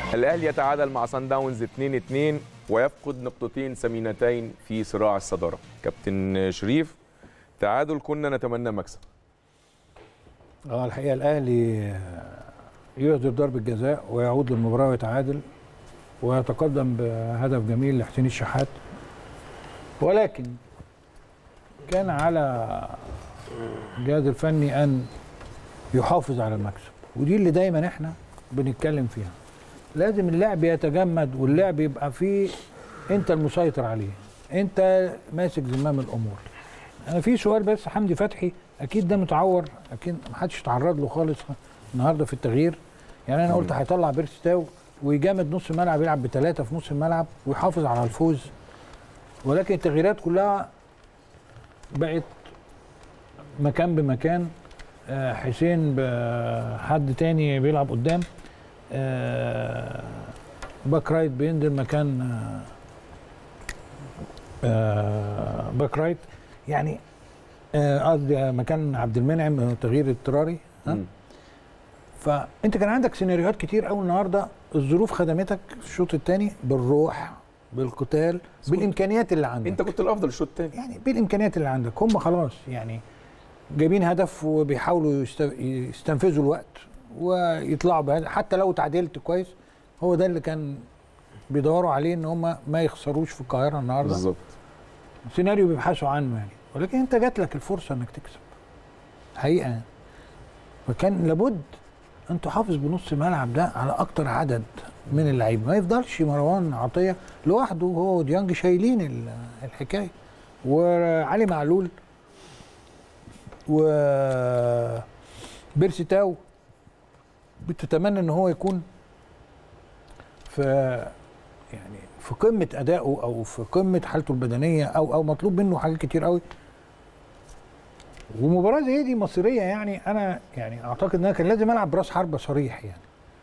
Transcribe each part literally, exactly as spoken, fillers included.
الاهلي يتعادل مع صن داونز اتنين اتنين ويفقد نقطتين ثمينتين في صراع الصداره. كابتن شريف، تعادل كنا نتمنى مكسب. اه الحقيقه الاهلي يهدر ضربه جزاء ويعود للمباراه ويتعادل ويتقدم بهدف جميل لحسين الشحات، ولكن كان على الجهاز الفني ان يحافظ على المكسب، ودي اللي دايما احنا بنتكلم فيها. لازم اللعب يتجمد واللعب يبقى فيه انت المسيطر عليه، انت ماسك زمام الامور. انا في سؤال بس، حمدي فتحي اكيد ده متعور، اكيد ما حدش اتعرض له خالص النهارده في التغيير. يعني انا قلت هيطلع بيرسي تاو ويجامد نص الملعب، يلعب بثلاثه في نص الملعب ويحافظ على الفوز، ولكن التغييرات كلها بقت مكان بمكان. حسين بحد تاني بيلعب قدام، باك رايت بينزل مكان باك رايت، يعني قصدي مكان عبد المنعم، تغيير اضطراري. ها فانت كان عندك سيناريوهات كتير قوي النهارده، الظروف خدمتك في الشوط الثاني بالروح، بالقتال، بالامكانيات اللي عندك. انت كنت الافضل الشوط الثاني، يعني بالامكانيات اللي عندك. هم خلاص يعني جايبين هدف وبيحاولوا يستنفذوا الوقت ويطلعوا بهذا، حتى لو تعادلت كويس. هو ده اللي كان بيدوروا عليه، ان هم ما يخسروش في القاهره النهارده. بالظبط، سيناريو بيبحثوا عنه يعني، ولكن انت جات لك الفرصه انك تكسب حقيقه، فكان لابد ان تحافظ بنص الملعب ده على اكتر عدد من اللعيبه، ما يفضلش مروان عطيه لوحده، هو وديانج شايلين الحكايه، وعلي معلول و بيرسي تاو بتتمنى ان هو يكون في يعني في قمه ادائه او في قمه حالته البدنيه، او او مطلوب منه حاجات كتير قوي. ومباراه زي دي مصيريه، يعني انا يعني اعتقد ان انا كان لازم العب براس حربه صريح يعني،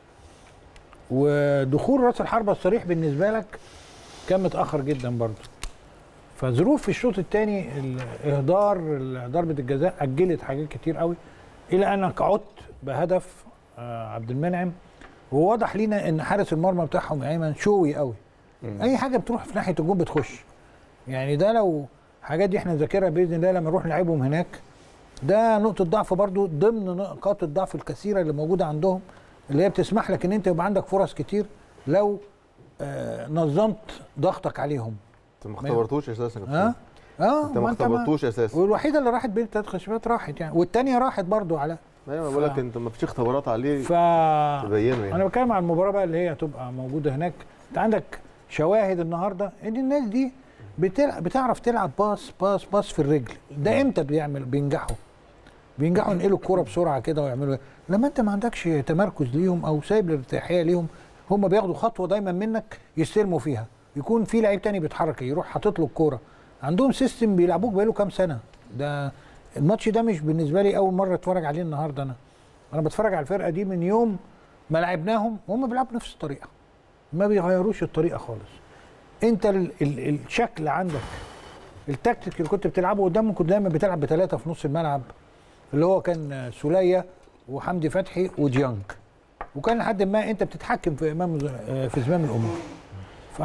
ودخول راس الحربه الصريح بالنسبه لك كان متاخر جدا برضه. فظروف في الشوط الثاني، الاهدار، ضربه الجزاء اجلت حاجات كتير قوي، الى انك عدت بهدف عبد المنعم. وواضح لينا ان حارس المرمى بتاعهم ايمن شوي قوي، اي حاجه بتروح في ناحيه الجون بتخش. يعني ده لو حاجات دي احنا نذاكرها باذن الله لما نروح نلعبهم هناك، ده نقطه ضعف برضو ضمن نقاط الضعف الكثيره اللي موجوده عندهم، اللي هي بتسمح لك ان انت يبقى عندك فرص كتير لو آه نظمت ضغطك عليهم. انت ما اختبرتوش اساسا يا اه اه انت ما اختبرتوش اساسا، والوحيده اللي راحت بين ثلاث خشبات راحت يعني، والثانيه راحت برضو على. ايوه بقول لك انت ما فيش اختبارات عليه ف تبينه يعني. انا بتكلم عن المباراه بقى اللي هي هتبقى موجوده هناك. انت عندك شواهد النهارده ان الناس دي بتلعب، بتعرف تلعب باص باص باص في الرجل. ده امتى بيعمل بينجحوا؟ بينجحوا ينقلوا الكوره بسرعه كده ويعملوا، لما انت ما عندكش تمركز ليهم او سايب الارتياحيه ليهم، هم بياخدوا خطوه دايما منك يستلموا فيها، يكون في لعيب تاني بيتحرك يروح حاطط له الكوره. عندهم سيستم بيلعبوك بقاله كام سنه. ده الماتش ده مش بالنسبه لي اول مره اتفرج عليه النهارده، انا انا بتفرج على الفرقه دي من يوم ما لعبناهم وهم بيلعبوا نفس الطريقه، ما بيغيروش الطريقه خالص. انت ال ال الشكل عندك، التكتيك اللي كنت بتلعبه قدامهم، كنت دايما بتلعب بثلاثه في نص الملعب، اللي هو كان سوليه وحمدي فتحي وديانج، وكان لحد ما انت بتتحكم في امام في زمام الامور. ف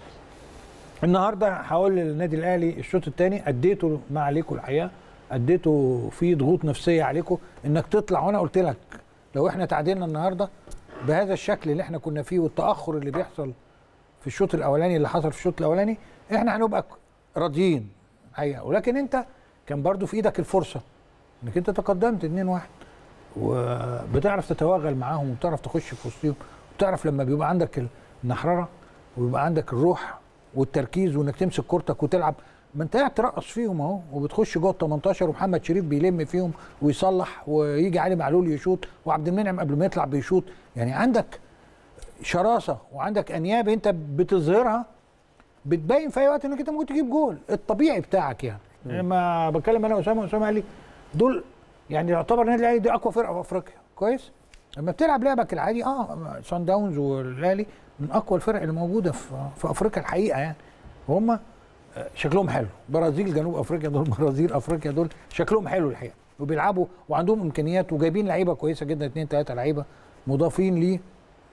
النهارده هقول للنادي الاهلي الشوط الثاني اديته ما عليكم الحقيقه، اديته في ضغوط نفسيه عليكم انك تطلع. وانا قلت لك لو احنا تعادلنا النهارده بهذا الشكل اللي احنا كنا فيه والتاخر اللي بيحصل في الشوط الاولاني اللي حصل في الشوط الاولاني، احنا هنبقى راضيين حقيقه. ولكن انت كان برضو في ايدك الفرصه انك انت تقدمت اتنين واحد، وبتعرف تتوغل معاهم وبتعرف تخش في وسطهم، وبتعرف لما بيبقى عندك النحرره ويبقى عندك الروح والتركيز وانك تمسك كورتك وتلعب. ما انت قاعد ترقص فيهم اهو، وبتخش جوه ال تمنتاشر ومحمد شريف بيلم فيهم ويصلح، ويجي علي معلول يشوط، وعبد المنعم قبل ما يطلع بيشوط. يعني عندك شراسه وعندك انياب انت بتظهرها، بتبين في اي وقت انك انت ممكن تجيب جول الطبيعي بتاعك يعني. لما بتكلم انا واسامه، اسامه قال لي دول يعني يعتبر النادي الاهلي دي اقوى فرقه في افريقيا. كويس؟ لما بتلعب لعبك العادي، اه صن داونز والاهلي من اقوى الفرق اللي موجوده في في افريقيا الحقيقه يعني. وهم شكلهم حلو، برازيل جنوب افريقيا دول، برازيل افريقيا دول شكلهم حلو الحقيقه، وبيلعبوا وعندهم امكانيات وجايبين لعيبه كويسه جدا، اثنين ثلاثه لعيبه مضافين ليه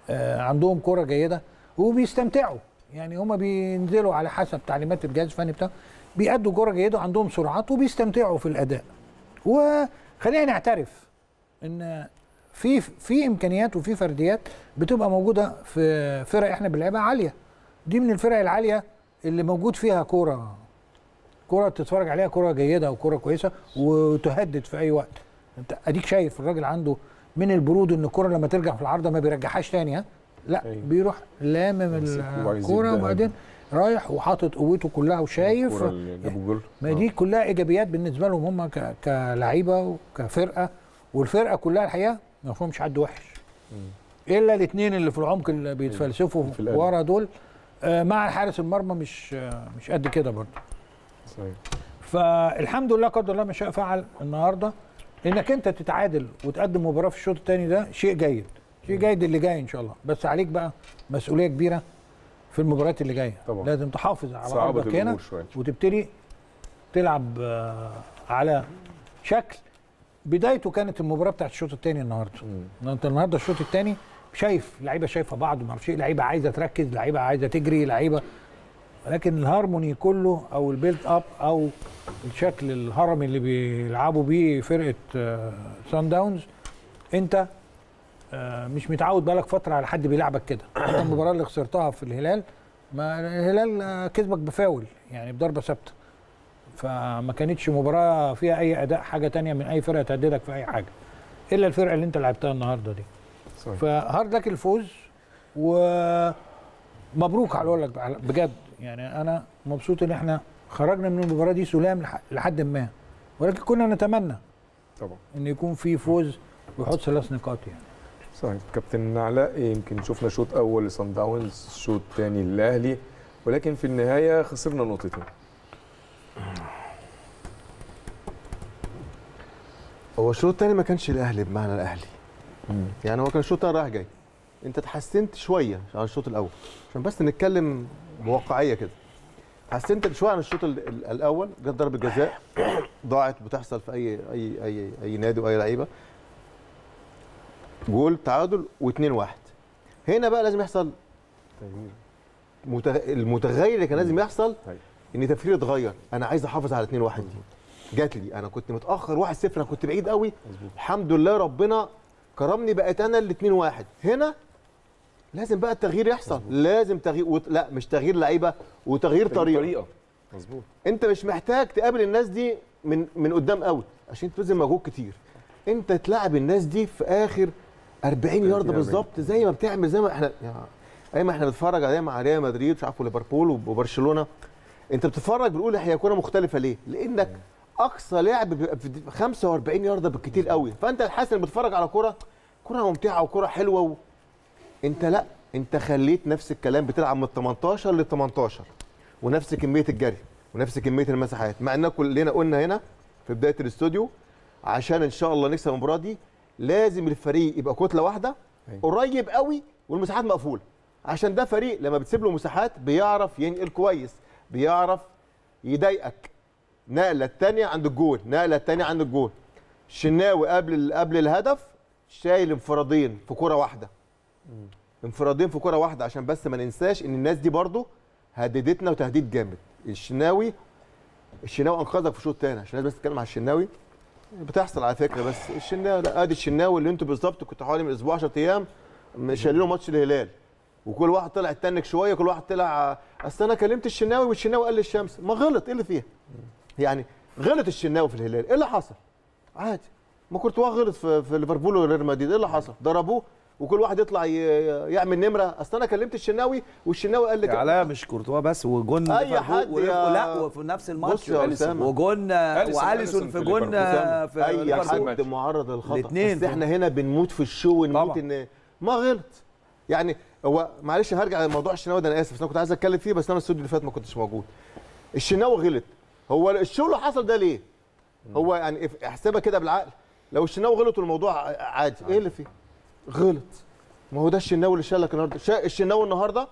آه عندهم كره جيده وبيستمتعوا، يعني هم بينزلوا على حسب تعليمات الجهاز الفني بتاعهم، بيأدوا كره جيده وعندهم سرعات وبيستمتعوا في الاداء. وخلينا نعترف ان في في امكانيات وفي فرديات بتبقى موجوده في فرق احنا بنلعبها عاليه. دي من الفرق العاليه اللي موجود فيها كوره كوره تتفرج عليها، كوره جيده وكوره كويسه وتهدد في اي وقت. انت اديك شايف الراجل عنده من البرود ان الكوره لما ترجع في العارضه ما بيرجعهاش تاني، ها لا أيوه. بيروح لامم الكوره وبعدين رايح وحاطط قوته كلها وشايف. ما دي كلها ايجابيات بالنسبه لهم هم كلاعيبه وكفرقه، والفرقه كلها الحقيقه ما فيهمش حد وحش الا الاثنين اللي في العمق اللي بيتفلسفوا ورا دول، آه مع حارس المرمى مش آه مش قد كده برضه. صحيح. فالحمد لله قدر الله ما شاء فعل النهارده، انك انت تتعادل وتقدم مباراه في الشوط الثاني ده شيء جيد، شيء جيد اللي جاي ان شاء الله. بس عليك بقى مسؤوليه كبيره في المباريات اللي جايه طبعا. لازم تحافظ على ارضك هنا وتبتدي تلعب آه على شكل بدايته كانت المباراه بتاعت الشوط الثاني النهارده. انت النهارده الشوط الثاني شايف لعيبه شايفه بعض، ما اعرفش ايه، لعيبه عايزه تركز، لعيبه عايزه تجري، لعيبه، ولكن الهارموني كله او البيلد اب او الشكل الهرمي اللي بيلعبوا بيه فرقه سان داونز، انت مش متعود بقالك فتره على حد بيلعبك كده. انت المباراه اللي خسرتها في الهلال، ما الهلال كسبك بفاول يعني بضربه ثابته، فما كانتش مباراه فيها اي اداء حاجه تانية من اي فرقه تهددك في اي حاجه الا الفرقه اللي انت لعبتها النهارده دي. صحيح. فهارد لك الفوز ومبروك على اقول لك بجد، يعني انا مبسوط ان احنا خرجنا من المباراه دي سلام لحد ما، ولكن كنا نتمنى طبعا ان يكون في فوز ويحط ثلاث نقاط يعني. صحيح. كابتن علاء، يمكن شفنا شوط اول لصن داونز، شوط ثاني للاهلي، ولكن في النهايه خسرنا نقطتين. هو الشوط الثاني ما كانش الاهلي بمعنى الاهلي، مم. يعني هو كان الشوط الثاني رايح جاي، انت اتحسنت شويه عن الشوط الاول عشان بس نتكلم بواقعيه كده. اتحسنت شويه عن الشوط الاول، جت ضربه جزاء ضاعت، بتحصل في اي اي اي اي نادي واي لعيبه، جول تعادل واثنين واحد. هنا بقى لازم يحصل متغ... المتغير اللي كان لازم يحصل ان تفكيري اتغير، انا عايز احافظ على اثنين واحد دي. جات لي انا كنت متاخر واحد صفر، انا كنت بعيد قوي، الحمد لله ربنا كرمني بقيت انا ال اثنين واحد. هنا لازم بقى التغيير يحصل، مزبوط. لازم تغيير و... لا مش تغيير لعيبه وتغيير طريقه طريقه مظبوط. انت مش محتاج تقابل الناس دي من من قدام قوي عشان تبذل مجهود كتير، انت تلعب الناس دي في اخر أربعين يارده بالظبط، زي ما بتعمل زي ما احنا يعني اي ما احنا بنتفرج عليها مع ريال مدريد مش عارف وليفربول وبرشلونه، انت بتتفرج بنقول هي كوره مختلفه ليه؟ لانك اقصى لعب بيبقى في خمسة وأربعين يارده بالكتير قوي، فانت حاسس انك بتتفرج على كوره كوره ممتعه وكوره حلوه و... انت لا، انت خليت نفس الكلام بتلعب من تمنتاشر ل تمنتاشر ونفس كميه الجري ونفس كميه المساحات، مع ان كلنا قلنا هنا في بدايه الاستوديو عشان ان شاء الله نكسب المباراه دي لازم الفريق يبقى كتله واحده قريب قوي والمساحات مقفوله، عشان ده فريق لما بتسيب له مساحات بيعرف ينقل كويس، بيعرف يضايقك. نقله الثانيه عند الجول، نقله الثانيه عند الجول، الشناوي قبل قبل الهدف شايل انفرادين في كره واحده، انفرادين في كره واحده، عشان بس ما ننساش ان الناس دي برضو هددتنا وتهديد جامد. الشناوي الشناوي انقذك في الشوط الثاني، عشان الناس بس تتكلم على الشناوي بتحصل على فكره، بس الشناوي لا، ادي الشناوي اللي انتوا بالظبط كنتوا حوالي من اسبوع عشرة ايام شايلينه ماتش الهلال، وكل واحد طلع اتنك شويه، كل واحد طلع اصل انا كلمت الشناوي والشناوي قال للشمس، ما غلط، ايه اللي فيها؟ يعني غلط الشناوي في الهلال، ايه اللي حصل؟ عادي، ما كورتوا غلط في, في ليفربول وريال مدريد، ايه اللي حصل؟ ضربوه وكل واحد يطلع يعمل نمره، اصل انا كلمت الشناوي والشناوي قال لك علاء مش كورتوا بس، وجون اي حد لا وفي نفس الماتش وجون واليسون في جون في اي حد معرض للخطا، بس احنا هنا بنموت في الشو ونموت ان ما غلط. يعني هو معلش هرجع لموضوع الشناوي ده، انا اسف بس انا كنت عايز اتكلم فيه، بس انا الاستوديو اللي فات ما كنتش موجود. الشناوي غلط، هو الشو اللي حصل ده ليه؟ هو يعني احسبها كده بالعقل، لو الشناوي غلط والموضوع عادي، ايه اللي فيه؟ غلط. ما هو ده الشناوي اللي شالك النهارده، الشناوي النهارده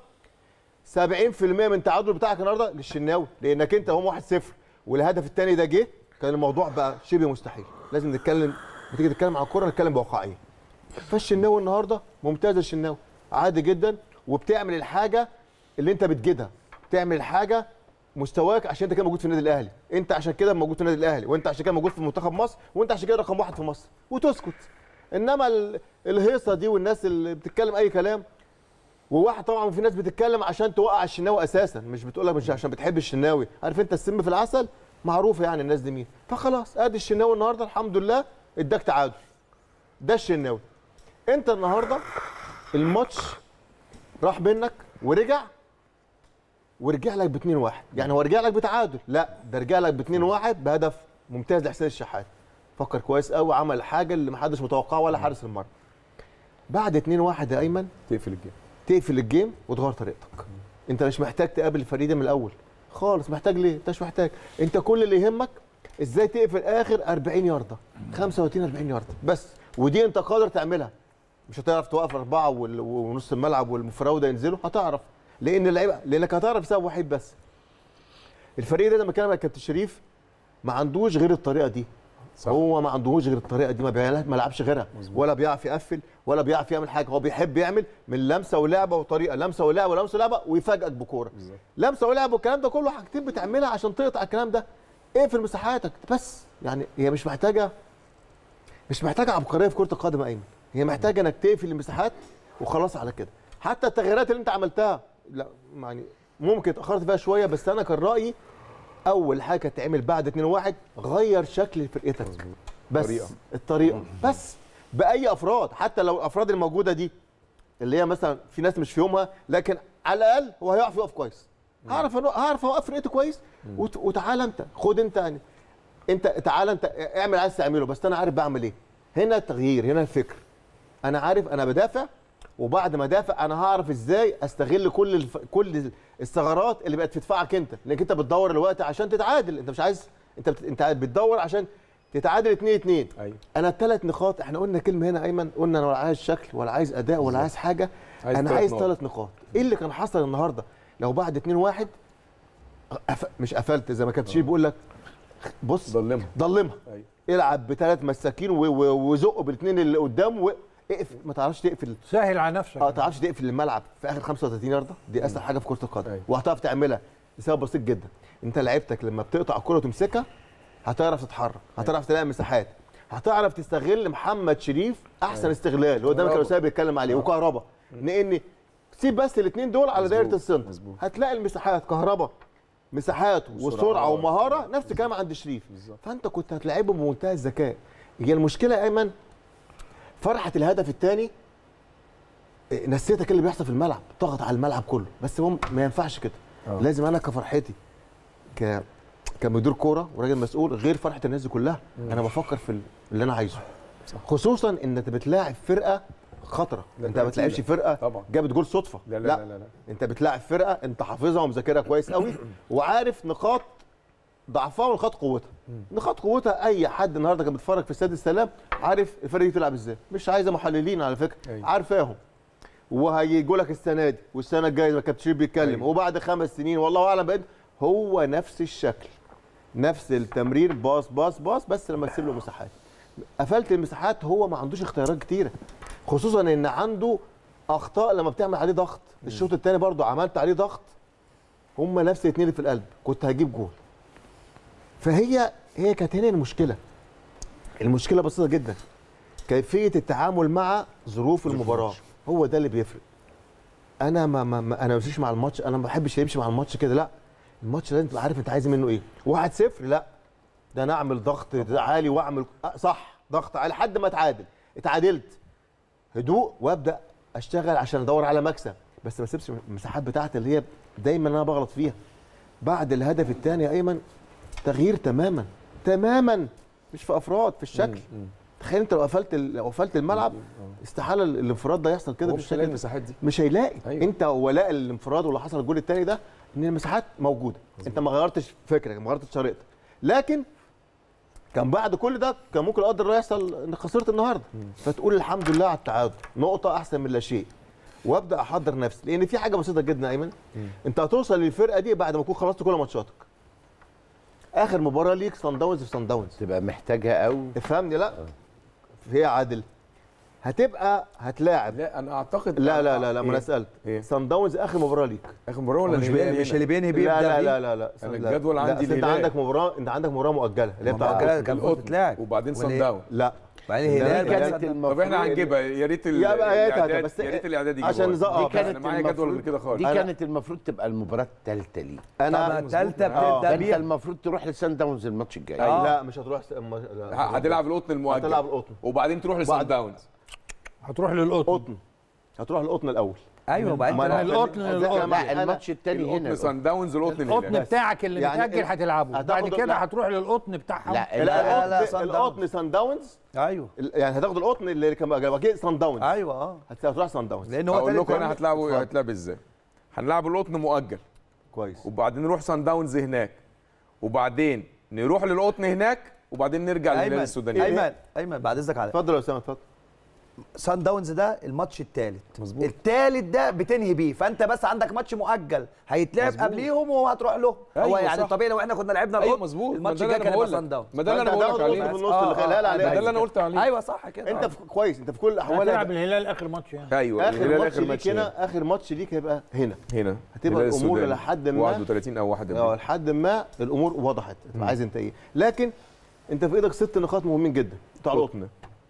سبعين في المية من التعادل بتاعك النهارده للشناوي، لانك انت هم واحد صفر والهدف الثاني ده جه، كان الموضوع بقى شبه مستحيل. لازم نتكلم، بتيجي تتكلم عن الكوره نتكلم بواقعيه. فالشناوي النهارده ممتاز، الشناوي عادي جدا، وبتعمل الحاجه اللي انت بتجدها، بتعمل الحاجه مستواك عشان انت كده موجود في النادي الاهلي، انت عشان كده موجود في النادي الاهلي، وانت عشان كده موجود في منتخب مصر، وانت عشان كده رقم واحد في مصر، وتسكت. انما الهيصه دي والناس اللي بتتكلم اي كلام، وواحد طبعا في ناس بتتكلم عشان توقع الشناوي اساسا، مش بتقولها مش عشان بتحب الشناوي، عارف انت السم في العسل معروفه يعني الناس دي مين. فخلاص ادي الشناوي النهارده الحمد لله اداك تعادل، ده الشناوي. انت النهارده الماتش راح منك ورجع، ورجع لك ب اتنين واحد، يعني هو رجع لك بتعادل، لا ده رجع لك ب اتنين واحد بهدف ممتاز لحسين الشحات. فكر كويس قوي، عمل الحاجه اللي محدش متوقعها ولا حارس المرمى. بعد اتنين واحد يا ايمن تقفل الجيم، تقفل الجيم وتغير طريقتك. انت مش محتاج تقابل الفريق ده من الاول خالص، محتاج ليه؟ انت مش محتاج، انت كل اللي يهمك ازاي تقفل اخر اربعين يارده، خمسة وتلاتين اربعين يارده بس، ودي انت قادر تعملها. مش هتعرف توقف اربعه ونص الملعب والمفراوده ينزلوا، هتعرف لان اللعيبه، لانك هتعرف سبب وحيد بس. الفريق ده لما كان مع كابتن شريف ما عندوش غير الطريقه دي، صح. هو ما عندوش غير الطريقه دي، ما ما لعبش غيرها، ولا بيعرف يقفل ولا بيعرف يعمل حاجه. هو بيحب يعمل من لمسه ولعبه وطريقه، لمسه ولعبه ولمسه ولعبه ويفاجئك بكوره، لمسه ولعبه والكلام ده كله حاجتين بتعملها عشان تقطع الكلام ده. اقفل مساحاتك بس، يعني هي مش محتاجه مش محتاجه عبقريه في كره القدم ايمن، هي محتاجه انك تقفل المساحات وخلاص على كده. حتى التغييرات اللي انت عملتها لا يعني ممكن اتاخرت فيها شويه، بس انا كان رايي اول حاجه تعمل بعد اتنين واحد غير شكل فرقتك بس، طريقة. الطريقه بس باي افراد، حتى لو الافراد الموجوده دي اللي هي مثلا في ناس مش في يومها، لكن على الاقل هو هيعرف يقف كويس، هعرف هعرف اوقف فرقته كويس. وتعالى انت خد انت يعني انت تعالى انت اعمل عايز تعمله، بس انا عارف بعمل ايه. هنا التغيير، هنا الفكر. انا عارف انا بدافع، وبعد ما ادافع انا هعرف ازاي استغل كل الف... كل الثغرات اللي بقت في دفاعك انت، لانك انت بتدور الوقت عشان تتعادل، انت مش عايز، انت بت... انت بتدور عشان تتعادل اتنين اتنين. أيوة. انا الثلاث نقاط، احنا قلنا كلمه هنا ايمن، قلنا انا ولا عايز شكل ولا عايز اداء ولا عايز حاجه، عايز انا عايز ثلاث نقاط. ايه اللي كان حصل النهارده؟ لو بعد اتنين واحد أف... مش قفلت زي ما كابتن شيري بيقول لك، بص ضلمها ضلمها، أيوة. العب بثلاث مساكين و... و... وزق بالاثنين اللي قدام و... اقفل، ما تعرفش تقفل، سهل على نفسك، اه ما تعرفش تقفل الملعب في اخر خمسة وتلاتين يارده، دي اسهل حاجه في كره القدم. أيوة. وهتعرف تعملها لسبب بسيط جدا، انت لعيبتك لما بتقطع الكره وتمسكها هتعرف تتحرك، هتعرف تلاقي مساحات، هتعرف تستغل محمد شريف احسن أيوة. استغلال، هو ده اللي كان اسامه بيتكلم عليه، وكهربا، لان سيب بس الاثنين دول على دايره السنتر، هتلاقي المساحات، كهربا مساحات وسرعه ومهاره، نفس الكلام عند شريف، فانت كنت هتلاعبهم بمنتهى الذكاء. هي المشكله يا ايمن فرحه الهدف الثاني نسيتك اللي بيحصل في الملعب، ضغط على الملعب كله، بس هو ما ينفعش كده. أوه. لازم انا كفرحتي ك كمدير كوره وراجل مسؤول غير فرحه الناس دي كلها، مم. انا بفكر في اللي انا عايزه، صح. خصوصا ان انت بتلاعب فرقه خطره، انت ما بتلاعبش فرقه طبعا جابت جول صدفه، لا لا, لا, لا, لا. انت بتلاعب فرقه انت حافظها ومذاكرها كويس قوي وعارف نقاط ضعفها ونقاط قوتها. نقاط قوتها اي حد النهارده كان بيتفرج في استاد السلام عارف الفرقه دي تلعب ازاي، مش عايزه محللين على فكره، أيوة. عارفاهم، وهيجوا لك السنه دي والسنه الجايه ما كابتن شريف بيتكلم، أيوة. وبعد خمس سنين والله اعلم بقى هو نفس الشكل، نفس التمرير، باص باص باص، بس لما تسيب له مساحات. قفلت المساحات، هو ما عندوش اختيارات كتيره، خصوصا ان عنده اخطاء لما بتعمل عليه ضغط. الشوط الثاني برضو عملت عليه ضغط، هم نفس الاثنين اللي في القلب، كنت هجيب جول. فهي هي كانت هنا المشكله. المشكله بسيطه جدا، كيفيه التعامل مع ظروف المباراه، هو ده اللي بيفرق. انا ما, ما, ما انا ما بمشيش مع الماتش، انا ما بحبش يمشي مع الماتش كده، لا الماتش لازم تبقى عارف انت عايز منه ايه. واحد صفر لا ده انا اعمل ضغط عالي واعمل صح ضغط عالي لحد ما اتعادل، اتعادلت هدوء وابدا اشتغل عشان ادور على مكسب، بس ما اسيبش المساحات بتاعتي اللي هي دايما انا بغلط فيها. بعد الهدف الثاني يا ايمن تغيير تماما تماما، مش في افراد، في الشكل. تخيل انت لو قفلت لو قفلت الملعب استحاله الانفراد ده يحصل كده بالشكل ده، المساحات دي مش هيلاقي. أيوة. انت ولاء الانفراد واللي حصل الجول الثاني ده ان المساحات موجوده، مزبوط. انت ما غيرتش فكرك، ما غيرتش طريقتك، لكن كان بعد كل ده كان ممكن قدر الله يحصل انك خسرت النهارده، فتقول الحمد لله على التعادل، نقطه احسن من لا شيء، وابدا احضر نفسي، لان في حاجه بسيطه جدا يا ايمن، انت هتوصل للفرقه دي بعد ما تكون خلصت كل ماتشاتك. اخر مباراه ليك صن داونز في صن داونز، تبقى محتاجها قوي، افهمني. لا هي عادل هتبقى هتلاعب. لا انا اعتقد لا لا لا لا ما انا سالت صن داونز اخر مباراه ليك. اخر مباراه ولا مش, بي... مش اللي بينهي بيه لا لا لا لا لا انا الجدول عندي انت عندك مباراه انت عندك مباراه مؤجله اللي هي بتاعت القطن وبان صن داون. لا بعدين الهلال كانت طب احنا هنجيبها يا ريت الاعداد بس يا ريت الاعداد يجي عشان دي كانت انا معايا جدول من كده خالص. دي كانت المفروض تبقى المباراه الثالثه ليك. انا الثالثه بتبدا بيها. انت المفروض تروح لسان داونز الماتش الجاي. آه. لا مش هتروح هتلعب القطن المؤجل. هتلعب القطن وبعدين تروح لسان داونز. هتروح للقطن. هتروح للقطن الاول. ايوه وبعدين القطن للقطن. لا الماتش الثاني هنا القطن سان داونز القطن القطن بتاعك اللي يعني متاجل هتلعبه بعد كده هتروح للقطن بتاعهم. لا لا لا القطن سان داونز. ايوه يعني هتاخد القطن اللي كان بقى سان داونز. ايوه اه هتروح سان داونز. لان هو اقول لكم انا هتلعبوا هتلعب ازاي. هنلعب القطن مؤجل كويس وبعدين نروح سان داونز هناك وبعدين نروح للقطن هناك وبعدين نرجع للهلال السوداني. ايمن ايمن بعد اذنك على اتفضل يا اسامه اتفضل. سان داونز ده الماتش الثالث. مظبوط. الثالث ده بتنهي بيه، فانت بس عندك ماتش مؤجل هيتلعب قبليهم وهتروح له. أيوة هو يعني صح. طبيعي لو احنا كنا لعبنا ايوه مظبوط. الماتش الجاي كان هيبقى سان داونز. ما ده اللي انا بقول لك عليه. في النص اللي خلال عليه. ده اللي انا قلت عليه. ايوه صح كده. انت كويس انت في كل الاحوال هتلعب الهلال اخر ماتش يعني. ايوه اخر ماتش ليك هنا اخر ماتش ليك هيبقى هنا هنا هتبقى الامور لحد ما واحد وثلاثين او واحد اه لحد ما الامور وضحت. عايز انت ايه لكن انت في ايدك ست نقاط مهمين جدا بتوع القطن.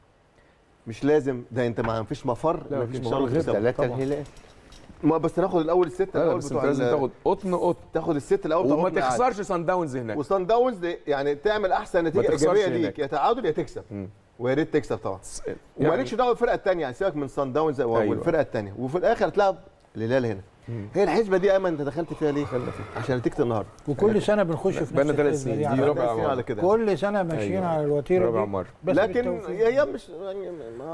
مش لازم ده انت ما فيش مفر لا انك مفيش ان شاء الله تكسب ثلاثه الهلال. ما بس ناخد الاول الست لا الاول بس بتوع انت لازم تاخد قطن قطن تاخد الست الاول بتوع وما القطن تخسرش سان داونز هناك. وسان داونز يعني تعمل احسن نتيجه ايجابيه ليك يا تعادل يا تكسب ويا ريت تكسب طبعا يعني ومالكش دعوه بالفرقه الثانيه يعني سيبك من سان داونز او أيوة. الفرقه الثانيه وفي الاخر هتلعب الهلال هنا. مم. هي الحسبه دي ايمن انت دخلت فيها ليه؟ عشان نتيجه النهارده وكل سنه بنخش في نفس ثلاث سنين دي رابع مره على كده كل سنه ماشيين أيوة. على الوتيره رابع مره لكن هي مش يعني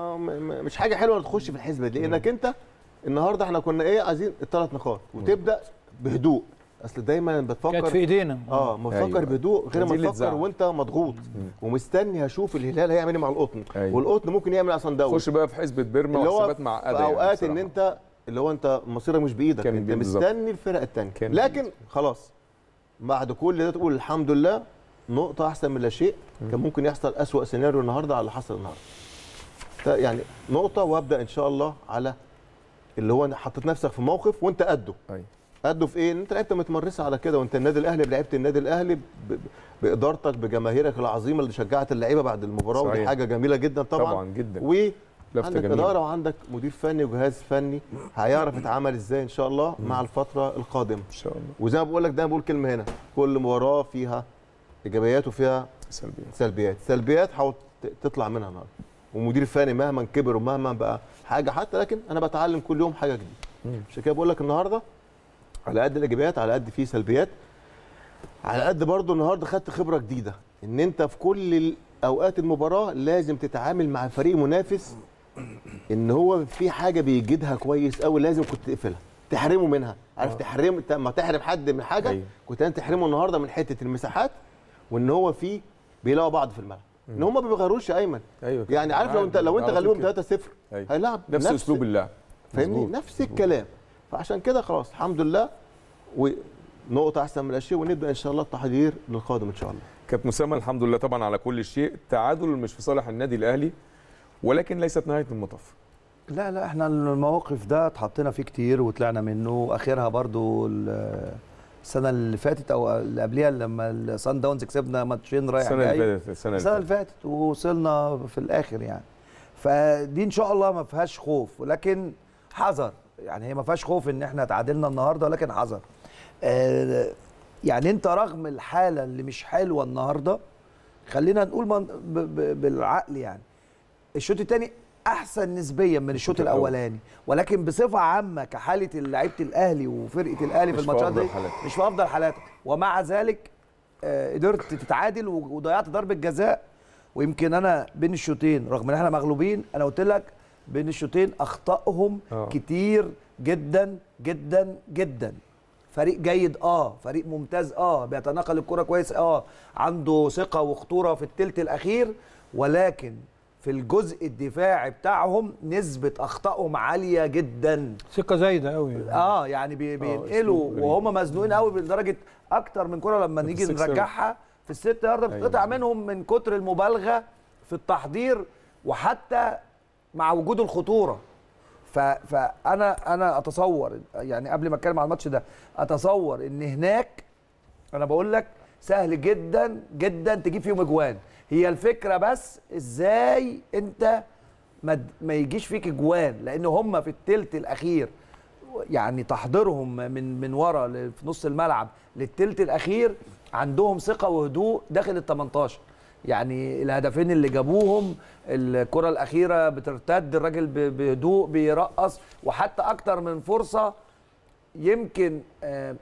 مش حاجه حلوه تخش في الحسبه دي لانك انت النهارده احنا كنا ايه عايزين الثلاث نقاط وتبدا بهدوء. اصل دايما بتفكر كانت في ايدينا اه ما تفكر أيوة. بهدوء غير ما تفكر وانت مضغوط ومستني هشوف الهلال هيعمل ايه مع القطن. أيوة. والقطن ممكن يعمل على صن داونز. خش بقى في حسبه بيرما وحسابات معقده في اوقات يعني ان انت اللي هو انت مصيرك مش بايدك انت مستني الفرق الثانيه لكن خلاص بعد كل ده تقول الحمد لله نقطه احسن من لا شيء. كان ممكن يحصل اسوأ سيناريو النهارده على اللي حصل النهارده يعني نقطه وابدا ان شاء الله على اللي هو حطيت نفسك في موقف وانت قده. أيوة. قده في ايه؟ ان انت لعبت متمرسه على كده وانت النادي الاهلي لعبت النادي الاهلي بادارتك بجماهيرك العظيمه اللي شجعت اللعيبه بعد المباراه صحيح. ودي حاجه جميله جدا طبعا طبعا جدا و عندك اداره وعندك مدير فني وجهاز فني هيعرف يتعامل ازاي ان شاء الله مع الفتره القادمه ان شاء الله. وزي ما بقول لك دايما بقول كلمه هنا كل مباراه فيها ايجابيات وفيها سلبيات سلبيات سلبيات حاول تطلع منها النهارده ومدير الفني مهما كبر ومهما بقى حاجه حتى لكن انا بتعلم كل يوم حاجه جديده. عشان كده بقول لك النهارده على قد الايجابيات على قد فيه سلبيات على قد برضه النهارده خدت خبره جديده ان انت في كل اوقات المباراه لازم تتعامل مع فريق منافس ان هو في حاجه بيجدها كويس قوي لازم كنت تقفلها تحرمه منها. عارف أوه. تحرم ما تحرم حد من حاجه أيوه. كنت انت تحرمه النهارده من حته المساحات وان هو في بيلاقوا بعض في الملعب ان هم ما بيغيروش يا ايمن. أيوه. يعني عارف لو انت لو انت غالبهم ثلاثة صفر أيوه. هيلعب نفس اسلوب اللعب فاهمني نفس الكلام. فعشان كده خلاص الحمد لله ونقطه احسن من الاشياء ونبدا ان شاء الله التحضير للقادم ان شاء الله. كابتن اسامه الحمد لله طبعا على كل شيء. التعادل مش في صالح النادي الاهلي ولكن ليست نهايه المطاف. لا لا احنا المواقف ده اتحطينا فيه كتير وطلعنا منه. اخرها برضو السنه اللي فاتت او اللي قبليها لما سان داونز كسبنا ماتشين رايح السنه اللي فاتت السنه اللي فاتت ووصلنا في الاخر يعني. فدي ان شاء الله ما فيهاش خوف ولكن حذر. يعني هي ما فيهاش خوف ان احنا تعادلنا النهارده ولكن حذر. آه يعني انت رغم الحاله اللي مش حلوه النهارده خلينا نقول من ب ب بالعقل يعني الشوط الثاني احسن نسبيا من الشوط الاولاني ولكن بصفه عامه كحاله لعيبه الاهلي وفرقه الاهلي في الماتشات دي مش في افضل حالاتها ومع ذلك آه قدرت تتعادل وضيعت ضربه جزاء. ويمكن انا بين الشوطين رغم ان احنا مغلوبين انا قلت لك بين الشوطين اخطائهم أوه. كتير جدا جدا جدا. فريق جيد اه فريق ممتاز اه بيتناقل الكره كويس اه عنده ثقه وخطوره في الثلث الاخير ولكن في الجزء الدفاعي بتاعهم نسبه اخطائهم عاليه جدا. ثقه زايده قوي اه يعني بي بينقلوا وهم مزنوقين قوي لدرجه اكتر من كره لما نيجي نرجعها في الست يارده بتتقطع منهم من كتر المبالغه في التحضير وحتى مع وجود الخطوره. ف... فانا انا اتصور يعني قبل ما اتكلم عن الماتش ده اتصور ان هناك انا بقول لك سهل جدا جدا تجيب فيهم اجوان. هي الفكره بس ازاي انت ما, ما يجيش فيك اجوان، لان هم في الثلث الاخير يعني تحضيرهم من من ورا في نص الملعب للثلث الاخير عندهم ثقه وهدوء داخل ال تمنتاشر. يعني الهدفين اللي جابوهم الكره الاخيره بترتد الراجل بهدوء بيرقص، وحتى اكتر من فرصه يمكن آه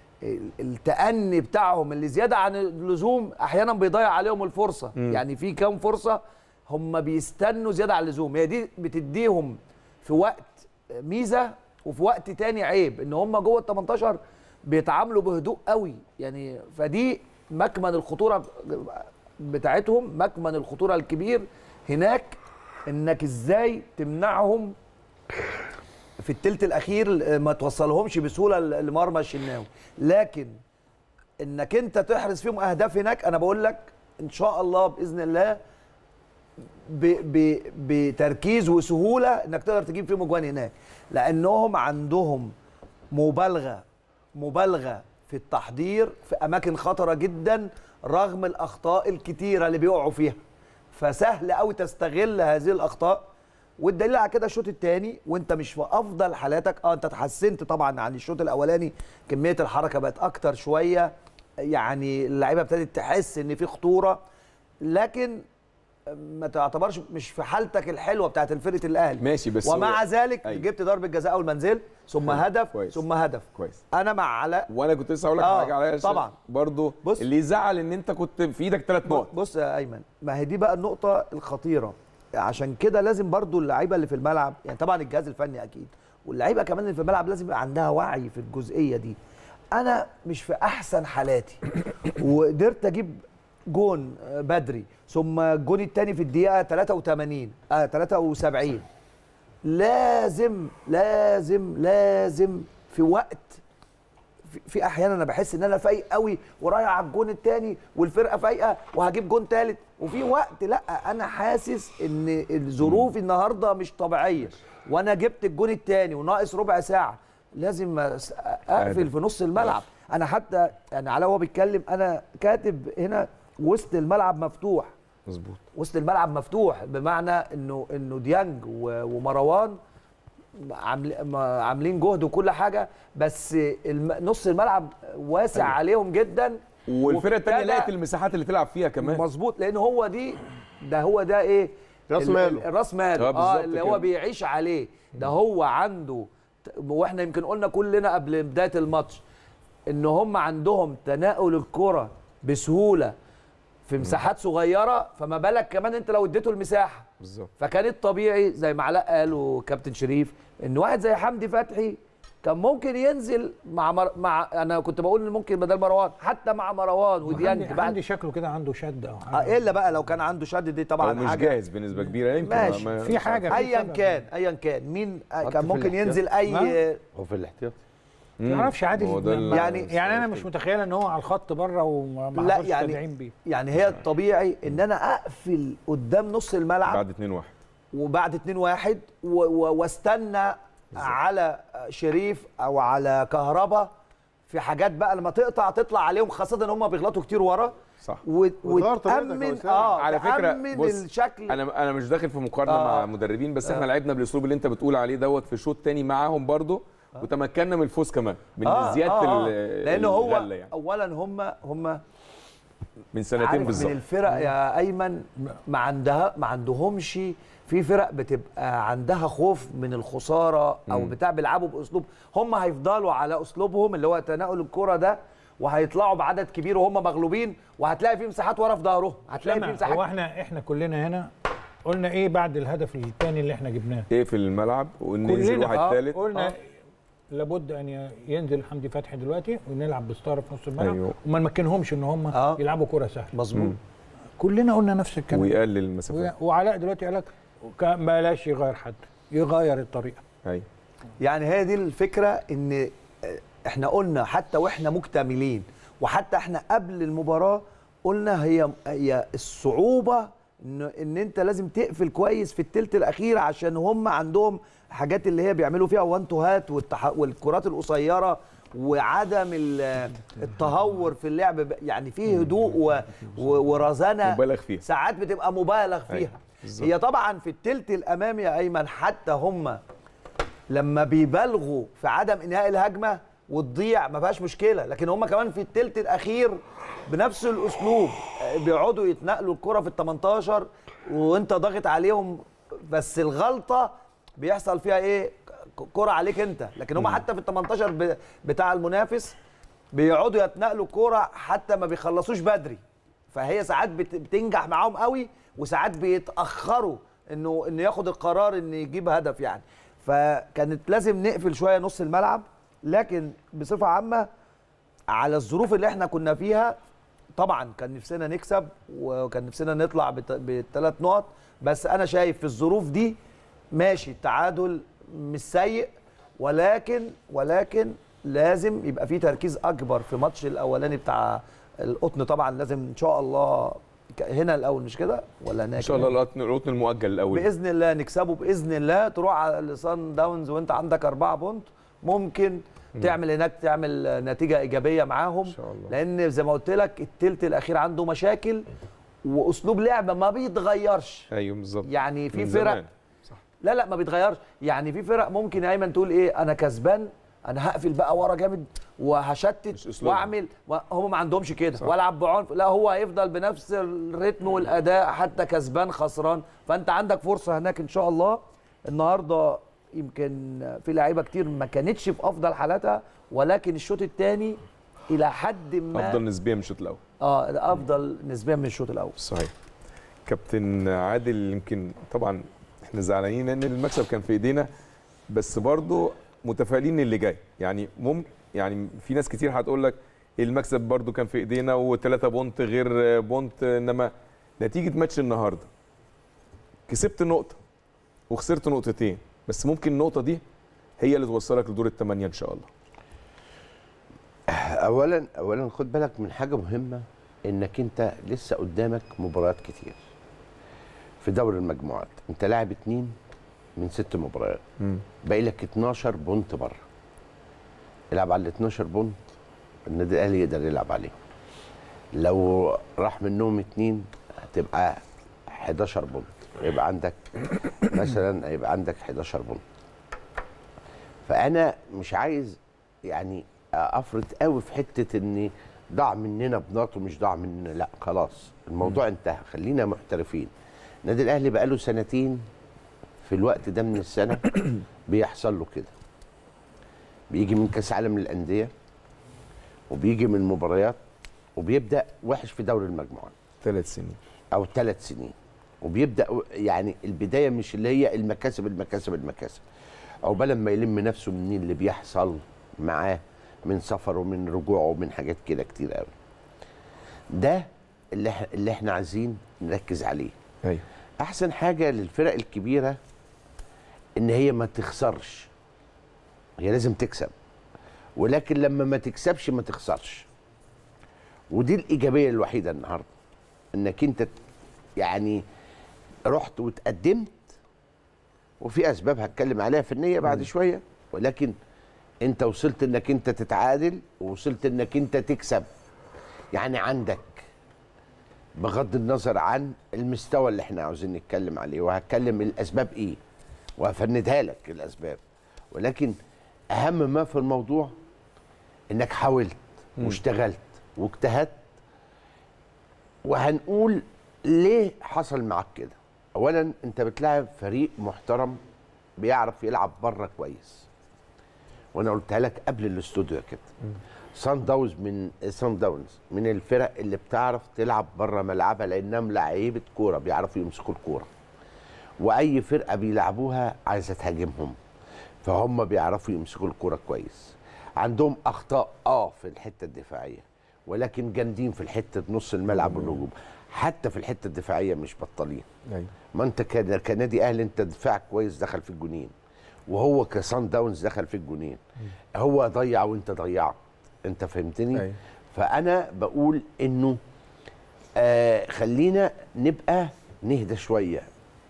التأني بتاعهم اللي زياده عن اللزوم احيانا بيضيع عليهم الفرصه. م. يعني في كام فرصه هم بيستنوا زياده عن اللزوم، هي دي بتديهم في وقت ميزه وفي وقت تاني عيب، ان هم جوه ال تمنتاشر بيتعاملوا بهدوء قوي يعني. فدي مكمن الخطوره بتاعتهم، مكمن الخطوره الكبير هناك، انك ازاي تمنعهم في الثلث الاخير ما توصلهمش بسهوله لمرمى الشناوي. لكن انك انت تحرز فيهم اهداف هناك، انا بقول لك ان شاء الله باذن الله ب ب بتركيز وسهوله انك تقدر تجيب فيهم اجوان هناك، لانهم عندهم مبالغه مبالغه في التحضير في اماكن خطره جدا رغم الاخطاء الكتيره اللي بيقعوا فيها. فسهل قوي تستغل هذه الاخطاء، والدليل على كده الشوط الثاني وانت مش في افضل حالاتك. اه انت اتحسنت طبعا عن الشوط الاولاني، كميه الحركه بقت اكتر شويه، يعني اللعيبه ابتدت تحس ان في خطوره، لكن ما تعتبرش مش في حالتك الحلوه بتاعت الفرقه الاهلي. ماشي، بس ومع هو... ذلك أيوة. جبت ضربه جزاء اول ما نزلت ثم هدف كويس. ثم هدف كويس. انا مع علاء، وانا كنت لسه هقول لك آه حاجه عليا طبعا برضه اللي يزعل ان انت كنت في ايدك ثلاث نقط. بص يا ايمن، ما هي دي بقى النقطه الخطيره، عشان كده لازم برضو اللعيبه اللي في الملعب، يعني طبعا الجهاز الفني اكيد، واللعيبه كمان اللي في الملعب لازم يبقى عندها وعي في الجزئيه دي. انا مش في احسن حالاتي وقدرت اجيب جون بدري، ثم الجون الثاني في الدقيقه تلاتة وتمانين اه تلاتة وسبعين، لازم لازم لازم في وقت في, في احيانا انا بحس ان انا فايق قوي ورايح على الجون الثاني والفرقه فايقه وهجيب جون ثالث، وفي وقت لا انا حاسس ان الظروف النهارده مش طبيعيه وانا جبت الجون الثاني وناقص ربع ساعه، لازم اقفل في نص الملعب. انا حتى يعني علاء وهو بيتكلم انا كاتب هنا وسط الملعب مفتوح. مظبوط، وسط الملعب مفتوح بمعنى انه انه ديانج ومروان عاملين جهد وكل حاجه، بس نص الملعب واسع أيوة. عليهم جدا، والفرقه الثانيه لقت المساحات اللي تلعب فيها كمان. مظبوط، لان هو دي ده هو ده ايه راس ماله راس ماله اه اللي هو بيعيش عليه ده. هو عنده، واحنا يمكن قلنا كلنا قبل بدايه الماتش ان هم عندهم تناول الكره بسهوله في مساحات صغيره، فما بالك كمان انت لو اديته المساحه. بالظبط. فكان الطبيعي زي ما علاء قال وكابتن شريف ان واحد زي حمدي فتحي كان ممكن ينزل مع مر... مع انا كنت بقول ان ممكن بدل مروان، حتى مع مروان وديانج بعد عندي شكله كده عنده شد او حاجه. اه الا بقى لو كان عنده شد دي طبعا مش حاجه جاهز بنسبه كبيره يمكن ماشي. ما في حاجه ايا كان ايا كان مين كان ممكن ينزل اي هو في الاحتياط ما اعرفش عادي يعني يعني انا مش متخيله ان هو على الخط بره وما حصلش يعني تدعيم بيه. يعني هي الطبيعي ان انا اقفل قدام نص الملعب بعد اتنين واحد وبعد اتنين واحد واستنى على شريف او على كهربا في حاجات بقى لما تقطع تطلع عليهم، خاصه ان هم بيغلطوا كتير ورا. صح. وتامن اه على فكره بص الشكل. انا انا مش داخل في مقارنه آه. مع مدربين، بس احنا آه. لعبنا بالاسلوب اللي انت بتقول عليه دوت في شوط تاني معاهم برضو، آه. وتمكنا من الفوز كمان من آه زياده آه. ال لان هو يعني. اولا هم هم من سنتين بالظبط من الفرق يا ايمن ما عندها ما عندهمش، في فرق بتبقى عندها خوف من الخساره او بتاع بيلعبوا باسلوب، هم هيفضلوا على اسلوبهم اللي هو تناول الكره ده، وهيطلعوا بعدد كبير وهم مغلوبين، وهتلاقي في مساحات ورا في ظهرهم، هتلاقي في مساحات. هو احنا احنا كلنا هنا قلنا ايه بعد الهدف الثاني اللي احنا جبناه؟ ايه في الملعب وننزل واحد ثالث. قلنا آه. لابد ان ينزل حمدي فتحي دلوقتي ونلعب بستاره في نص الملعب. أيوه. وما نمكنهمش ان هم آه. يلعبوا كره سهله. مظبوط. كلنا قلنا نفس الكلام. ويقلل المسافات. وعلاء دلوقتي قال لك بلاش يغير حد، يغير الطريقه. ايوه. يعني هي دي الفكره، ان احنا قلنا حتى واحنا مكتملين وحتى احنا قبل المباراه قلنا هي هي الصعوبه ان ان انت لازم تقفل كويس في التلت الاخير، عشان هم عندهم حاجات اللي هي بيعملوا فيها وان تو هات والكرات القصيره وعدم التهور في اللعب، يعني فيه هدوء و- و- ورزانه مبالغ فيها. ساعات بتبقى مبالغ فيها. أيوة، بالظبط. هي طبعا في التلت الامامي يا ايمن حتى هم لما بيبالغوا في عدم انهاء الهجمه وتضيع ما فيهاش مشكله، لكن هم كمان في التلت الاخير بنفس الاسلوب بيقعدوا يتنقلوا الكره في ال تمنتاشر وانت ضاغط عليهم، بس الغلطه بيحصل فيها ايه؟ كره عليك انت، لكن هم حتى في ال تمنتاشر ب- بتاع المنافس بيقعدوا يتنقلوا الكوره حتى ما بيخلصوش بدري، فهي ساعات بت- بتنجح معاهم قوي وساعات بيتاخروا انه انه ياخد القرار ان يجيب هدف يعني. فكانت لازم نقفل شويه نص الملعب، لكن بصفه عامه على الظروف اللي احنا كنا فيها طبعا كان نفسنا نكسب وكان نفسنا نطلع بت- بالثلاث نقط، بس انا شايف في الظروف دي ماشي التعادل مش سيء، ولكن ولكن لازم يبقى في تركيز اكبر في ماتش الاولاني بتاع القطن. طبعا لازم ان شاء الله ك- هنا الاول مش كده ولا هناك؟ ان شاء الله القطن القطن المؤجل الاول باذن الله نكسبه باذن الله، تروح على صن داونز وانت عندك أربعة بونت، ممكن تعمل هناك تعمل نتيجه ايجابيه معاهم إن شاء الله. لان زي ما قلت لك التلت الاخير عنده مشاكل واسلوب لعبه ما بيتغيرش. ايوه بالظبط. يعني في من فرق زمان. لا لا ما بيتغيرش، يعني في فرق ممكن يا ايمن تقول ايه انا كسبان انا هقفل بقى ورا جامد مش وهشتت أسلوبهم. واعمل، هم ما عندهمش كده والعب بعنف، لا هو هيفضل بنفس الريتم والاداء حتى كسبان خسران. فانت عندك فرصه هناك ان شاء الله. النهارده يمكن في لعيبه كتير ما كانتش في افضل حالاتها، ولكن الشوط الثاني الى حد ما افضل نسبيا من الشوط الاول. اه افضل نسبيا من الشوط الاول. صحيح. كابتن عادل يمكن طبعا احنا زعلانين ان المكسب كان في ايدينا، بس برضو متفائلين اللي جاي. يعني مم يعني في ناس كتير هتقول لك المكسب برضو كان في ايدينا وثلاثة بونت غير بونت، انما نتيجه ماتش النهارده كسبت نقطه وخسرت نقطتين، بس ممكن النقطه دي هي اللي توصلك لدور الثمانيه ان شاء الله. اولا اولا خد بالك من حاجه مهمه، انك انت لسه قدامك مباريات كتير في دوري المجموعات. انت لاعب اتنين من ست مباريات، باقي لك اتناشر بونت بره. العب على ال اتناشر بونت، النادي الاهلي يقدر يلعب عليهم. لو راح منهم اتنين هتبقى حداشر بونت، يبقى عندك مثلا هيبقى عندك حداشر بونت. فانا مش عايز يعني افرط قوي في حته ان ضاع مننا بنقط ومش ضاع مننا، لا خلاص الموضوع انتهى، خلينا محترفين. النادي الاهلي بقاله سنتين في الوقت ده من السنه بيحصل له كده، بيجي من كاس عالم للانديه وبيجي من مباريات وبيبدا وحش في دوري المجموعات ثلاث سنين او ثلاث سنين، وبيبدا يعني البدايه مش اللي هي المكاسب المكاسب المكاسب، عقبال ما يلم نفسه من اللي بيحصل معاه من سفر ومن رجوع ومن حاجات كده كتير قوي. ده اللي إح- اللي احنا عايزين نركز عليه. ايوه احسن حاجه للفرق الكبيره ان هي ما تخسرش، هي لازم تكسب، ولكن لما ما تكسبش ما تخسرش. ودي الايجابيه الوحيده النهارده، انك انت يعني رحت وتقدمت، وفي اسباب هتكلم عليها في النيه بعد شويه، ولكن انت وصلت انك انت تتعادل ووصلت انك انت تكسب. يعني عندك بغض النظر عن المستوى اللي احنا عاوزين نتكلم عليه، وهتكلم الاسباب ايه وهفندها لك الاسباب، ولكن اهم ما في الموضوع انك حاولت واشتغلت واجتهدت. وهنقول ليه حصل معاك كده. اولا انت بتلاعب فريق محترم بيعرف يلعب بره كويس، وانا قلتها لك قبل الاستوديو يا كابتن. سان داونز من سان داونز من الفرق اللي بتعرف تلعب بره ملعبها، لانهم لعيبه كوره بيعرفوا يمسكوا الكوره، واي فرقه بيلعبوها عايزه تهاجمهم، فهم بيعرفوا يمسكوا الكوره كويس. عندهم اخطاء اه في الحته الدفاعيه، ولكن جامدين في الحته نص الملعب والهجوم، حتى في الحته الدفاعيه مش بطالين. ايوه ما انت كان- كنادي اهلي انت دفاعك كويس دخل في الجونين، وهو كسان داونز دخل في الجونين، هو ضيع وانت ضيعت، انت فهمتني؟ أيوة. فانا بقول انه آه خلينا نبقى نهدى شويه.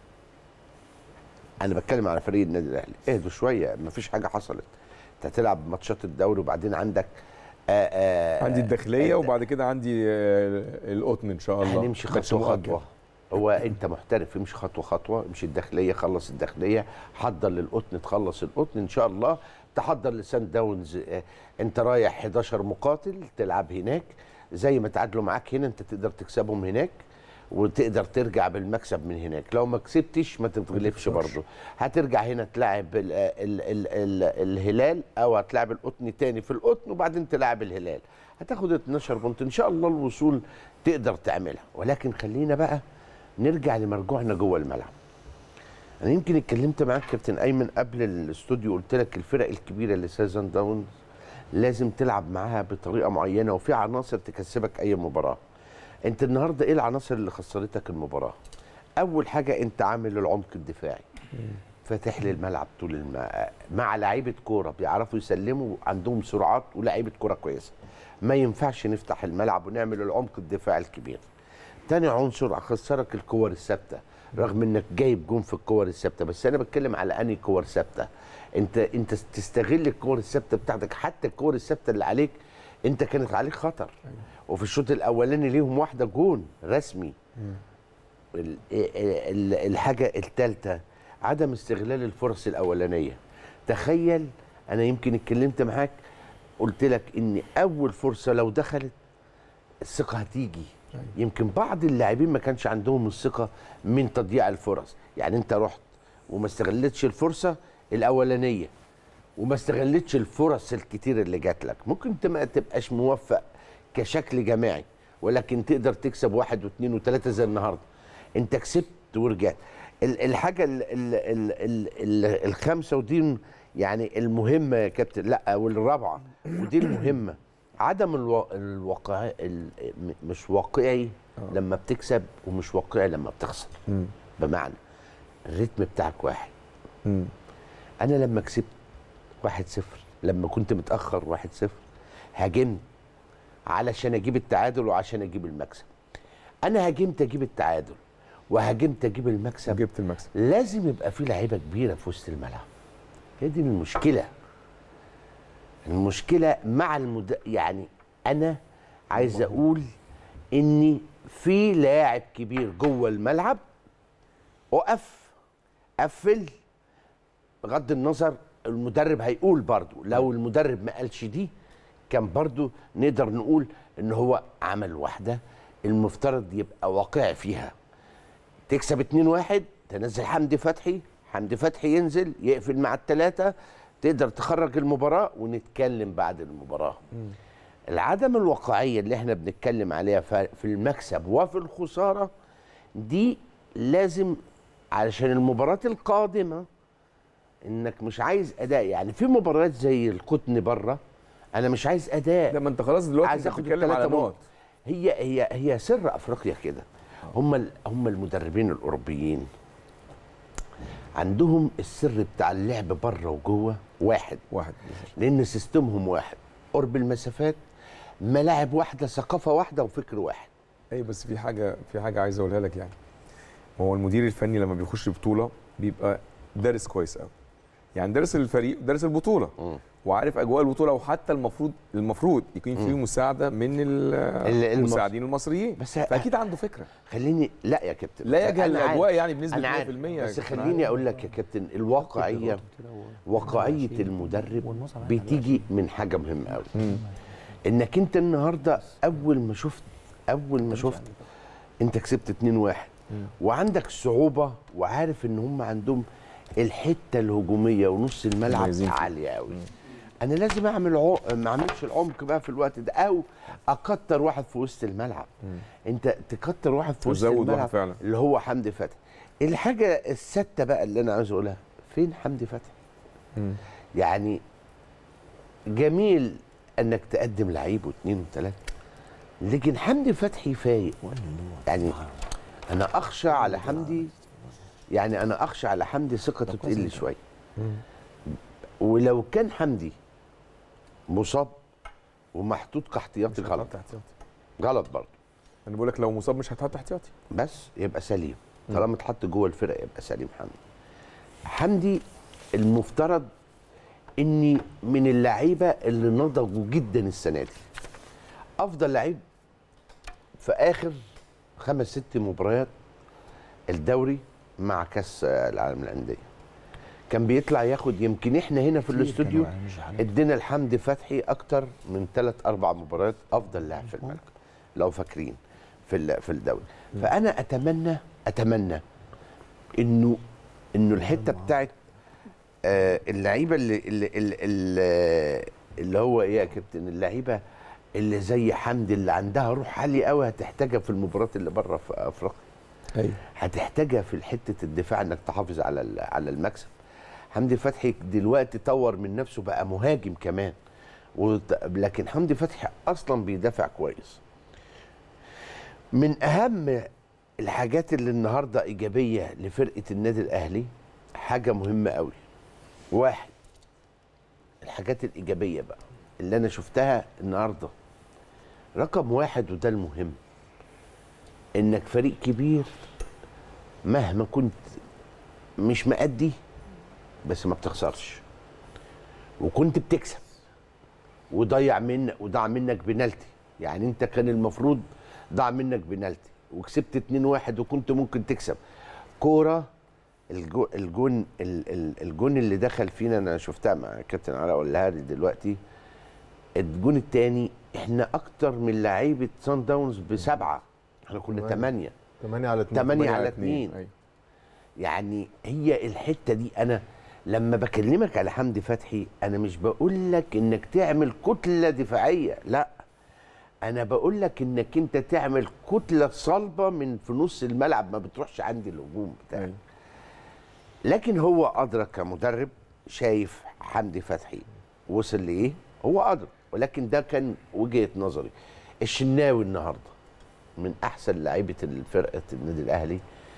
انا بتكلم على فريق النادي الاهلي، اهدوا شويه، مفيش حاجه حصلت. انت هتلعب ماتشات الدوري وبعدين عندك آآ آآ عندي الداخليه وبعد كده عندي القطن ان شاء الله. هنمشي خطوه خطوه. هو انت محترف، امشي خطوه خطوه، امشي الداخليه، خلص الداخليه، حضر للقطن، تخلص القطن ان شاء الله، تحضر لسان داونز. انت رايح حداشر مقاتل تلعب هناك، زي ما تعادلوا معاك هنا انت تقدر تكسبهم هناك وتقدر ترجع بالمكسب من هناك. لو ما كسبتش ما تتغلبش برضه، هترجع هنا تلاعب ال ال ال ال الهلال او هتلاعب القطن تاني في القطن وبعدين تلاعب الهلال، هتاخد اتناشر بونت ان شاء الله. الوصول تقدر تعملها، ولكن خلينا بقى نرجع لمرجوعنا جوه الملعب. انا يمكن اتكلمت معاك كابتن ايمن قبل الاستوديو، قلت لك الفرق الكبيره اللي سان داونز لازم تلعب معاها بطريقه معينه وفي عناصر تكسبك اي مباراه. انت النهارده ايه العناصر اللي خسرتك المباراه؟ اول حاجه انت عامل العمق الدفاعي، فاتح لي الملعب طول الم... مع لعيبه كوره بيعرفوا يسلموا، عندهم سرعات ولاعيبه كوره كويسه. ما ينفعش نفتح الملعب ونعمل العمق الدفاعي الكبير. تاني عنصر اخسرك الكور الثابته، رغم انك جايب جون في الكور الثابته، بس انا بتكلم على انهي كور ثابته. انت انت تستغل الكور الثابته بتاعتك، حتى الكور الثابته اللي عليك انت كانت عليك خطر. وفي الشوط الاولاني ليهم واحده جون رسمي. ال ال الحاجه الثالثه عدم استغلال الفرص الاولانيه. تخيل انا يمكن اتكلمت معاك قلت لك ان اول فرصه لو دخلت الثقه هتيجي. يمكن بعض اللاعبين ما كانش عندهم الثقه من تضييع الفرص، يعني انت رحت وما استغلتش الفرصه الاولانيه وما استغلتش الفرص الكتير اللي جات لك. ممكن انت ما تبقاش موفق كشكل جماعي، ولكن تقدر تكسب واحد واثنين وثلاثه زي النهارده. انت كسبت ورجعت. الحاجه ال ال ال ال ال الخامسه ودي يعني المهمه يا كابتن، لا والرابعه ودي المهمه، عدم الو... الواقع ال... مش واقعي أوه. لما بتكسب ومش واقعي لما بتخسر. مم. بمعنى الريتم بتاعك واحد. مم. انا لما كسبت واحد صفر، لما كنت متاخر واحد صفر هاجمت علشان اجيب التعادل وعشان اجيب المكسب. انا هاجمت اجيب التعادل وهاجمت اجيب المكسب، جبت المكسب. لازم يبقى في لعيبه كبيره في وسط الملعب. هي دي المشكله. المشكله مع المد... يعني انا عايز اقول اني في لاعب كبير جوه الملعب اقف قفل، بغض النظر المدرب هيقول برضو، لو المدرب ما قالش دي كان برضو نقدر نقول ان هو عمل واحده المفترض يبقى واقعي فيها. تكسب اتنين واحد تنزل حمدي فتحي، حمدي فتحي ينزل يقفل مع الثلاثه، تقدر تخرج المباراه ونتكلم بعد المباراه. م. العدم الواقعيه اللي احنا بنتكلم عليها في المكسب وفي الخساره دي لازم علشان المباراه القادمه انك مش عايز اداء. يعني في مباريات زي القطن بره انا مش عايز اداء، لما انت خلاص دلوقتي عايز انت بتتكلم على نقط. هي هي هي سر افريقيا كده. هم هم المدربين الاوروبيين عندهم السر بتاع اللعب بره وجوه واحد واحد لان سيستمهم واحد، قرب المسافات، ملاعب واحده، ثقافه واحده، وفكر واحد. اي بس في حاجه في حاجه عايز اقولها لك. يعني هو المدير الفني لما بيخش بطوله بيبقى دارس كويس قوي، يعني دارس الفريق دارس البطوله م. وعارف اجواء البطوله، وحتى المفروض المفروض يكون في مساعده من المساعدين المصريين، بس فاكيد عنده فكره. خليني لا يا كابتن لا يجهل الاجواء يعني بنسبه مية في المية، بس خليني اقول لك يا كابتن الواقعيه، واقعيه المدرب بتيجي من حاجه مهمه قوي. انك انت النهارده اول ما شفت اول ما شفت انت كسبت اتنين واحد وعندك صعوبه، وعارف ان هم عندهم الحته الهجوميه ونص الملعب عاليه قوي. انا لازم اعمل عو... ما اعملش العمق بقى في الوقت ده، او اكتر واحد في وسط الملعب. مم. انت تكتر واحد في وسط الملعب فعلا. اللي هو حمدي فتحي. الحاجه السادسه بقى اللي انا عايز اقولها، فين حمدي فتحي؟ مم. يعني جميل انك تقدم لعيب واثنين وثلاثه، لكن حمدي فتحي فايق. يعني انا اخشى على حمدي، يعني انا اخشى على حمدي ثقته تقل شويه. ولو كان حمدي مصاب ومحطوط كاحتياطي غلط غلط برضه. انا بقول لك لو مصاب مش هتحط احتياطي، بس يبقى سليم. طالما اتحط جوه الفرقه يبقى سليم حمدي. حمدي المفترض اني من اللعيبه اللي نضجوا جدا السنه دي. افضل لعيب في اخر خمس ست مباريات الدوري مع كاس العالم للانديه. كان بيطلع ياخد، يمكن احنا هنا في الاستوديو ادينا لحمدي فتحي اكتر من ثلاث اربع مباريات افضل لاعب في الملعب لو فاكرين في في الدوري. فانا اتمنى اتمنى انه انه الحته بتاعت آه اللعيبه اللي اللي, اللي اللي هو ايه يا كابتن، اللعيبه اللي زي حمدي اللي عندها روح عاليه قوي هتحتاجها في المباريات اللي بره في افريقيا. ايوه هتحتاجها في حته الدفاع انك تحافظ على على المكسب. حمدي فتحي دلوقتي طور من نفسه بقى مهاجم كمان، لكن حمدي فتحي اصلا بيدافع كويس. من اهم الحاجات اللي النهارده ايجابيه لفرقه النادي الاهلي حاجه مهمه قوي. واحد، الحاجات الايجابيه بقى اللي انا شفتها النهارده، رقم واحد وده المهم، انك فريق كبير مهما كنت مش مأدي بس ما بتخسرش، وكنت بتكسب وضيع منك وضاع منك بنالتي. يعني انت كان المفروض ضاع منك بنالتي وكسبت اتنين واحد وكنت ممكن تكسب. كوره الجو الجون الجون اللي دخل فينا انا شفتها مع كابتن علاء قولها لي دلوقتي. الجون الثاني احنا اكتر من لعيبه سان داونز بسبعه، احنا كنا ثمانيه ثمانية على اثنين ثمانية على اثنين. أيوة. يعني هي الحته دي، انا لما بكلمك على حمدي فتحي انا مش بقول لك انك تعمل كتله دفاعيه، لا، انا بقول لك انك انت تعمل كتله صلبه من في نص الملعب، ما بتروحش عند الهجوم بتاعك. أيوة. لكن هو ادرك كمدرب، شايف حمدي فتحي وصل لايه، هو ادرك، ولكن ده كان وجهه نظري. الشناوي النهارده من احسن لعيبه الفرقه النادي الاهلي،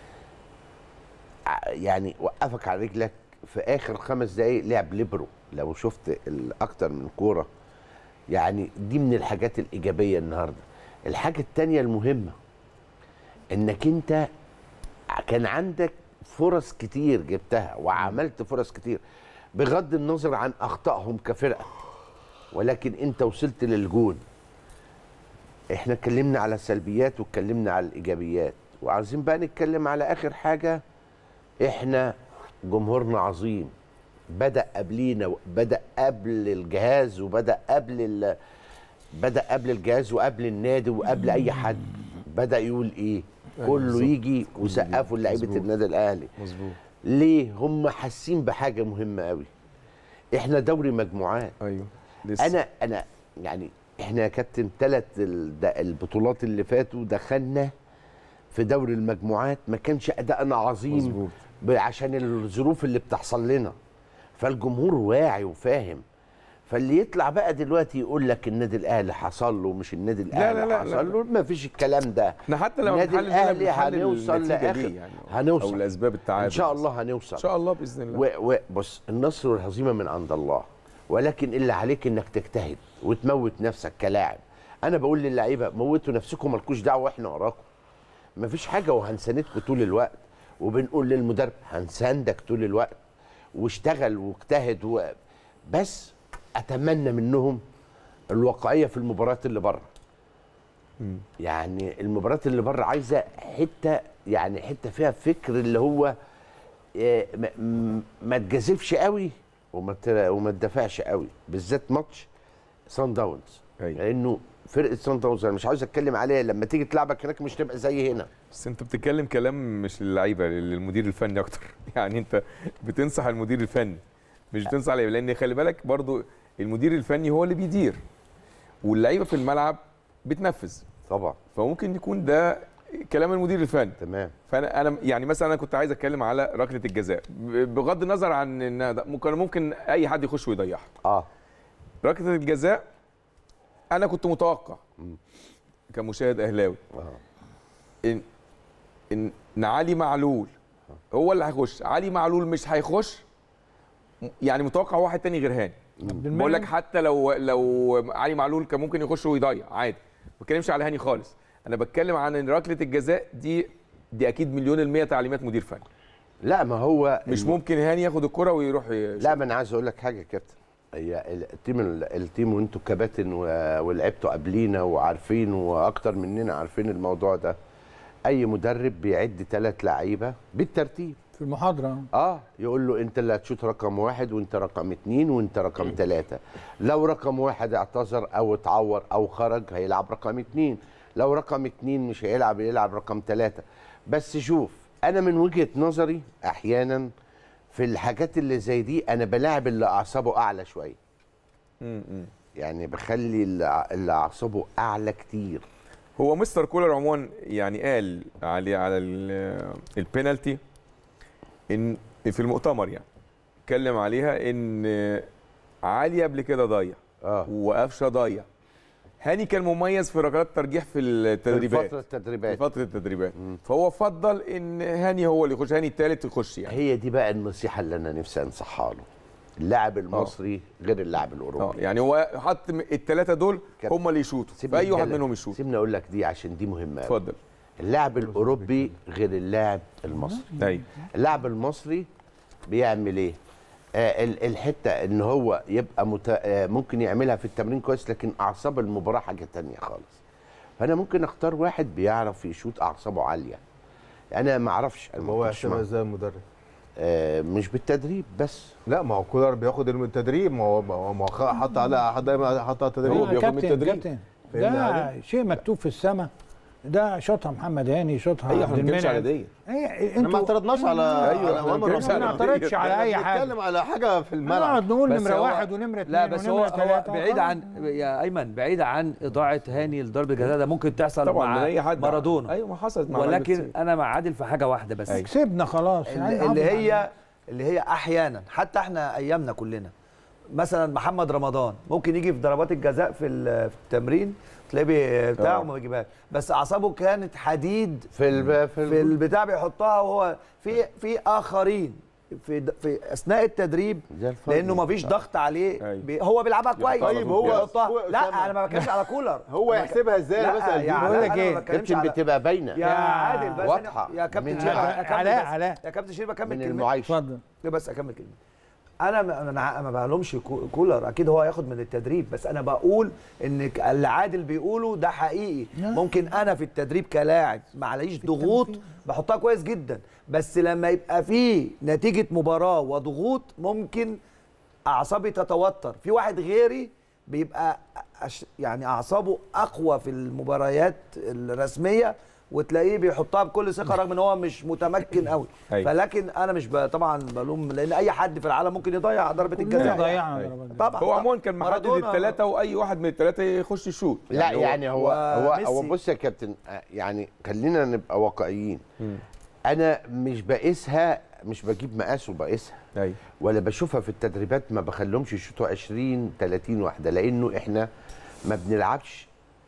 يعني وقفك على رجلك في اخر خمس دقايق لعب ليبرو، لو شفت اكتر من كوره. يعني دي من الحاجات الايجابيه النهارده. الحاجه الثانيه المهمه انك انت كان عندك فرص كتير جبتها وعملت فرص كتير بغض النظر عن اخطائهم كفرقه، ولكن انت وصلت للجون. احنا اتكلمنا على السلبيات واتكلمنا على الايجابيات، وعايزين بقى نتكلم على اخر حاجه. احنا جمهورنا عظيم، بدا قبلينا، بدا قبل الجهاز وبدا قبل ال... بدا قبل الجهاز وقبل النادي وقبل اي حد. بدا يقول ايه؟ كله يجي وسقفوا لعيبه النادي الاهلي. مظبوط. ليه؟ هم حاسين بحاجه مهمه قوي. احنا دوري مجموعات. ايوه لسه. انا انا يعني احنا يا كابتن ثلاث البطولات اللي فاتوا دخلنا في دوري المجموعات ما كانش ادائنا عظيم. مظبوط. عشان الظروف اللي بتحصل لنا، فالجمهور واعي وفاهم. فاللي يطلع بقى دلوقتي يقول لك النادي الاهلي حصل له، مش النادي الاهلي لا لا لا حصل له، ما فيش الكلام ده. احنا حتى لو النادي الاهلي هنوصل لاخر يعني هنوصل او لاسباب التعادل ان شاء الله، هنوصل ان شاء الله باذن الله. وبص، النصر والهزيمه من عند الله، ولكن اللي عليك انك تجتهد وتموت نفسك كلاعب. انا بقول للعيبه موتوا نفسكم، مالكوش دعوه، احنا وراكم، ما فيش حاجه، وهنساندكم طول الوقت. وبنقول للمدرب هنساندك طول الوقت، واشتغل واجتهد و... بس اتمنى منهم الواقعيه في المباريات اللي بره. يعني المباريات اللي بره عايزه حته، يعني حته فيها فكر اللي هو ما تجازفش قوي وما وما تدافعش قوي، بالذات ماتش سان داونز. أيوة. لانه فرقه سان داونز انا مش عاوز اتكلم عليها، لما تيجي تلعبك هناك مش تبقى زي هنا. بس انت بتتكلم كلام مش للعيبه، للمدير الفني اكتر. يعني انت بتنصح المدير الفني مش بتنصح اللعيبه، لان خلي بالك برضو المدير الفني هو اللي بيدير واللعيبه في الملعب بتنفذ طبعا. فممكن يكون ده كلام المدير الفني. تمام. فانا انا يعني مثلا انا كنت عايز اتكلم على ركله الجزاء، بغض النظر عن ان ممكن ممكن اي حد يخش ويضيعها. اه ركله الجزاء انا كنت متوقع م. كمشاهد اهلاوي آه. ان ان علي معلول هو اللي هيخش. علي معلول مش هيخش، يعني متوقع واحد تاني غير هاني. بقول لك حتى لو لو علي معلول كان ممكن يخش ويضيع عادي، ما بتكلمش على هاني خالص. انا بتكلم عن ان ركله الجزاء دي دي اكيد مليون المية تعليمات مدير فني. لا ما هو مش ممكن هاني ياخد الكرة ويروح ي... لا ما انا عايز اقول لك حاجه يا كابتن. هي التيم التيم وانتوا كباتن ولعبتوا قبلينا وعارفين واكتر مننا عارفين الموضوع ده. اي مدرب بيعد ثلاث لعيبه بالترتيب في المحاضره. اه يقول له انت اللي هتشوط رقم واحد وانت رقم اثنين وانت رقم ثلاثه. لو رقم واحد اعتذر او اتعور او خرج هيلعب رقم اثنين. لو رقم اثنين مش هيلعب يلعب رقم ثلاثه. بس شوف انا من وجهه نظري احيانا في الحاجات اللي زي دي انا بلاعب اللي اعصابه اعلى شويه. يعني بخلي اللي اعصابه اعلى كتير. هو مستر كولر عموما يعني قال على على البينالتي ان في المؤتمر يعني اتكلم عليها ان علي قبل كده ضيع اه وقفشه ضيع. هاني كان مميز في ركلات الترجيح في التدريبات في فتره التدريبات في فتره التدريبات فهو فضل ان هاني هو اللي يخش، هاني الثالث يخش يعني. هي دي بقى النصيحه اللي انا نفسي انصحها له. اللاعب المصري أوه. غير اللاعب الاوروبي. اه يعني هو حط الثلاثه دول هم اللي يشوطوا فاي واحد منهم يشوط. سيبني اقول لك دي عشان دي مهمه. اتفضل. اللاعب الاوروبي غير اللاعب المصري. ايوه. اللاعب المصري بيعمل ايه؟ آه الحته ان هو يبقى مت... آه ممكن يعملها في التمرين كويس لكن اعصاب المباراه حاجه ثانيه خالص. فانا ممكن اختار واحد بيعرف يشوط اعصابه عاليه. انا ما اعرفش. هو يحسبها ازاي المدرب؟ آه مش بالتدريب بس. لا ما هو كولر بياخد التدريب. ما هو ما هو حط على حط حط على التدريب. هو بياخد من التدريب. ده شيء مكتوب في السماء. ده شاطها محمد هاني، شاطها ايوه احنا ما بنتكلمش على دي. احنا ما اعترضناش على ايوه احنا ما بنعترضش على اي حاجه. بنتكلم على حاجه في الملعب. نقعد نقول نمره واحد ونمره اثنين. لا بس هو, هو بعيد عن يا ايمن بعيد عن اضاعه هاني لضربه الجزاء. ده ممكن تحصل مع مارادونا. ايوه ما حصلت مع ولكن انا مع عادل في حاجه واحده بس. كسبنا خلاص اللي هي اللي هي احيانا حتى احنا ايامنا كلنا مثلا محمد رمضان ممكن يجي في ضربات الجزاء في التمرين تلاقيه بتاعه وما بيجيبهاش، بس اعصابه كانت حديد في الب... في, في البتاع بيحطها. وهو في في اخرين في في اثناء التدريب لانه ما فيش ضغط عليه بي هو بيلعبها كويس. طيب هو لا انا ما بتكلمش على كولر. هو يحسبها ازاي؟ انا بسال دي بقول لك ايه كابتن بتبقى باينه يا عادل بس واضحه يا كابتن شيرين علاء علاء يا كابتن شيرين بكمل كلمه المعايشه. اتفضل بس اكمل كلمه. انا ما ما بقولهمش كولر اكيد هو هياخد من التدريب، بس انا بقول ان اللي عادل بيقوله ده حقيقي. ممكن انا في التدريب كلاعب ما عليش ضغوط بحطها كويس جدا، بس لما يبقى في نتيجه مباراه وضغوط ممكن اعصابي تتوتر. في واحد غيري بيبقى يعني اعصابه اقوى في المباريات الرسميه وتلاقيه بيحطها بكل ثقه رغم ان هو مش متمكن قوي. فلكن انا مش طبعا بلوم لان اي حد في العالم ممكن يضيع ضربه الجزاء. طبعا هو عموما كان محدد الثلاثه واي واحد من الثلاثه يخش يشوط. لا يعني, يعني هو هو هو بص يا كابتن يعني خلينا نبقى واقعيين. انا مش بقيسها مش بجيب مقاس وبقيسها ايوه ولا بشوفها في التدريبات. ما بخليهمش يشوطوا عشرين ثلاثين واحده لانه احنا ما بنلعبش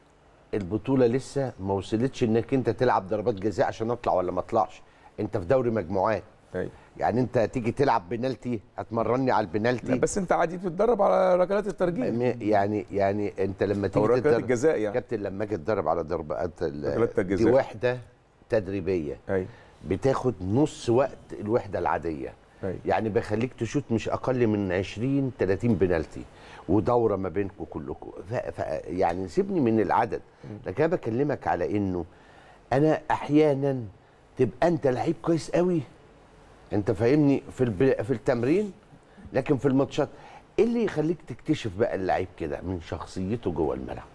البطوله لسه ما وصلتش انك انت تلعب ضربات جزاء عشان اطلع ولا ما اطلعش. انت في دوري مجموعات. أي. يعني انت تيجي تلعب بنالتي هتمرني على البنالتي. لا بس انت عادي بتتدرب على ركلات الترجيح. يعني يعني انت لما تيجي ركلات الجزاء يعني كابتن لما اجي اتدرب على ضربات الجزاء دي وحده تدريبيه. أي. بتاخد نص وقت الوحده العاديه. أي. يعني بخليك تشوت مش اقل من عشرين ثلاثين بنالتي ودوره ما بينكم كلكم. يعني سيبني من العدد، لكن انا بكلمك على انه انا احيانا تبقى انت لعيب كويس قوي انت فاهمني في الب... في التمرين، لكن في الماتشات ايه اللي يخليك تكتشف بقى اللعيب كده من شخصيته جوه الملعب.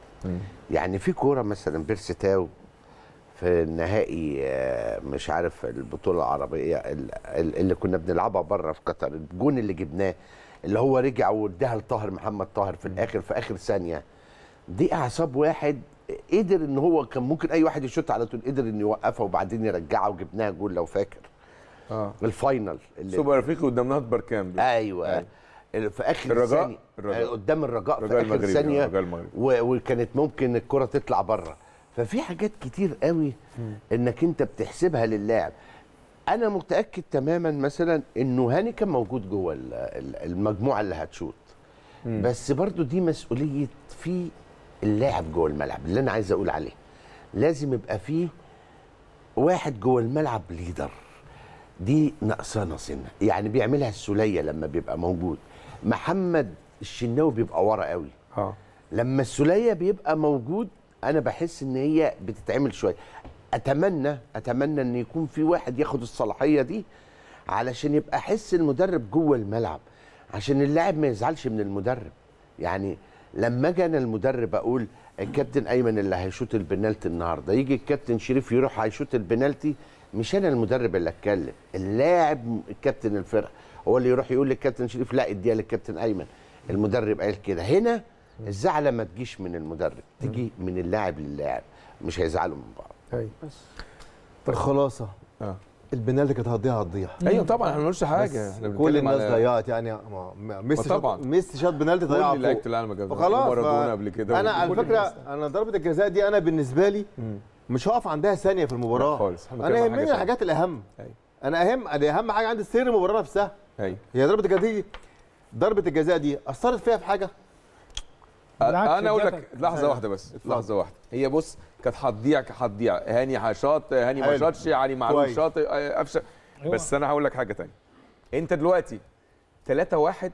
يعني في كوره مثلا بيرستاو في النهائي مش عارف البطوله العربيه اللي كنا بنلعبها بره في قطر، الجون اللي جبناه اللي هو رجع واداها لطاهر محمد طاهر في الاخر في اخر ثانيه. دي اعصاب واحد قدر ان هو كان ممكن اي واحد يشوط على طول، قدر انه يوقفها وبعدين يرجعها وجبناها جول لو فاكر. اه الفاينل سوبر افريقي قدام نهضه بركان. ايوه, أيوة. في اخر الرجاء ثانيه الرجاء. قدام الرجاء في اخر ثانيه وكانت ممكن الكره تطلع بره. ففي حاجات كتير قوي انك انت بتحسبها للاعب. انا متاكد تماما مثلا انه هاني كان موجود جوه المجموعه اللي هتشوط، بس برضو دي مسؤوليه في اللاعب جوه الملعب. اللي انا عايز اقول عليه لازم يبقى فيه واحد جوه الملعب ليدر، دي ناقصانا سنه، يعني بيعملها السوليه لما بيبقى موجود. محمد الشناوي بيبقى ورا قوي. اه لما السوليه بيبقى موجود انا بحس ان هي بتتعمل شويه. اتمنى اتمنى ان يكون في واحد ياخد الصلاحيه دي علشان يبقى حس المدرب جوه الملعب، عشان اللاعب ما يزعلش من المدرب. يعني لما اجي انا المدرب اقول الكابتن ايمن اللي هيشوط البنالتي النهارده، يجي الكابتن شريف يروح هيشوط البنالتي، مش انا المدرب اللي اتكلم، اللاعب الكابتن الفرقه هو اللي يروح يقول للكابتن شريف لا اديها للكابتن ايمن، المدرب قال كده. هنا الزعله ما تجيش من المدرب، تيجي من اللاعب للاعب، مش هيزعلوا من بعض. ايوه الخلاصه اه البنالتي كانت هتضيع هتضيع ايوه طبعا احنا ما بنقولش حاجه، احنا كل بنتكلم الناس على ضيعت يعني. ما- ما- ميسي طبعاً. شاط ميسي شاط بنالتي ضيعها كل لعيبه فوق. العالم جابوا فخلاص مارادونا ف- قبل كده انا على وكل فكره الناس. انا ضربه الجزاء دي انا بالنسبه لي مم. مش هقف عندها ثانيه في المباراه لا خالص، احنا انا بنتكلم عن حاجة يهمني تانية. الحاجات الاهم. أيوة. انا اهم انا اهم حاجه عندي سير المباراه نفسها. ايوه هي ضربه الجزاء دي ضربه الجزاء دي اثرت فيها في حاجه؟ بالعكس، انا اقول لك اتدفع. لحظه واحده بس، لحظه واحده. هي بص كانت هتضيع هتضيع هاني شاط، هاني ما حلو. شاطش، علي معلول كويس. شاط، قفشه. بس انا هقول لك حاجه ثانيه. انت دلوقتي ثلاثة واحد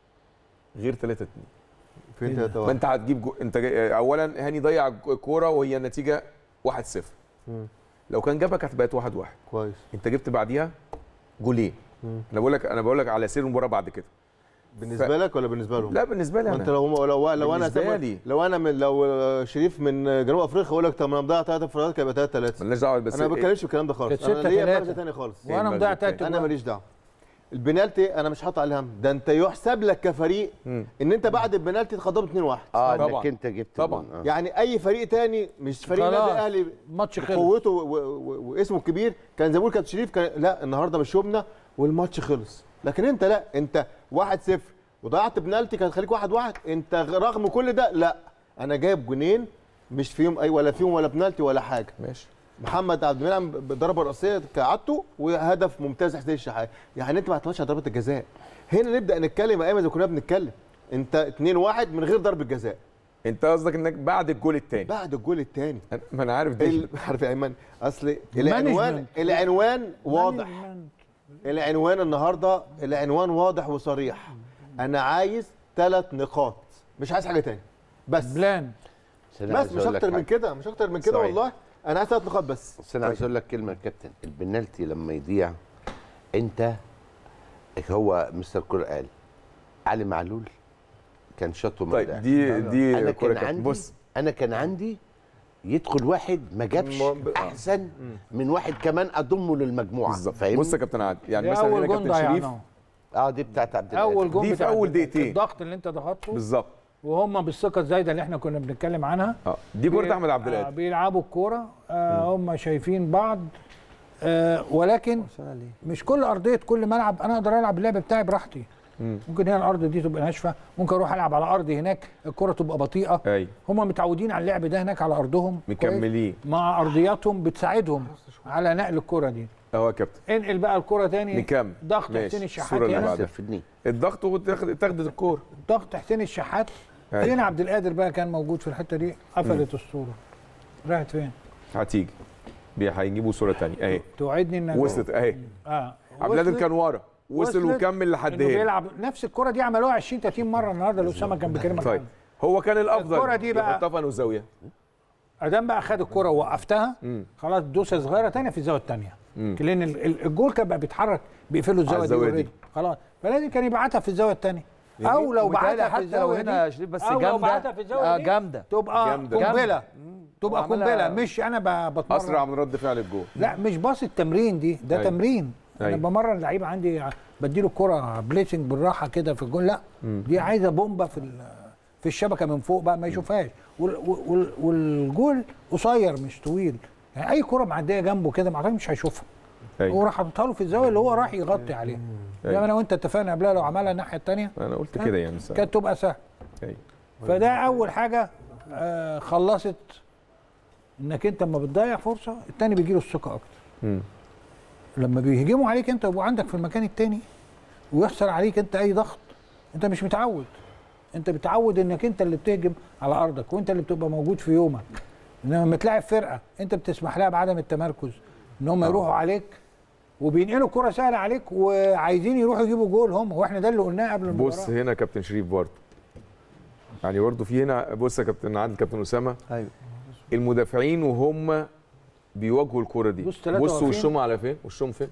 غير ثلاثة اتنين. فين ثلاثة ما واحد؟ انت هتجيب جو... انت جاي... اولا هاني ضيع كوره وهي النتيجه واحد صفر. مم. لو كان جابها كانت بقت واحد واحد. كويس. انت جبت بعديها جولين. مم. انا بقول لك انا بقول لك على سير المباراه بعد كده. بالنسبه ف... لك ولا بالنسبه لهم؟ لا بالنسبه لي ما انا. انت لو لو لو انا بالنسبة سب... لي. لو انا من لو شريف من جنوب افريقيا اقول لك طب ما انا مضيع ثلاث انفرادات كان يبقى ثلاثة ثلاثة. مالناش دعوه بس انا ما بتكلمش في الكلام ده خالص. كانت انا ستة ليا ثلاثة. مغزى ثاني خالص. وانا المغزى مضيع التاني؟ تلات انا جوان. ماليش دعوه. البنالتي انا مش هحط عليها هم، ده انت يحسب لك كفريق مم. ان انت بعد البنالتي اتقدمت اتنين واحد. اه طبعاً. انك انت جبت طبعاً. جون. آه. يعني اي فريق تاني مش فريق النادي خلاص. الاهلي ماتش خلص. قوته و- و- واسمه الكبير كان زي ما بيقول كابتن شريف كان لا النهارده مش يومنا والماتش خلص. لكن انت لا انت واحد صفر وضيعت بنالتي كانت خليك واحد واحد. انت رغم كل ده لا انا جايب جونين مش فيهم اي ولا فيهم ولا بنالتي ولا حاجه. ماشي. محمد عبد المنعم بالضربه الراسيه كعادته وهدف ممتاز حسين الشحات. يعني انت ما اعتمدتش على ضربه الجزاء. هنا نبدا نتكلم يا ايمن زي ما كنا بنتكلم. انت اتنين واحد من غير ضربه جزاء انت قصدك انك بعد الجول الثاني. بعد الجول الثاني. ما انا عارف دي. ال- عارف يا ايمن اصل العنوان العنوان واضح. العنوان النهارده العنوان واضح وصريح. انا عايز ثلاث نقاط مش عايز حاجه تاني بس بلان. بس أنا بس عايز مش أقول لك اكتر من حاجة. كده مش اكتر من كده صحيح. والله انا عايز ثلاث نقاط بس. بس انا عايز اقول لك كلمه يا كابتن، البنالتي لما يضيع انت هو مستر كولر قال علي معلول كان شاطه ما طيب ضيعش. دي دي انا كرة كان كابتن. عندي بص انا كان عندي يدخل واحد ما جابش م- احسن من واحد كمان اضمه للمجموعه. بالظبط. فاهمني؟ بص يا كابتن عادل يعني دي مثلا اول هنا جون كابتن شريف ضيعناه. اه دي بتاعت عبد القادر. اول جون دي في بتاع أول ال- دقيقتين. الضغط اللي انت ضغطته بالظبط. وهم بالثقه الزايده اللي احنا كنا بنتكلم عنها. اه دي بي- كرة احمد عبد آه، القادر. بيلعبوا الكوره آه هم شايفين بعض آه ولكن مش كل ارضيه كل ملعب انا اقدر العب اللعب بتاعي براحتي. مم. ممكن هنا الارض دي تبقى ناشفه، ممكن اروح العب على ارض هناك الكره تبقى بطيئه. ايوه هم متعودين على اللعب ده هناك على ارضهم كويس؟ مكملين مع ارضياتهم بتساعدهم على نقل الكره دي. اهو يا كابتن. انقل بقى الكره تاني. نكمل. ضغط ماشي. حسين الشحات الصورة اللي هنا. بعدها. استفدني. الضغط وتاخد الكوره. ضغط حسين الشحات. أيوة. فين عبد القادر بقى كان موجود في الحته دي قفلت الصوره. راحت فين؟ هتيجي بي- هيجيبوا صوره ثانيه اهي توعدني ان وصلت اهي. اه عبد القادر وصلت- كان ورا وصل وصلت وكمل لحد إنه هنا. بيلعب نفس الكره دي عملوها عشرين تلاتين مره النهارده اللي اسامه كان بيكلمك طيب عنها. هو كان الافضل الكرة دي بقى- يحطها في أنهي زاويه. ادام بقى خد الكره ووقفتها مم. خلاص دوسه صغيره ثانيه في الزاويه الثانيه. مم. لان ال- ال- الجول كان بقى بيتحرك بيقفلوا الزاويه دي, الزاوية already. دي. خلاص فلازم كان يبعتها في الزاويه الثانيه او لو وبالتالي بعتها في حتى لو الزاويه هنا دي شريف بس او لو جامده بعتها في الزاويه آه، دي جامده تبقى جامدة. قنبله تبقى وعملها- قنبله مش انا ب- بتمرن اسرع من رد فعل الجول. لا مش باص التمرين دي ده أيوة. تمرين انا أيوة. بمرن لعيبه عندي بديله الكره بليسنج بالراحه كده في الجول لا مم. دي عايزه بومبه في ال- في الشبكه من فوق بقى ما يشوفهاش وال- وال- والجول قصير مش طويل يعني اي كره معديه جنبه كده ما مش هيشوفها أيوة. هو راح حاططها له في الزاويه اللي هو راح يغطي عليها أيوة. زي انا وانت اتفقنا قبلها لو عملها الناحيه الثانيه انا قلت كده يعني سهل. كانت تبقى سهل أيوة. فده اول حاجه آه خلصت انك انت لما بتضيع فرصه الثاني بيجي له الثقه اكتر مم. لما بيهجموا عليك انت ويبقوا عندك في المكان التاني ويحصل عليك انت اي ضغط انت مش متعود انت بتعود انك انت اللي بتهجم على ارضك وانت اللي بتبقى موجود في يومك انما لما تلاعب فرقه انت بتسمح لها بعدم التمركز ان هم يروحوا عليك وبينقلوا كرة سهله عليك وعايزين يروحوا يجيبوا جول هم، واحنا ده اللي قلناه قبل المباراه. بص هنا كابتن شريف برضه، يعني برضه في هنا، بص يا كابتن عادل كابتن اسامه، ايوه المدافعين وهم بيواجهوا الكرة دي بص ثلاثة بص واقفين. وشهم على فين؟ وشهم فين؟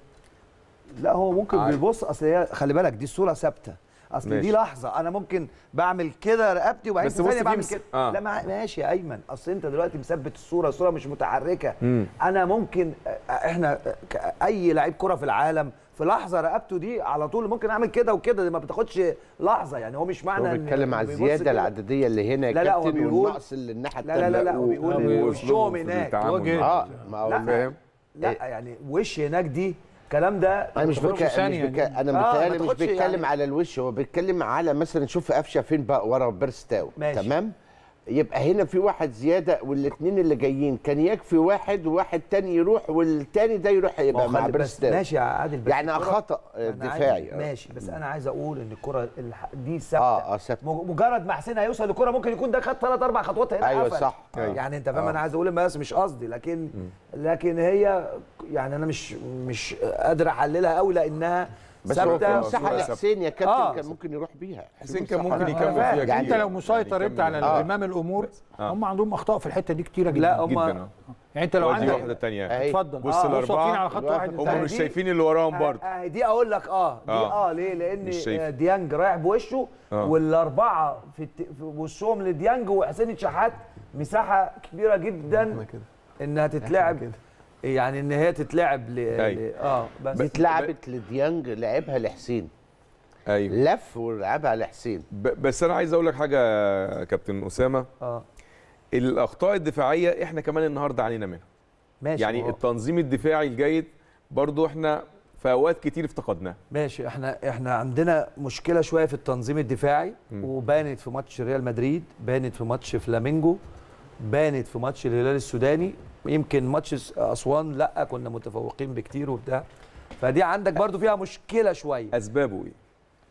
لا هو ممكن عارف. بيبص، اصل هي خلي بالك دي الصوره ثابته، اصل ماشي. دي لحظه انا ممكن بعمل كده رقبتي وبعدين بس في بص ثانيه في بعمل مس- كده آه. لا مع- ماشي يا ايمن، اصل انت دلوقتي مثبت الصوره، الصوره مش متحركه. مم. انا ممكن احنا ك- اي لعيب كره في العالم في لحظه رقبته دي على طول ممكن اعمل كده وكده، دي ما بتاخدش لحظه يعني. هو مش معنى هو إن- بيتكلم على بيبص الزياده كده. العدديه اللي هنا يا لا لا، هو كابتن بيقول- والنقص اللي الناحيه لا لا لا, لا هو بيقول إن وأسلوبه وشهم في هناك التعامل وجه- معاه. اه ما هو لا. فاهم؟ لا يعني وش هناك دي الكلام ده انا مش تاخدش بك... ثانية مش بك... يعني. انا آه، ما متهيألي مش تاخدش بيتكلم يعني. على الوش، هو بيتكلم على مثلا شوف قفشه فين بقى ورا بيرستاو. ماشي. تمام، يبقى هنا في واحد زياده والاثنين اللي جايين كان يكفي واحد وواحد تاني يروح والتاني ده يروح ما يبقى هو مع خلي- بس بيرستاو. ماشي يا عادل، بس يعني الكرة- خطا أنا دفاعي. عايز- ماشي، بس انا عايز اقول ان الكره الح- دي ثابته. اه اه ثابته. مج- مجرد ما حسين هيوصل للكره ممكن يكون ده خد ثلاث اربع خطوات هنا ايوه قفل. صح. أيوة. يعني انت فاهم آه. انا عايز اقول بس مش قصدي، لكن لكن هي يعني انا مش مش قادر احللها قوي لانها بس هو في ثابته. مساحه صورة لحسين يا كابتن آه. كان ممكن يروح بيها. حسين كان في ممكن مساحة. يكمل أنا فاهم. فيها يعني انت كتير. لو مسيطر انت على آه. زمام الامور، آه. هم عندهم اخطاء في الحته دي كتيره جدا. لا هم جدا اه يعني انت لو ودي عندك واحده تانية أهي. اتفضل بص آه، الأربعة واقفين على خط الواحد واحد هم هم انت- مش دي- شايفين اللي وراهم برضه. آه دي اقول لك اه دي آه. اه ليه؟ لان مش شايف. آه، ديانج رايح بوشه آه. والاربعه في, الت... في وشهم لديانج وحسين الشحات مساحه كبيره جدا كده انها تتلعب، كده. يعني ان هي تتلعب ل... أيوة. ل... اه بس دي اتلعبت لديانج لعبها لحسين، ايوه لف ولعبها لحسين. ب- بس انا عايز اقول لك حاجه يا كابتن اسامه، اه الاخطاء الدفاعيه احنا كمان النهارده علينا منها. ماشي يعني هو- التنظيم الدفاعي الجيد برضو احنا في اوقات كتير افتقدناه. ماشي، احنا احنا عندنا مشكله شويه في التنظيم الدفاعي، وبانت في ماتش ريال مدريد، بانت في ماتش فلامينجو، بانت في ماتش الهلال السوداني، يمكن ماتش اسوان لا كنا متفوقين بكتير وبتاع، فدي عندك برضو فيها مشكله شويه. اسبابه ايه؟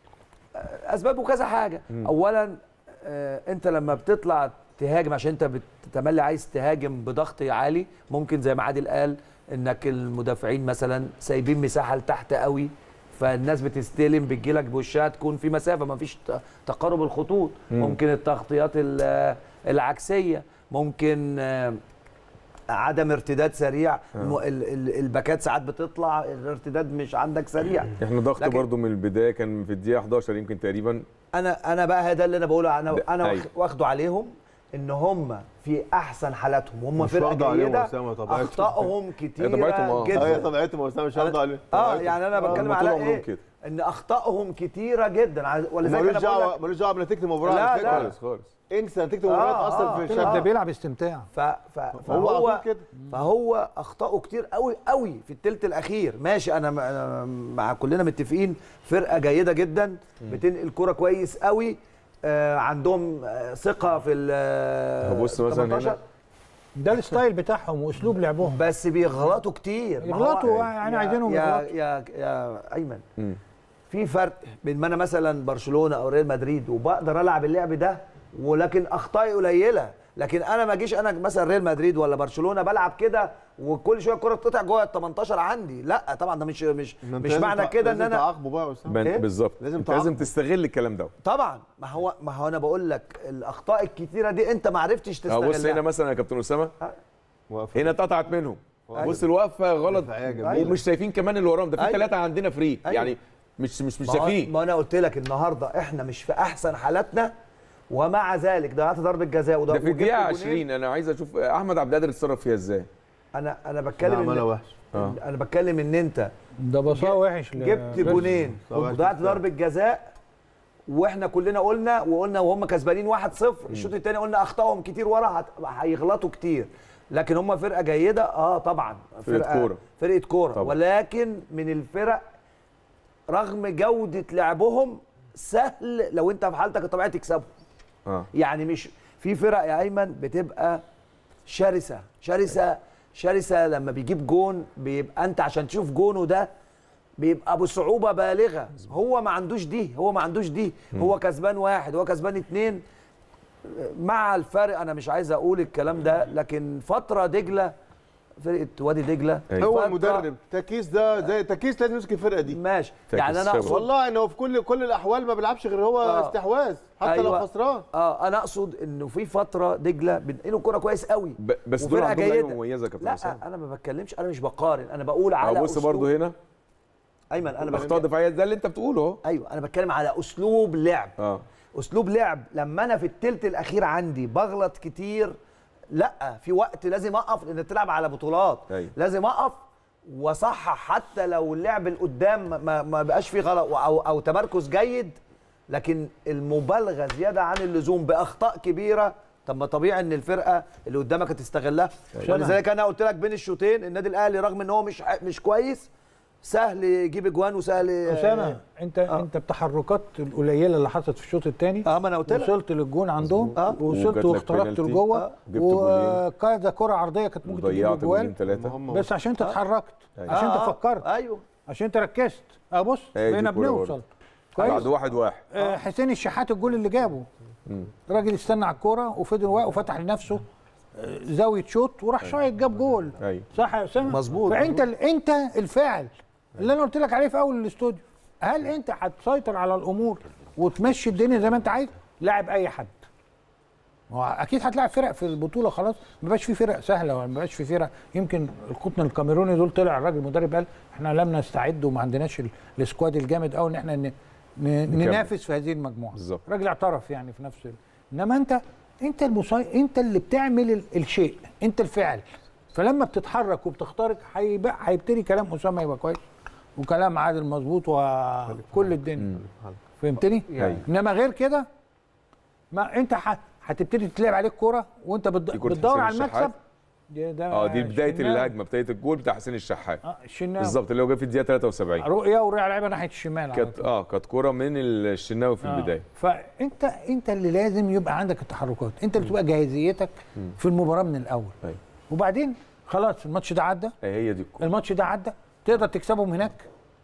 اسبابه كذا حاجه. مم. اولا آه انت لما بتطلع تهاجم عشان انت بتتملي عايز تهاجم بضغط عالي، ممكن زي ما عادل قال انك المدافعين مثلا سايبين مساحه لتحت قوي، فالناس بتستلم بتجيلك بوشها تكون في مسافه ما فيش تقارب الخطوط. مم. ممكن التغطيات ال- العكسيه، ممكن آه عدم ارتداد سريع. الم- ال- ال- الباكات ساعات بتطلع الارتداد مش عندك سريع. احنا ضغط لكن- برضو من البدايه كان في الدقيقه حداشر يمكن تقريبا. انا انا بقى ده اللي انا بقوله، انا ده- انا أيوة. واخده عليهم ان هم في احسن حالاتهم وهم مش فرقه واخده عليهم جيده، يا أسامة، طبيعتهم. اخطائهم كتيره طبيعتهم، آه. جدا. ايوه طبيعتهم يا اسامه مش واخده عليهم. اه يعني انا بتكلم هم على طول عمرهم ايه؟ كده. ان اخطائهم كتيره جدا، على- ولذلك ملوش انا بقول دعوه لك ملوش دعوه بنتيجه المباراه لا، على فكرة. لا. خالص خالص. انسى نتيجه المباراه آه، اصلا آه. في قلت لك ده الشغل. بيلعب استمتاع. ف ف هو على طول فهو كده. فهو اخطائه كتير قوي قوي في الثلث الاخير. ماشي انا أنا مع كلنا متفقين فرقه جيده جدا بتنقل كرة كويس قوي، آه عندهم آه ثقه في ال هو بص مثلا تمنتاشر، هنا. ده الستايل بتاعهم واسلوب لعبهم. بس بيغلطوا كتير. ما هو- يغلطوا يعني يا- عايزينهم يا يغلطوا. يا يا ايمن، مم. في فرق بين ما انا مثلا برشلونه او ريال مدريد وبقدر العب اللعب ده، ولكن اخطائي قليله. لكن انا ما اجيش انا مثلا ريال مدريد ولا برشلونه بلعب كده وكل شويه الكره بتقطع جوه ال تمنتاشر عندي، لا طبعا ده مش مش ما أنت مش لازم معنى تع- كده ان لازم انا تعاقبه بقى يا اسامه. بن- إيه؟ بالظبط لازم انت لازم تعاقبه. تستغل الكلام ده. طبعا ما هو ما هو انا بقول لك الاخطاء الكتيره دي انت ما عرفتش اه بص هنا تستغلها. مثلا يا كابتن اسامه، واقفة. هنا اتقطعت منهم. أيوة. بص الوقفه غلط دفاعية جميلة. ومش شايفين كمان اللي وراهم، ده في أيوة. ثلاثه عندنا فري أيوة. يعني مش مش مش ما هو- شايفين. ما انا قلت لك النهارده احنا مش في احسن حالاتنا، ومع ذلك ضيعت ضربه جزاء وده ده في وجبت الدقيقه جونين. عشرين انا عايز اشوف احمد عبد القادر اتصرف فيها ازاي. انا انا لا بتكلم عملها إن وحش. آه. انا بتكلم ان انت ده بصاه وحش ل- جبت بس. جونين طبعاً. وضيعت ضربه جزاء، واحنا كلنا قلنا وقلنا وهم كسبانين واحد صفر، الشوط الثاني قلنا اخطائهم كتير ورا هت- هيغلطوا كتير، لكن هم فرقه جيده اه طبعا، فرقة كورة. فرقه كوره، طبعاً. ولكن من الفرق رغم جوده لعبهم سهل لو انت في حالتك الطبيعيه تكسبهم. اه يعني مش في فرق يا ايمن بتبقى شرسه شرسه شرسه لما بيجيب جون بيبقى انت عشان تشوف جونه ده بيبقى بصعوبه بالغه. هو ما عندوش دي، هو ما عندوش دي، هو كسبان واحد، هو كسبان اتنين، مع الفرق انا مش عايز اقول الكلام ده، لكن فتره دجله فرقه وادي دجله هو فترة- المدرب تكيس ده زي تكيس لازم يمسك الفرقه دي. ماشي تكيس يعني انا شباب. اقصد والله انه في كل كل الاحوال ما بيلعبش غير هو آه. استحواذ حتى أيوة. لو خسران. اه انا اقصد انه في فتره دجله بينقلوا كوره كويس قوي ب- بس دول وفرقة عندهم لعيبه جيدة. مميزه يا كابتن لا حسام. انا ما بتكلمش، انا مش بقارن، انا بقول على بص أسلوب- برضه هنا ايمن انا الاخطاء بتكلم الدفاعيه ده اللي انت بتقوله اهو. ايوه انا بتكلم على اسلوب لعب. اه اسلوب لعب لما انا في الثلث الاخير عندي بغلط كتير، لا في وقت لازم اقف لان تلعب على بطولات. أيوة. لازم اقف واصحح حتى لو اللعب القدام ما, ما بقاش فيه غلط او او تمركز جيد، لكن المبالغه زياده عن اللزوم باخطاء كبيره، طب ما طبيعي ان الفرقه اللي قدامك هتستغلها. ولذلك انا قلت لك بين الشوطين النادي الاهلي رغم ان هو مش مش كويس سهل يجيب اجوان وسهل. اسامه انت آه. انت التحركات القليله اللي حصلت في الشوط الثاني اه ما انا قلت لك وصلت للجون عندهم آه. ووصلت وجات لك واخترقت بينالتي. لجوه آه. جبت جولين. وكذا كره عرضيه كانت ممكن تجيب ضيعت جولين جوان ثلاثه. هم بس عشان انت اتحركت أيوة. عشان انت آه. فكرت ايوه عشان انت ركزت. اه بص هي دي بقينا الكورة بنوصل برضه. كويس. بعد واحد واحد. آه حسين الشحات الجول اللي جابه مم. الراجل استنى على الكوره وفضل واقف وفتح لنفسه آه، زاويه شوط وراح شايط جاب جول. ايوه صح يا اسامه؟ مظبوط. فانت ال- انت الفاعل اللي انا قلت لك عليه في اول الاستوديو. هل انت هتسيطر على الامور وتمشي الدنيا زي ما انت عايز؟ لاعب اي حد. هو اكيد هتلاعب فرق في البطوله خلاص، ما بقاش في فرق سهله ولا ما بقاش في فرق. يمكن القطن الكاميروني دول طلع الراجل المدرب قال احنا لم نستعد وما عندناش ال- السكواد الجامد قوي ان احنا ن- ن- ننافس في هذه المجموعه. بالظبط. الراجل اعترف يعني في نفس ال- انما انت انت المصي... انت اللي بتعمل ال- الشيء، انت الفعل. فلما بتتحرك وبتخترق هيبقى هيبتدي كلام اسامه يبقى كويس وكلام عادل مظبوط وكل الدنيا. فهمتني؟ أيوة. انما غير كده ما انت ح... هتبتدي تلعب عليك كوره وانت بت... دي كرة بتدور حسين على الشحات. المكسب. دي ده اه دي بدايه الشناوي. الهجمه، بدايه الجول بتاع حسين الشحات. اه الشناوي بالظبط اللي هو جاب في الدقيقه ثلاثة وسبعين. رؤيه ورؤيه لعيبه ناحيه الشمال على كانت طول. اه كانت كوره من الشناوي في آه. البدايه. فانت انت اللي لازم يبقى عندك التحركات، انت اللي تبقى جاهزيتك في المباراه من الاول. ايوه وبعدين خلاص الماتش ده عدى، هي دي الكوره. الماتش ده عدى تقدر تكسبهم هناك.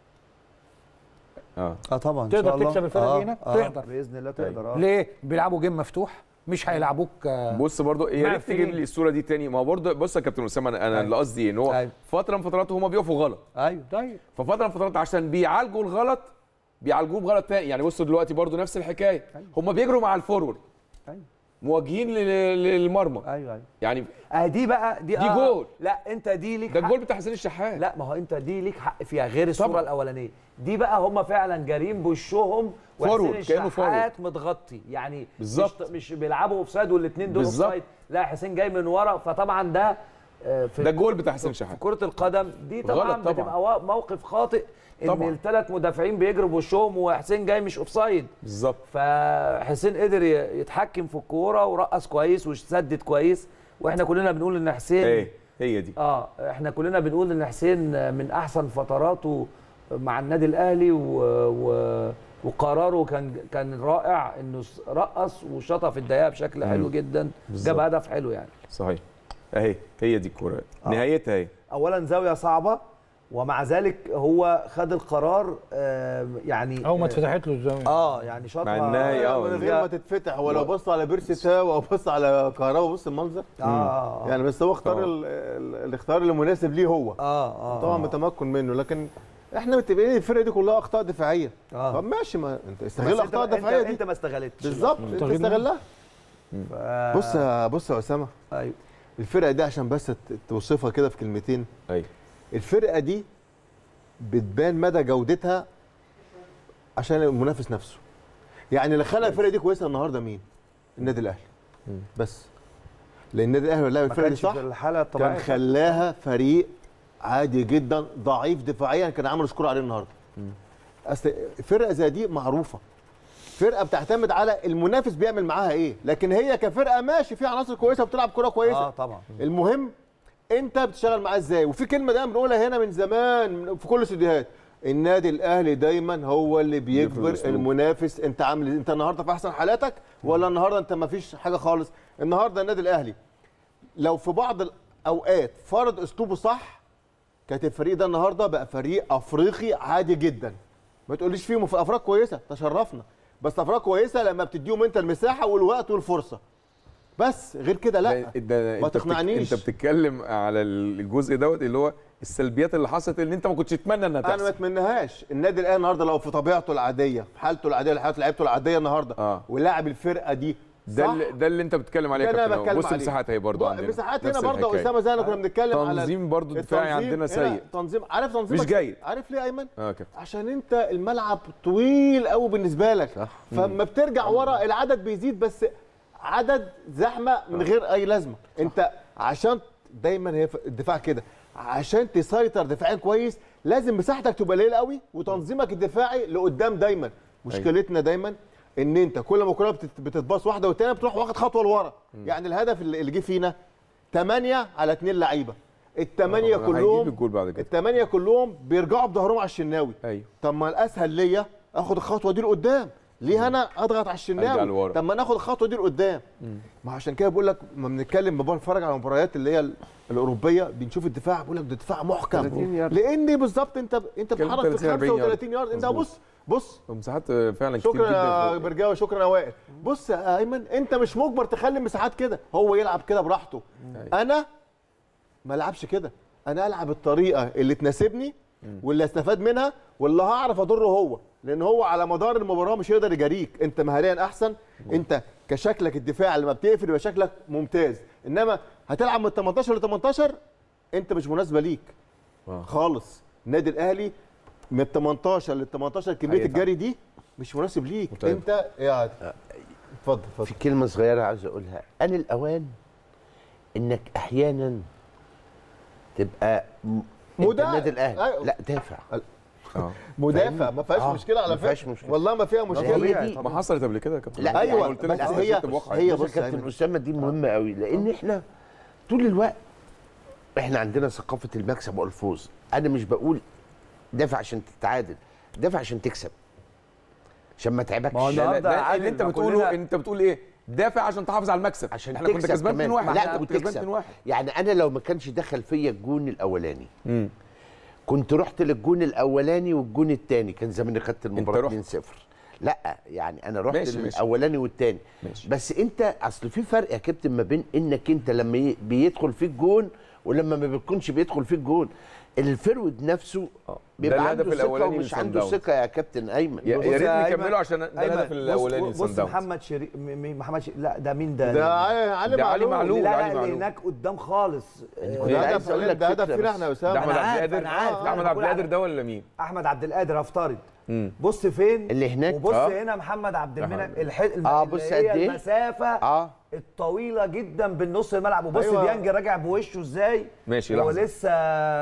اه اه طبعا إن تقدر شاء الله. تكسب الفرقة دي آه، هناك؟ آه تقدر. باذن الله تقدر. اه ليه؟ بيلعبوا جيم مفتوح مش هيلعبوك. آه بص برضه يا ريت مقفلين. تجيب لي الصوره دي تاني. ما هو برضه بص يا كابتن اسامه انا أنا اللي قصدي ايه ان هو أيوة. فتره من فترات هما بيقفوا غلط، ايوه طيب ففتره من فترات عشان بيعالجوا الغلط بيعالجوه بغلط تاني. يعني بصوا دلوقتي برضه نفس الحكايه. هما بيجروا مع الفورورد ايوه مواجهين لل- للمرمى. ايوه ايوه يعني اه دي بقى دي دي آه جول. لا انت دي ليك ده حق. الجول بتاع حسين الشحات. لا ما هو انت دي ليك حق فيها غير الصوره طبعا. الاولانيه دي بقى هم فعلا جارين بوشهم فورورد، وحسين كأنه الشحات متغطي يعني بالظبط. مش, مش بيلعبوا اوفسايد والاثنين دول بالظبط. اوفسايد، لا حسين جاي من ورا فطبعا ده آه، في ده الجول بتاع حسين في الشحات. كره القدم دي طبعا, غلط طبعا. بتبقى وا- موقف خاطئ ان طبعا. الثلاث مدافعين بيجروا بوشهم وحسين جاي مش اوفسايد. بالظبط. فحسين قدر ي- يتحكم في الكوره ورقص كويس وسدد كويس، واحنا كلنا بنقول ان حسين ايه هي دي. اه احنا كلنا بنقول ان حسين من احسن فتراته مع النادي الاهلي و... و... وقراره كان كان رائع انه س- رقص وشاطها في الدقيقه بشكل حلو جدا، بالظبط. جاب هدف حلو يعني. صحيح. اهي هي دي الكوره آه. نهايتها اهي. اولا زاويه صعبه ومع ذلك هو خد القرار آه يعني اول ما آه، اتفتحت له الزاويه اه يعني شاطها مع إنها- آه، من غير ما تتفتح هو لو بص على بيرسي تاو او بص على كهربا بص المنظر اه يعني. بس هو اختار طبعا. ال- ال- الاختيار المناسب ليه هو اه اه طبعا متمكن منه. لكن احنا متفقين الفرقه دي كلها اخطاء دفاعيه. آه. طب ماشي ما انت بس استغل انت- الاخطاء انت- الدفاعيه دي انت ما استغلتش بالظبط انت استغل- استغلها. ف- بص يا بص يا اسامه ايوه الفرقه دي عشان بس ت- توصفها كده في كلمتين. ايوه الفرقه دي بتبان مدى جودتها عشان المنافس نفسه. يعني اللي خلى الفرقه دي كويسه النهارده مين؟ النادي الاهلي بس. لان النادي الاهلي لو لعب ما الفرقه دي كانش صح في الحاله كان الطبيعيه خلاها فريق عادي جدا ضعيف دفاعيا كان عملوا سكور عليه النهارده. اصل فرقه زي دي معروفه فرقه بتعتمد على المنافس بيعمل معاها ايه، لكن هي كفرقه ماشي فيها عناصر كويسه وبتلعب كوره كويسه. اه طبعا المهم انت بتشتغل معاه ازاي. وفي كلمه دايما بنقولها هنا من زمان في كل الاستوديوهات، النادي الاهلي دايما هو اللي بيجبر الأسلوب. المنافس انت عامل انت النهارده في احسن حالاتك ولا النهارده انت ما فيش حاجه خالص. النهارده النادي الاهلي لو في بعض الاوقات فرض اسلوبه صح كانت الفريق ده النهارده بقى فريق افريقي عادي جدا. ما تقوليش فيه مف- افراد كويسه تشرفنا، بس افراد كويسه لما بتديهم انت المساحه والوقت والفرصه. بس غير كده لا ده- ده ما انت بتك- تقنعنيش. انت بتتكلم على الجزء دوت اللي هو السلبيات اللي حصلت اللي انت ما كنتش تتمنى انها انا ما تحصل. اتمناهاش. النادي الاهلي النهارده لو في طبيعته العاديه، في حالته العاديه، لحالته لعيبته العاديه النهارده آه. ولاعب الفرقه دي ده صح؟ اللي ده اللي انت بتتكلم عليه ده يا اللي أنا كابتن. بتكلم بص عليه. المساحات اهي برضه عندنا مساحات نفس هنا برضه الحكاية. اسامه زي ما كنا بنتكلم على تنظيم برضه دفاعي التنظيم عندنا هنا سيء. تنظيم. عارف تنظيمك مش جيد. عارف ليه يا ايمن؟ اه يا كابتن. عشان انت الملعب طويل قوي بالنسبه لك صح. فلما بترجع ورا العدد بيزيد بس عدد زحمه من غير اي لازمه. انت عشان دايما هي الدفاع كده عشان تسيطر دفاعيا كويس لازم مساحتك تبقى قليله قوي وتنظيمك الدفاعي لقدام دايما. مشكلتنا دايما ان انت كل ما الكوره بت- بتتباص واحده والتانيه بتروح واخد خطوه لورا. يعني الهدف اللي اللي جه فينا ثمانية على اثنين لعيبه، الثمانيه هو هيجيب كلهم الجول بعد كده. الثمانيه كلهم بيرجعوا بظهرهم على الشناوي. ايوه. طب ما الاسهل ليا اخد الخطوه دي لقدام، ليه انا اضغط على أرجع الشناوي؟ لورا. طب ما ناخد الخطوه دي لقدام. ما عشان كده بقول لك لما بنتكلم بنتفرج على المباريات اللي هي ال- الاوروبيه بنشوف الدفاع بقول لك ده دفاع محكم ثلاثين يارد. لان بالظبط انت انت كان بتتحرك في ثلاثين أربعين خمسة وثلاثين يارد. انت مظبوط. بص بص مساحات فعلا كتير شكرا يا جدا. برجاوي شكرا يا وائل. بص يا ايمن انت مش مجبر تخلي المساحات كده، هو يلعب كده براحته. أيوة. انا ما العبش كده، انا العب الطريقه اللي تناسبني واللي استفاد منها واللي هعرف اضره هو، لان هو على مدار المباراه مش هيقدر يجاريك. انت مهاريا احسن، انت كشكلك الدفاعي لما بتقفل يبقى شكلك ممتاز، انما هتلعب من تمنتاشر ل تمنتاشر انت مش مناسبه ليك آه. خالص. النادي الاهلي من تمنتاشر ل تمنتاشر كميه هيتعب. الجري دي مش مناسب ليك. متعب. انت قاعد اتفضل في اتفضل. كلمه صغيره عاوز اقولها، ان الاوان انك احيانا تبقى م- انت مدافع. النادي الاهلي أيوة. لا دافع. اه مدافع ما فيهاش آه، مشكله على ما فكره، فيهاش مشكلة. والله ما فيها مشكله. هي دي ما حصلت قبل كده يا كابتن. لا، أنا أيوة، قلت لك بس حصلت هي- بواقع. هي بص بص يا يا كابتن أيمن. اسامه دي مهمه قوي لان احنا طول الوقت احنا عندنا ثقافه المكسب والفوز. انا مش بقول دافع عشان تتعادل، دافع عشان تكسب عشان ما تعبكش. ما هو لا لا النهارده ده عادل اللي انت ما بتقوله كلنا- انت بتقول ايه؟ دافع عشان تحافظ على المكسب. عشان احنا كنت تكسب كسبان كمان. اتنين واحد. لا احنا انت كنت كسبان بتكسب. اتنين واحد. يعني انا لو ما كانش دخل فيا الجون الاولاني امم كنت رحت للجون الاولاني والجون الثاني كان زماني خدت المباراه رحت. اتنين صفر. لا يعني انا رحت ماشي، ماشي. للاولاني والثاني. ماشي. بس انت اصل في فرق يا كابتن ما بين انك انت لما ي- بيدخل فيك جون ولما ما بيكونش بيدخل فيك جون. الفرود نفسه ده بيبقى الهدف عنده ثقه الأولاني ومش من عنده صن داونز. ثقه يا كابتن ايمن. يا بص يا ريت يا أيمن- نكمله عشان ده أيمن، الهدف بص- الاولاني بص لصن داونز. محمد شريف محمد شريف لا ده مين ده؟ ده علي علي ده علي معلول. معلول. لا علي لا اللي معلول. هناك قدام خالص كنت آه، ده عايز هدف أقول لك ده هدف فكرة فينا بس. احنا يا ده اسامه. احمد أنا عبد عارف، القادر. أنا عارف، ده أنا احمد بقول عبد القادر على- ده ولا مين؟ احمد عبد القادر افترض امم بص فين اللي هناك. وبص آه. هنا محمد عبد ده المنعم حقيقي. الح... الم... آه، اللي بص هي قد إيه؟ المسافه اه الطويله جدا بالنص الملعب وبص أيوة. ديانج راجع بوشه ازاي ماشي هو لحظه. لسه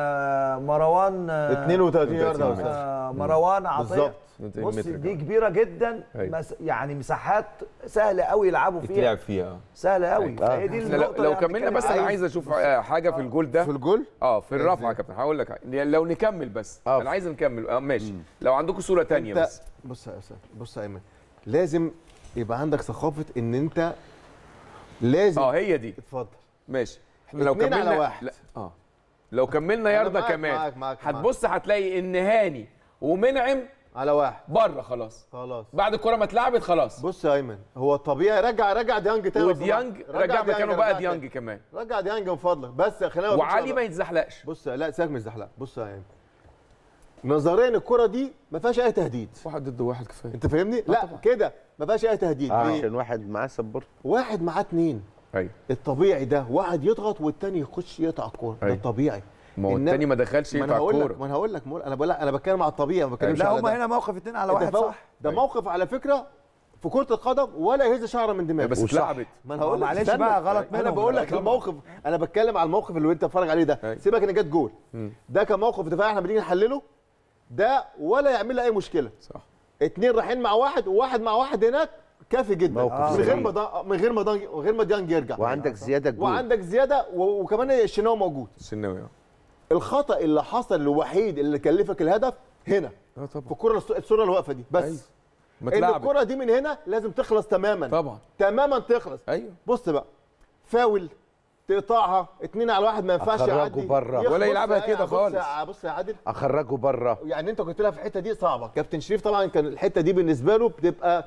مروان آه، اتنين وتلاتين يارده يا اتنين وتلاتين. أستاذ. آه، مروان عطيه بالظبط. بص متر دي كمان. كبيره جدا أيوة. مس... يعني مساحات سهله قوي يلعبوا فيها يتلعب فيها. سهله قوي أيوة. فهي دي احنا النقطه لو, لو اللي أنا كملنا بتكلم بس انا عليها. عايز اشوف آه، حاجه في الجول ده. في الجول اه في الرفعه يا كابتن هقول لك يعني لو نكمل بس آه. انا عايز نكمل اه ماشي لو عندكم صوره تانية انت بس. بص يا اسامه بص يا ايمن لازم يبقى عندك ثقافه ان انت لازم اه هي دي اتفضل. ماشي. احنا لو اتنين على كملنا واحد. لا اه لو كملنا أنا يارده معاك- كمان معاك- معاك- معاك. هتبص هتلاقي ان هاني ومنعم على واحد بره خلاص خلاص. بعد الكره ما اتلعبت خلاص. بص يا ايمن هو طبيعي رجع رجع ديانج تاني لو وديانج سمحت. رجع مكانه بقى رجع ديانج تاني. كمان رجع ديانج من فضلك بس خلينا وعلي ما يتزحلقش. بص لا سيبك من الزحلقه. بص يا ايمن نظريا الكره دي ما فيهاش اي تهديد. واحد ضد واحد كفايه. انت فاهمني؟ لا كده ما فيهاش اي تهديد. اه ليه؟ عشان واحد معاه سبورت. واحد معاه اتنين ايوه الطبيعي ده واحد يضغط والتاني يخش يقطع الكوره ده أيوة. طبيعي. ما هو إنما- التاني ما دخلش ما انا يقطع هقول لك الكوره. ما انا هقول لك انا بقول انا بتكلم على الطبيعي ما بتكلمش لا على هم ده. هنا موقف اتنين على أنت واحد فاهم؟ صح ده أيوة. موقف على فكره في كره القدم ولا يهز شعره من دماغه. بس وصح. اتلعبت. ما انا هقول لك معلش استنى. بقى غلط انا منهم. بقول لك طبعا. الموقف انا بتكلم على الموقف اللي انت بتتفرج عليه ده. أيوة. سيبك ان جت جول ده كان موقف دفاعي احنا بنيجي نحلله ده ولا يعمل له اي مشكله. صح. اتنين رايحين مع واحد وواحد مع واحد هناك كافي جدا موقف من غير جميل. ما دا- من غير ما دا- من غير ما ديانج يرجع وعندك زياده جول. وعندك زياده و- وكمان الشناوي موجود. الشناوي اه الخطا اللي حصل الوحيد اللي كلفك الهدف هنا اه في طبعا. الكره الص- الصوره اللي واقفه دي بس. أيوة. ما ان اتلعبت. الكره دي من هنا لازم تخلص تماما طبعا. تماما تخلص. ايوه بص بقى فاول تقطعها اتنين على واحد ما ينفعش أخرجه يعدي بره. يخ- ولا بص يلعبها يا- كده بص خالص. يا- بص يا عادل اخرجه بره. يعني انت كنت لها في الحته دي صعبه. كابتن شريف طبعا كان الحته دي بالنسبه له بتبقى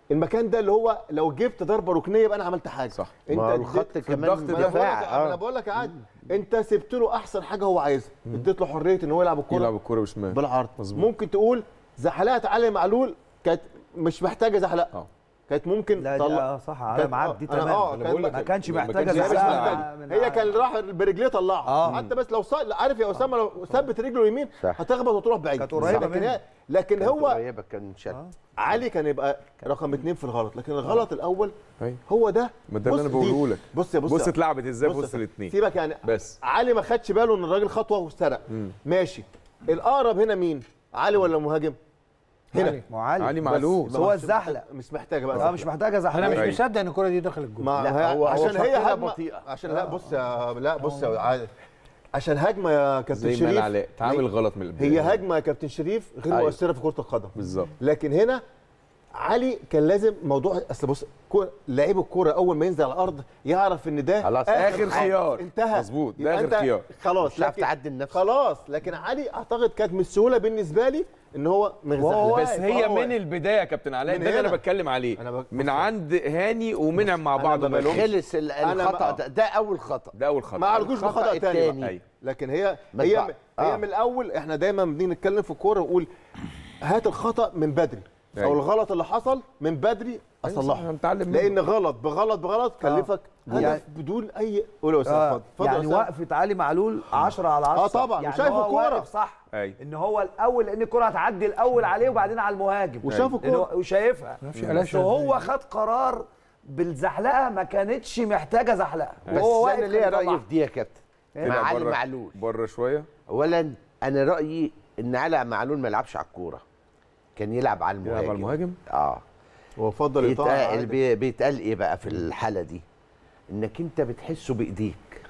المكان ده اللي هو لو جبت ضربه ركنيه يبقى انا عملت حاجه. صح. انت ما هو اديت- الخط في كمان الضغط ده انا بقول لك دفاع انا اه بقول لك عادي، انت سبت له احسن حاجه هو عايزها، اديت له حريه ان هو يلعب الكوره يلعب الكوره بشمال بالعرض. مظبوط. ممكن تقول زحلقه علي معلول كانت مش محتاجه زحلقه، اه كانت ممكن لا دي تطلع. اه صح على كانت- معاك دي أنا- آه، تمام. أنا بقول لك ما كانش ما محتاجه كانش هي مش زحلقة محتاجة. من هي على- كان راح برجليه طلعها. آه. حتى بس لو صار عارف يا اسامه لو ثبت رجله اليمين صح. هتخبط وتروح بعيد. كانت قريبة لكن منه. هي- لكن كانت هو قريبة كان شد آه. علي كان يبقى رقم اثنين في الغلط، لكن الغلط الاول أيوة. هو ده. ما ده اللي بص انا دي- بقوله لك. بص يا بص بص يا- اتلعبت ازاي في بص وسط يا- الاثنين سيبك يعني بس. علي ما خدش باله ان الراجل خطوه واسترق. ماشي، الاقرب هنا مين؟ علي ولا المهاجم؟ هنا علي. معالي علي بس معلول. بس هو مش- الزحلق. مش محتاجه بقى اه زحلق. مش محتاجه انا زحلقه. مش أيوة. مصدق ان الكره دي دخل الجول. ما لا، هي- هو- هو عشان هي فكرها هجمه بطيئة. عشان لا بص يا لا بص يا عادل، عشان هجمه يا كابتن زي ما شريف قال علاء تعامل غلط من البدايه. هي هجمه يا كابتن شريف غير أيوة. مؤثره في كره القدم بالظبط. لكن هنا علي كان لازم موضوع اصل بص كورة- لعيب الكوره اول ما ينزل على الارض يعرف ان ده خلاص، آخر حاجة. خيار. انتهى مظبوط، ده يبقى آخر أنت خيار. خلاص مش هتعرف لكن- تعدل نفسك. خلاص لكن علي اعتقد كانت من السهوله بالنسبه لي ان هو من وهو بس واقف، هي هو من واقف. البدايه يا كابتن علاء، من ده اللي انا هنا. بتكلم عليه. أنا بك- من بص. عند هاني ومنعم مع أنا بعض ما ما لهمش. خلص ال- أنا الخطأ بقى- ده, ده أول خطأ. ده اول خطأ. ما عالجوش الخطأ بخطا تاني التاني. بقى. أيوة. لكن هي ما هي تبقى- هي آه. من الاول احنا دايما بنيجي نتكلم في الكوره ونقول هات الخطا من بدري او أيوة. الغلط اللي حصل من بدري اصلحه، هنتعلم لان منه. غلط بغلط بغلط كلفك هدف يعني- بدون اي قول يا استاذ آه. اتفضل اتفضل يا يعني أستاذ. وقفه علي معلول عشرة على عشرة. آه طبعاً، يعني وشايف هو الكورة. واقف صح. أيوة. ان هو الاول لان الكره هتعدي الاول عليه وبعدين على المهاجم. وشاف لأن هو- الكورة. وشايفها. نفس بس قلاشة هو خد قرار بالزحلقه ما كانتش محتاجه زحلقه. بس وهو أنا واقف ليا كان رأي يطلعها. في دي يا كابتن طلع مع علي بره- معلول. بره شويه. أولا أنا رأيي إن علي معلول ما يلعبش على الكورة، كان يلعب على المهاجم. يلعب على المهاجم. اه هو فضل يطلع يتقال عادي. بي- بيتقال ايه بقى في الحاله دي؟ انك انت بتحسه بايديك.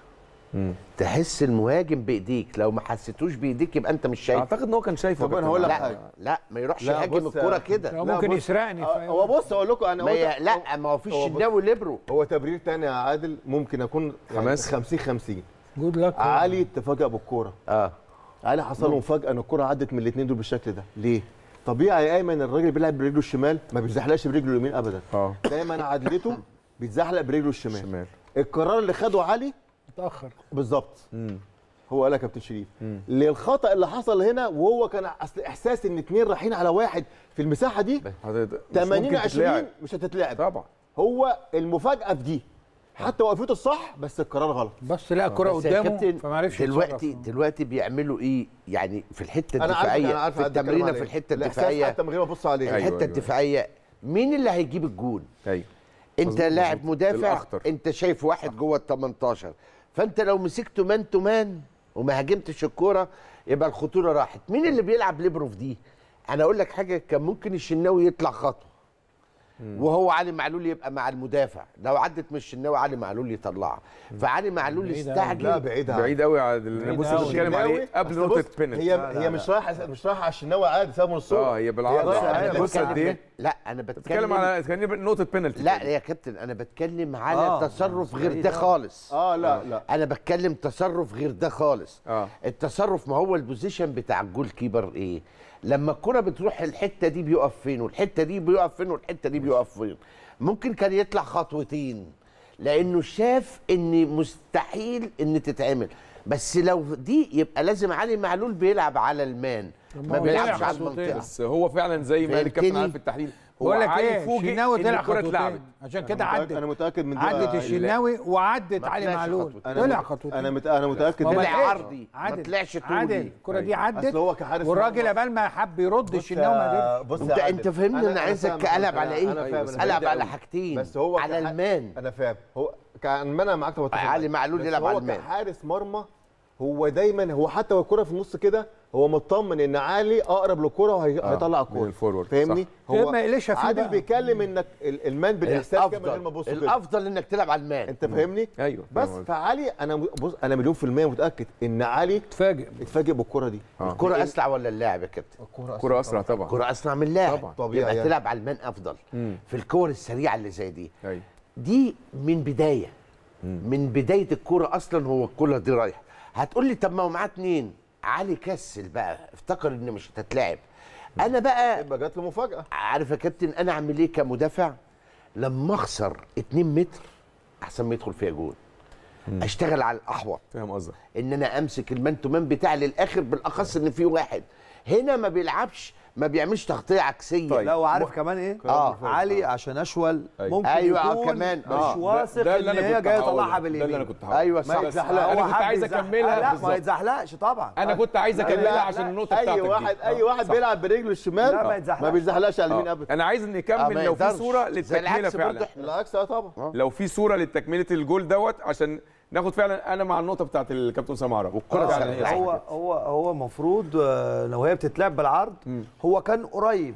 مم. تحس المهاجم بايديك، لو ما حسيتوش بايديك يبقى انت مش شايف. اعتقد ان هو كان شايفه. طب أنا كابتن هقول لك علاء. حاجة. لا لا ما يروحش لا، يهاجم بص الكوره يا- كده. هو لا، ممكن بص، يسرقني في آه، أي هو بص اقول لكم انا ما قلت- ي... لا ما هو فيش هو بص- شناوي ليبرو. هو تبرير تاني يا عادل ممكن اكون حماس. خمسين خمسين. جود لك. علي تفاجأ بالكوره، اه علي حصل له مفاجاه ان الكره عدت من الاثنين دول بالشكل ده. ليه؟ طبيعي يا ايمن الراجل بيلعب برجله الشمال ما بيتزحلقش برجله اليمين ابدا. اه دايما عدلته بيتزحلق برجله الشمال. شمال. القرار اللي خده علي متاخر. بالظبط مم. هو قال يا كابتن شريف مم. للخطا اللي حصل هنا، وهو كان اصل احساس ان اتنين رايحين على واحد في المساحه دي هتت- مش ثمانين ممكن عشرين تتلعب. مش هتتلعب. طبعا. هو المفاجاه في دي حتى وقفته الصح بس القرار غلط. بس لا الكره بس يا قدامه كابتن فما عرفش دلوقتي يتصرف. دلوقتي بيعملوا ايه يعني في الحته انا عارف انا الدفاعيه عارف في أنا بتكلم التمرينه عليه. في الحته الإحساس الدفاعيه حتى من غير ما ابص عليه. أيوة، الحته أيوة. الدفاعيه مين اللي هيجيب الجون؟ ايوه. انت مظبوط، لاعب مظبوط. مدافع، الأخطر. انت شايف واحد جوه ال تمنتاشر، فانت لو مسكته مان تو مان وما هاجمتش الكوره يبقى الخطوره راحت. مين اللي بيلعب ليبرو في دي؟ انا اقول لك حاجه، كان ممكن الشناوي يطلع خطوه وهو علي معلول يبقى مع المدافع، لو عدت من الشناوي علي معلول يطلعها. فعلي معلول بعيد أوي. استعجل. لا بعيد عن- بعيد قوي على اللي بعيد بص أوي. بتتكلم عليه الشناوي- قبل أصل نقطه بص، بينالتي. هي لا، هي لا. مش رايحه مش رايحه على الشناوي عادي سابه من الصوره. اه هي بالعرض. رايحة آه، على بص قد بتكلم- ايه. لا انا بتتكلم بتكلم على كان نقطه بينالتي. لا يا كابتن انا بتكلم على آه، تصرف غير بعيد ده أوي. خالص. اه لا لا انا بتكلم تصرف غير ده خالص. اه التصرف ما هو البوزيشن بتاع الجول كيبر ايه؟ لما الكرة بتروح الحته دي بيقف فين والحته دي بيقف فين والحته دي بيقف فين. ممكن كان يطلع خطوتين لانه شاف ان مستحيل ان تتعمل، بس لو دي يبقى لازم علي معلول بيلعب على المان ما هو بيلعبش طلع على خطوتين. المنطقه. بس هو فعلا زي ما قال الكابتن فهمتني؟ عارف في التحليل هو بقول لك علي ايه فوجئ الشناوي ان طلع الكره خطوتين اتلعبت. عشان أنا كده متأكد- عدت انا متاكد من دي عدت آه، الشناوي وعدت ما علي طلعش معلول خطوتين. أنا طلع مت- خطوتين انا مت... انا متاكد ما من طلع دي. لحقش. عرضي ما عدل. طلعش طولي. عدل الكره دي عدت أصل هو كحارس والراجل مرمى. قبل ما حب يرد بص الشناوي ما يا- قدرش بص انت يا عادل. انت فهمني انا عايزك فاهم، قلب على أنا- ايه؟ أنا فاهم، أنا قلب فاهم على قوي. حاجتين. بس هو على كح- المان. انا فاهم هو كان ما انا معاك طبعا علي معلول يلعب على المان. هو كحارس مرمى هو دايما هو حتى والكره في النص كده هو مطمن ان علي اقرب للكره وهيطلع من الكره الفورورد، فاهمني صح. هو ما يقلشها فيه عادل بقى. بيتكلم انك ال- المان بالاحساس كده من غير ما الافضل تبص كده الافضل انك تلعب على المان. انت فاهمني ايوه بس فاهم. فعلي انا م- بص انا مليون في الميه متاكد ان علي اتفاجئ اتفاجئ بالكره دي آه. الكرة اسرع ولا اللاعب يا كابتن؟ كرة اسرع طبعا. الكرة اسرع من اللاعب. طبعا. طبيعي يبقى يعني. تلعب على المان افضل. مم. في الكور السريعه اللي زي دي ايوه دي من بدايه من بدايه الكوره اصلا هو الكوره دي رايحه. هتقول لي طب ما هو معاه اتنين. علي كسل بقى افتكر ان مش هتتلعب. انا بقى يبقى جات له مفاجاه. عارف يا كابتن انا اعمل ايه كمدافع لما اخسر اتنين متر احسن ما يدخل فيها جول. اشتغل على الاحوط، فاهم قصدك. ان انا امسك المان تو مان بتاعي للاخر، بالاخص ان في واحد هنا ما بيلعبش، ما بيعملش تغطيه عكسيه. طيب. لا وعارف كمان ايه؟ اه علي عشان اشول أيوة. ممكن أيوة، يكون كمان. مش آه. واثق ده ان اللي أنا هي كنت جايه هقوله. يطلعها ده اللي باليمين. انا كنت هقوله. ايوه ما صح. يتزحلقش. انا هو كنت حب عايز يزحلق. اكملها لا ما بالظبط. يتزحلقش طبعا. انا كنت عايز لا، اكملها لا، عشان النقطه اي بتاعتك واحد دي. اي واحد صح. بيلعب برجله الشمال لا، ما يتزحلقش. ما بيزحلقش على اليمين آه. ابدا. انا عايز آه، نكمل ما لو في يقدرش. صوره زي للتكمله العكس برضه فعلا. احنا. بالعكس اه طبعا. لو في صوره لتكمله الجول دوت عشان ناخد فعلا. انا مع النقطه بتاعت الكابتن اسامه عرب والكره آه، فعلا هي صح هو كده. هو هو المفروض آه، لو هي بتتلعب بالعرض هو كان قريب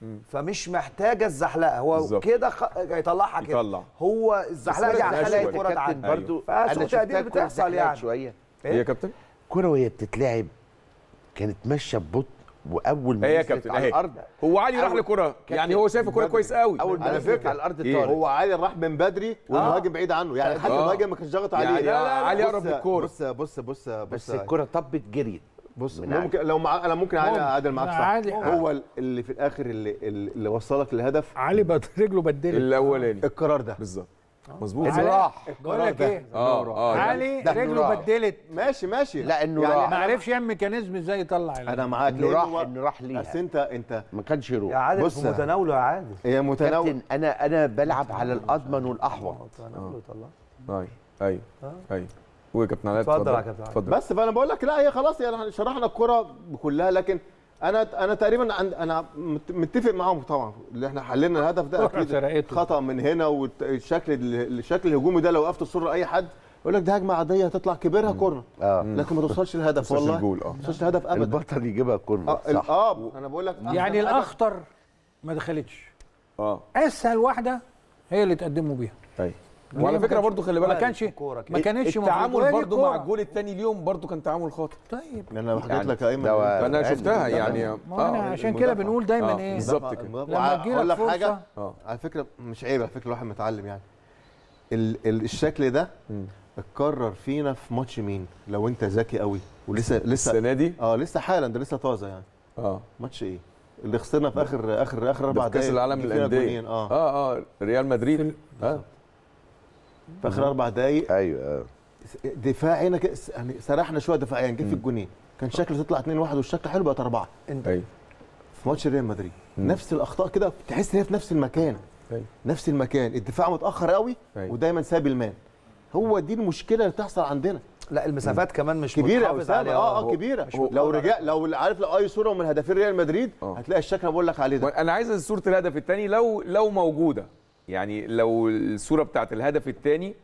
فمش محتاجه الزحلقه، هو بالظبط. كده خ... هيطلعها كده. يطلع. هو الزحلقه دي بس عشان أشول. الكره تعدي برضو فسوء انا تقدير شفتها كرة بتحصل زحلقت يعني. شويه. هي يا كابتن كرة وهي بتتلعب كانت ماشيه ببطء، واول ما هي يا نزلت كابتن على اهي. الارض هو علي راح أول- لكره يعني كابتن هو شايف الكره كويس قوي. اول ما على نزلت فكرة، على الارض إيه؟ طارق. هو علي راح من بدري والمهاجم بعيد عنه، يعني حتى آه. المهاجم ما كانش ضاغط عليه. يعني لا، لا، لا، علي بص- أقرب للكورة. بص بص بص بس بص الكرة طبت جريت. بص من ممكن لو مع... انا ممكن عادل عادل معاك صح. عادي. هو اللي في الاخر اللي اللي وصلك للهدف علي بقت رجله بدلت. الاولاني القرار ده. بالظبط مظبوط. علي- راح. بقول لك ايه، اه اه علي ده إنه رجله راح. بدلت، ماشي ماشي. لا، إنه يعني راح. ما عرفش يعمل ميكانيزم ازاي يطلع ال- انا معاك انه لأن راح هو- انه راح بس ليها، انت انت ما كانش يا يروح. عادل بص في متناوله يا عادل. هي متناول. كابتن انا انا بلعب على الاضمن والاحوط. متناوله طلع. ايوه ايوه ايوه. ويا كابتن علاء اتفضل يا كابتن علاء. اتفضل. بس فانا بقول لك لا هي خلاص يعني شرحنا الكرة كلها، لكن انا انا تقريبا عند انا مت- متفق معاهم طبعا اللي احنا حللنا الهدف ده اكيد سرقته. خطا من هنا، والشكل الشكل الهجومي ده لو وقفت الصوره لاي حد يقول لك ده هجمه عاديه هتطلع كبيرها كورنر، اه لكن ما توصلش للهدف توصلش والله الجول، اه. ما توصلش للهدف ابدا. البطل يجيبها كورنر اه ال- صح. اه انا بقول لك يعني أحسن حاجة- الاخطر ما دخلتش، اه اسهل واحده هي اللي تقدموا بيها. ايوه. وعلى فكره برضو خلي ما بالك كانش الكورة كده. ما كانتش مفروض. التعامل وهي دي برضو مع الكورة. الجول الثاني اليوم برضو كان تعامل خاطئ. طيب انا حكيت يعني لك يا ايمن ده و- انا يعني شفتها ده- يعني ما انا عشان كده المدافع. بنقول دايما آه، ايه، بالظبط كده. لما تجيلك اقول لك فرصة- حاجه اه على فكره مش عيب، على فكره الواحد متعلم يعني ال ال الشكل ده اتكرر فينا في ماتش مين لو انت ذكي قوي ولسه لسه السنه دي اه لسه حالا ده لسه طازه يعني. اه ماتش ايه اللي خسرنا في اخر اخر اخر اربع ده في كاس دقايق العالم جه فينا للانديه جونين، اه اه اه ريال مدريد اه في اخر اربع دقايق ايوه آه. دفاعنا كده يعني سرحنا شويه دفاعيا جه في الجونين، كان شكل تطلع اتنين واحد والشكل حلو بقت اربعه ايوه في ماتش ريال مدريد. نفس الاخطاء كده تحس ان هي في نفس المكان، ايوه نفس المكان، الدفاع متاخر قوي أيوة. ودايما ساب المان. هو دي المشكله اللي بتحصل عندنا لا المسافات كمان مش كبيره متحافظ أسامة، عليها. اه اه هو- كبيره. مش لو متحافظ رجع لو عارف لو اي صوره من هدافين ريال مدريد آه. هتلاقي الشكل اللي بقول لك عليه ده. انا عايز صوره الهدف الثاني لو لو موجوده، يعني لو الصوره بتاعت الهدف الثاني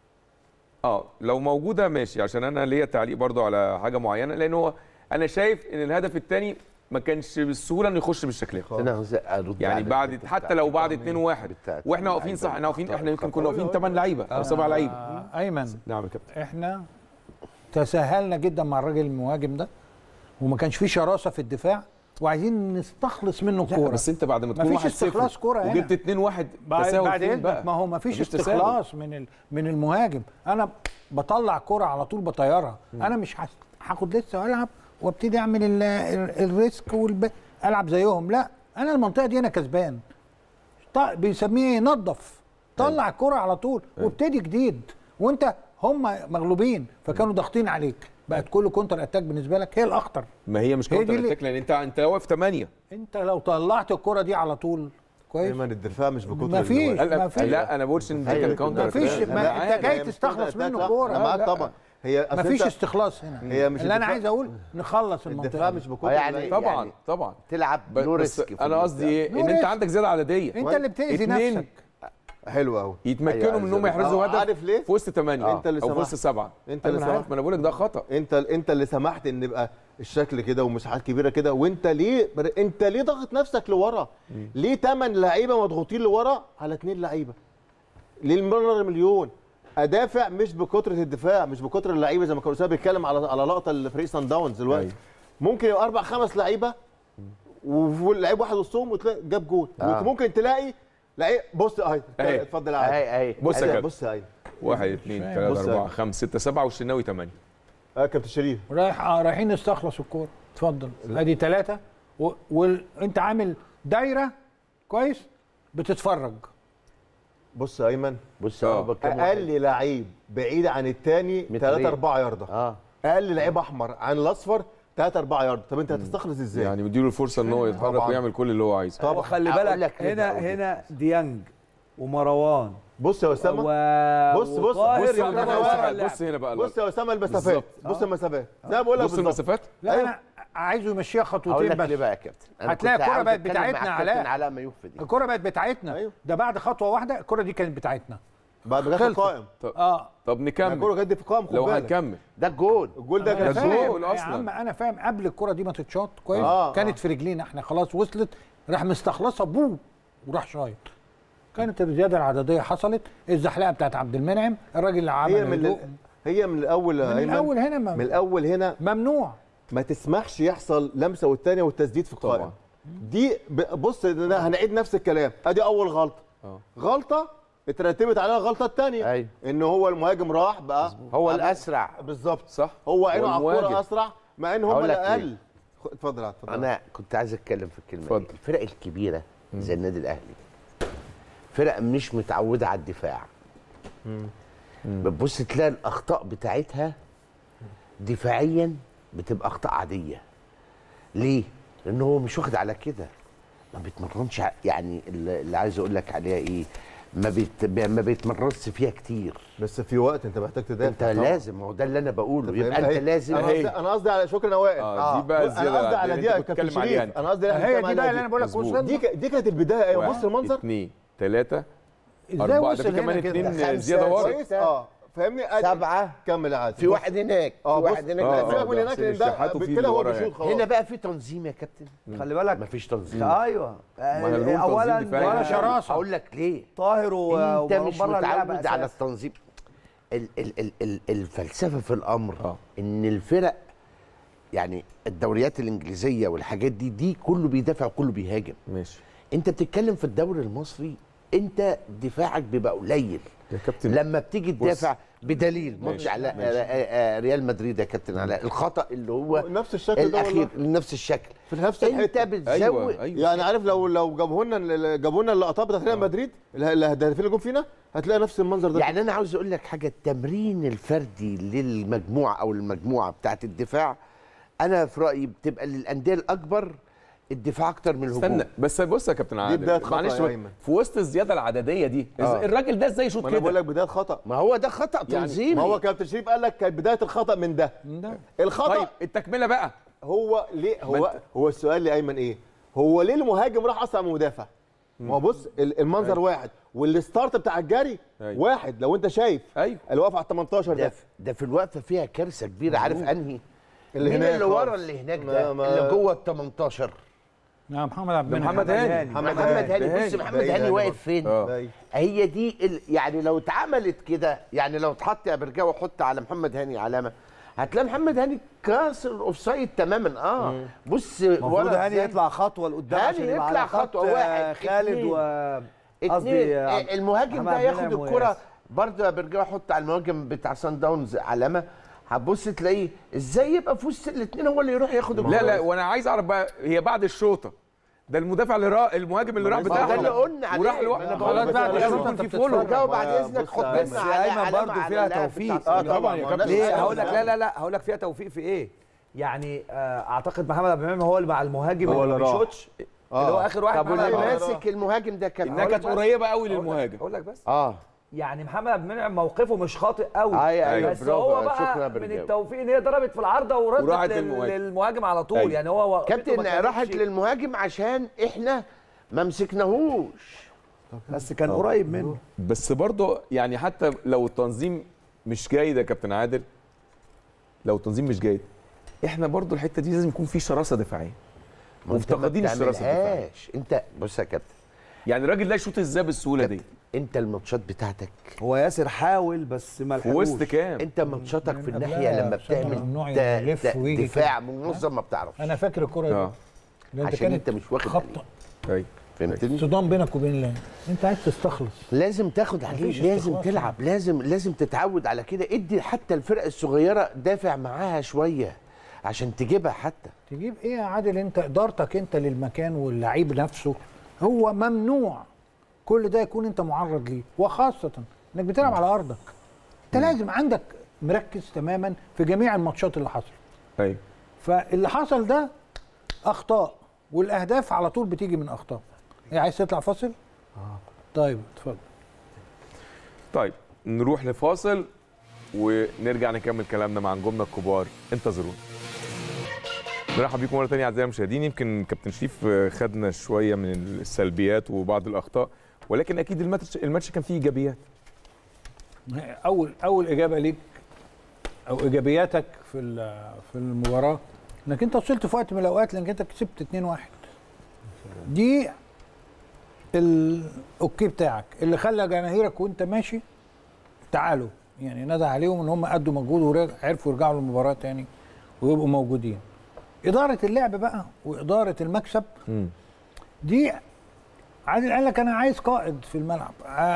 اه لو موجوده ماشي، عشان انا ليا تعليق برضو على حاجه معينه، لان هو انا شايف ان الهدف الثاني ما كانش بالسهوله انه يخش بالشكل ده. انا عاوز أرد يعني على بعد الحتة حتى بتاعت لو بعد التعامل اتنين واحد بتاعت واحنا واقفين اللعيبة صح، احنا واقفين احنا يمكن كنا الخطأ. واقفين ثمان لعيبه او سبع لعيبه. آه، ايمن نعم يا كابتن. احنا تساهلنا جدا مع الراجل المهاجم ده، وما كانش فيه شراسه في الدفاع، وعايزين نستخلص منه لا الكوره. بس انت بعد ما تكون مفيش واحد صفر استخلاص كورة هنا. وجبت اتنين واحد بعد تساوي بعد فين اذنك بقى؟ ما هو ما فيش مفيش تساهل. استخلاص من ال- من المهاجم. انا بطلع كرة على طول بطيرها، انا مش هس- هاخد لسه والعب وابتدي اعمل ال- ال- الريسك والب... العب زيهم. لا، انا المنطقه دي انا كسبان. ط- بيسميه ايه؟ نظف، طلع الكرة على طول وابتدي جديد، وانت هم مغلوبين فكانوا ضاغطين عليك، بقت كل كونتر اتاك بالنسبه لك هي الاخطر. ما هي مش هي كونتر دي اللي- اتاك، لان انت انت واقف ثمانية. انت لو طلعت الكرة دي على طول كويس، دايما الدفاع مش بكتر مفيش. الجوال. ما فيش. لا انا بقولش ان ده أيوة. كان كاونتر ما فيش. اتاك. ما لا، انت عادي. جاي هي مش تستخلص كونتر منه أتاك، لا. كورة. انا معاك لا. طبعا. هي أصل مفيش أنت استخلاص هنا. هي مش اللي انا الدفاع- عايز اقول نخلص الدفاع المنطقه مش دي. بكتر آه، يعني- قليل. طبعا يعني طبعا تلعب ب- نو بس ريسك في انا قصدي ايه؟ نو ان انت ريسك. عندك زياده عدديه. انت اللي بتاذي اتنين نفسك. حلو قوي. يتمكنوا أيوة، من انهم يحرزوا آه، هدف عارف ليه؟ في وسط ثمانية انت اللي او في سمحت. وسط سبعة. انت أيوة، اللي انا عارف، سمحت. ما انا بقول لك ده خطا. انت انت اللي سمحت ان يبقى الشكل كده ومساحات كبيره كده، وانت ليه انت ليه ضاغط نفسك لورا؟ ليه ثمان لعيبه مضغوطين لورا على اثنين لعيبه؟ ليه المرة مليون؟ ادافع مش بكتره الدفاع، مش بكتر اللعيبه زي ما كان اسامه بيتكلم على على لقطه الفريق سان داونز دلوقتي. أيوة. ممكن يبقى اربع خمس لعيبه ولعيب واحد وسطهم وتلاقي جاب جول. آه. ممكن تلاقي لعيب بص اهي أهي. اتفضل يا عادل. اهي اهي بص يا كابتن. بص اهي واحد اثنين فاهم. ثلاثة بص أربعة يا- خمسة ستة سبعة والشناوي ثمانية. اه كابتن شريف رايح آه، رايحين نستخلص الكوره. اتفضل ادي ثلاثه وانت عامل دايره كويس بتتفرج. بص يا ايمن، بص آه. اه بكام واحد. اقل لعيب بعيد عن الثاني ثلاثة أربعة ياردة. اه اقل لعيب احمر عن الاصفر ثلاثة أربعة ياردة. طب انت هتستخلص ازاي؟ يعني مديله الفرصه ان هو يتحرك طبعاً. ويعمل كل اللي هو عايزه. طبعا. وخلي أقول بالك لك ليه هنا بقول هنا ديانج ومروان بص يا اسامه، و... بص- بص- وطاهر بص يعتبروا هنا ورا بقى، اللعب. بص هنا بقى بص يا اسامه المسافات، بالظبط. بص المسافات زي ما بقول لك بص بالظبط. المسافات. لا أيوة. انا عايزه يمشيها هقول خطوتين لك بس. ليه بقى يا كابتن. أنا هتلاقي كنت الكرة عاوز بقت أتكلم بتاعتنا مع علاء. كابتن علاء ميوف في دي. الكرة بقت بتاعتنا. أيوة. ده بعد خطوه واحده الكرة دي كانت بتاعتنا. بعد ما جت خلصت. القائم اه طب نكمل الكوره جت في القائم، خد لو بالك. هنكمل. ده الجول. الجول ده انا كان فاهم. جول. جول يا أصلاً. عم انا فاهم قبل الكرة دي ما تتشاط كويس آه، كانت آه. في رجلينا احنا خلاص وصلت، راح مستخلصها بوم وراح شايط. كانت الزياده العدديه حصلت، الزحلقه بتاعت عبد المنعم، الراجل اللي عمل هي من هدوء. ال- هي من الاول يا من أيمن، الاول هنا من ما الاول هنا ممنوع. ما تسمحش يحصل لمسه والثانيه والتسديد في القائم. طبعاً. دي ب- بص ده هنعيد نفس الكلام. ادي اول غلطه. آه. غلطه اترتبت عليها الغلطه الثانيه. أيوة. ان هو المهاجم راح بقى هو عمل- الاسرع. بالظبط صح. هو عينه على والمواجب. الكوره اسرع مع ان هم هقول لك الاقل. ليه. خ- اتفضل يا اتفضل. انا كنت عايز اتكلم في الكلمه اتفضل. دي. الفرق الكبيره زي النادي الاهلي فرق مش متعوده على الدفاع. بتبص تلاقي الاخطاء بتاعتها دفاعيا بتبقى اخطاء عاديه. ليه؟ لان هو مش واخد على كده، ما بيتمرنش ع- يعني اللي اللي عايز اقول لك عليها ايه، ما بيت ما بيتمرنش فيها كتير. بس في وقت انت محتاج تدافع. انت طبعاً. لازم، ما هو ده اللي انا بقوله، يبقى فاهمني؟ انت أهي. لازم. انا قصدي انا قصدي على شكرا وائل. اه دي بقى انا الزياده قصدي على اللي دي يا انت كابتن بتتكلم عليها شريف. انت. انا قصدي هي دي بقى اللي انا بقول لك مظبوط. وصلنا. دي ك- دي كانت البدايه. ايوه بص واحد، المنظر. اتنين تلاته ازاي أربعة، ده وصل في هنا كمان كده؟ اتنين خمسة، زياده ورا. كويس اه فاهمني. أدي- سبعه كمل عادي. في واحد هناك، في اه بص واحد هناك. آه، لا، سيبك من ده هناك حسين لان ده الشحات وفي كده هو اللي ورا بيشوط خلاص. هنا بقى في تنظيم يا كابتن. خلي بالك مفيش تنظيم. ايوه ما هي الروم اولا تنظيم دفاعي. ولا شراسه. هقول لك ليه. طاهر و- انت مش وبره اللعبة متعود على أساس. التنظيم. ال ال ال ال الفلسفه في الامر آه. ان الفرق يعني الدوريات الانجليزيه والحاجات دي دي كله بيدافع وكله بيهاجم. ماشي انت بتتكلم في الدوري المصري انت دفاعك بيبقى قليل يا كابتن. لما بتيجي تدافع بدليل ماتش ماشي، على ماشي. آه، آه، ريال مدريد يا كابتن علاء الخطا اللي هو نفس الشكل ده الاخير والله. نفس الشكل في نفس انت الحته. بتزود ايوه ايوه يعني عارف لو لو جابوا لنا جابوا لنا اللقطات بتاعت ريال مدريد الهدافين اللي جم فينا هتلاقي نفس المنظر ده. يعني انا عاوز اقول لك حاجه، التمرين الفردي للمجموعه او المجموعه بتاعت الدفاع انا في رايي بتبقى للانديه الاكبر الدفاع اكتر من الهجوم. استنى بس بص يا كابتن عادل بداية خطأ معلش يا بقى، أيمن. في وسط الزياده العدديه دي آه. الراجل ده ازاي يشوط ما انا بقول كده؟ لك بدايه خطا. ما هو ده خطا يعني تنظيمي. ما هو كابتن شريف قال لك كانت بدايه الخطا من ده. ده. الخطا طيب التكمله بقى. هو ليه ما هو انت- هو السؤال لايمن ايه؟ هو ليه المهاجم راح اسرع من المدافع؟ ما هو بص ال- المنظر أيوة. واحد والستارت بتاع الجري أيوة. واحد. لو انت شايف ايوه اللي واقف على ال تمنتاشر ده ده في- ده في الوقفه فيها كارثه كبيره. عارف انهي؟ اللي مين هناك اللي ورا خالص. اللي هناك ما- ده ما- اللي جوه ال تمنتاشر؟ نعم محمد عبد ده المنعم. محمد هاني. محمد محمد هاني. هاني. هاني. بص محمد بعيد هاني هاني واقف برضه. فين؟ اه باين. هي دي ال... يعني لو اتعملت كده، يعني لو اتحط يا برجاوي وحط على محمد هاني علامه هتلاقي محمد هاني كاسر اوفسايد تماما. اه بص المفروض ورا هاني إزاي. يطلع خطوه لقدام هاني عشان يبقى يطلع على خط خطوة واحد، خالد اتنين. و اتنين قصدي آه، المهاجم محمد ده عبد ياخد المنعم الكرة وياسر. برضه يا برجاوي حط على المهاجم بتاع سان داونز علامه، هتبص تلاقيه ازاي يبقى في وسط الاثنين هو اللي يروح ياخد الكرة. لا لا وانا عايز اعرف بقى هي بعد الشوطه ده المدافع اللي را... المهاجم اللي راح ما ده اللي بتاعه قلنا عليه. وراح ما لو... أنا خلاص بقول بعد لك الشوطة لازم انت في بتتفرج. فولو. جاوب بعد ما- اذنك بص خد يا بس أيمن. على أيمن علامة برضه على فيها اللاعب توفيق. بتاع اه السودان. طبعا يا ما كابتن. نفس ليه الكلام هقول لك ده. لا لا لا هقول لك فيها توفيق في ايه؟ يعني آه اعتقد محمد عبد المنعم هو اللي مع المهاجم هو اللي ما اللي راح. بيشوطش اللي هو اخر واحد. طب محمد واللي عبد المنعم. ماسك المهاجم ده كان انها كانت قريبه قوي للمهاجم. اقول لك بس اه يعني محمد عبد المنعم موقفه مش خاطئ قوي. أيوة، أيوة، بس برافو، هو شكرا يا بقى من برجاوي. التوفيق ان هي ضربت في العارضه وردت وراحت لل- للمهاجم. للمهاجم على طول. أيوة. يعني هو وقفته كابتن ما كانتش- راحت للمهاجم عشان احنا ما مسكناهوش. بس كان قريب منه. بس برضه يعني حتى لو التنظيم مش جيد يا كابتن عادل، لو التنظيم مش جيد احنا برضه الحته دي لازم يكون في شراسه دفاعيه. مفتقدين الشراسه الدفاعيه. الدفاعيه. انت بص يا كابتن، يعني الراجل ده يشوط ازاي بالسهوله دي انت الماتشات بتاعتك هو ياسر حاول بس ما في لحقوش. وسط كام؟ انت ماتشاتك في قبلها الناحيه لما بصراحة بتعمل ممنوع تا- يلف تا- ويجي دفاع كده. منظم ما بتعرفش. انا فاكر الكره دي اه لأن عشان كانت انت مش واخد خبطه ايوه فهمتني؟ صدام بينك وبين الله. انت عايز تستخلص. لازم تاخد عليه، مفيش لازم استخلاص. تلعب، لازم لازم تتعود على كده. ادي حتى الفرق الصغيره دافع معاها شويه عشان تجيبها حتى. تجيب ايه يا عادل؟ انت ادارتك انت للمكان واللعيب نفسه هو ممنوع كل ده يكون انت معرض ليه، وخاصه انك بتلعب على ارضك. انت لازم عندك مركز تماما في جميع الماتشات اللي حصلت. ايوه. فاللي حصل ده اخطاء، والاهداف على طول بتيجي من اخطاء. ايه، عايز تطلع فاصل؟ اه طيب اتفضل. طيب نروح لفاصل ونرجع نكمل كلامنا مع نجومنا الكبار، انتظرونا. نرحب بيكم مره ثانيه اعزائي المشاهدين. يمكن كابتن شريف خدنا شويه من السلبيات وبعض الاخطاء، ولكن اكيد الماتش الماتش كان فيه ايجابيات. اول اول اجابه ليك او ايجابياتك في في المباراه انك انت وصلت في وقت من الاوقات لانك انت كسبت اتنين واحد. دي الاوكي بتاعك اللي خلى جماهيرك وانت ماشي تعالوا، يعني نادى عليهم ان هم ادوا مجهود وعرفوا يرجعوا للمباراه تاني ويبقوا موجودين. اداره اللعب بقى واداره المكسب م. دي عادل قال لك انا عايز قائد في الملعب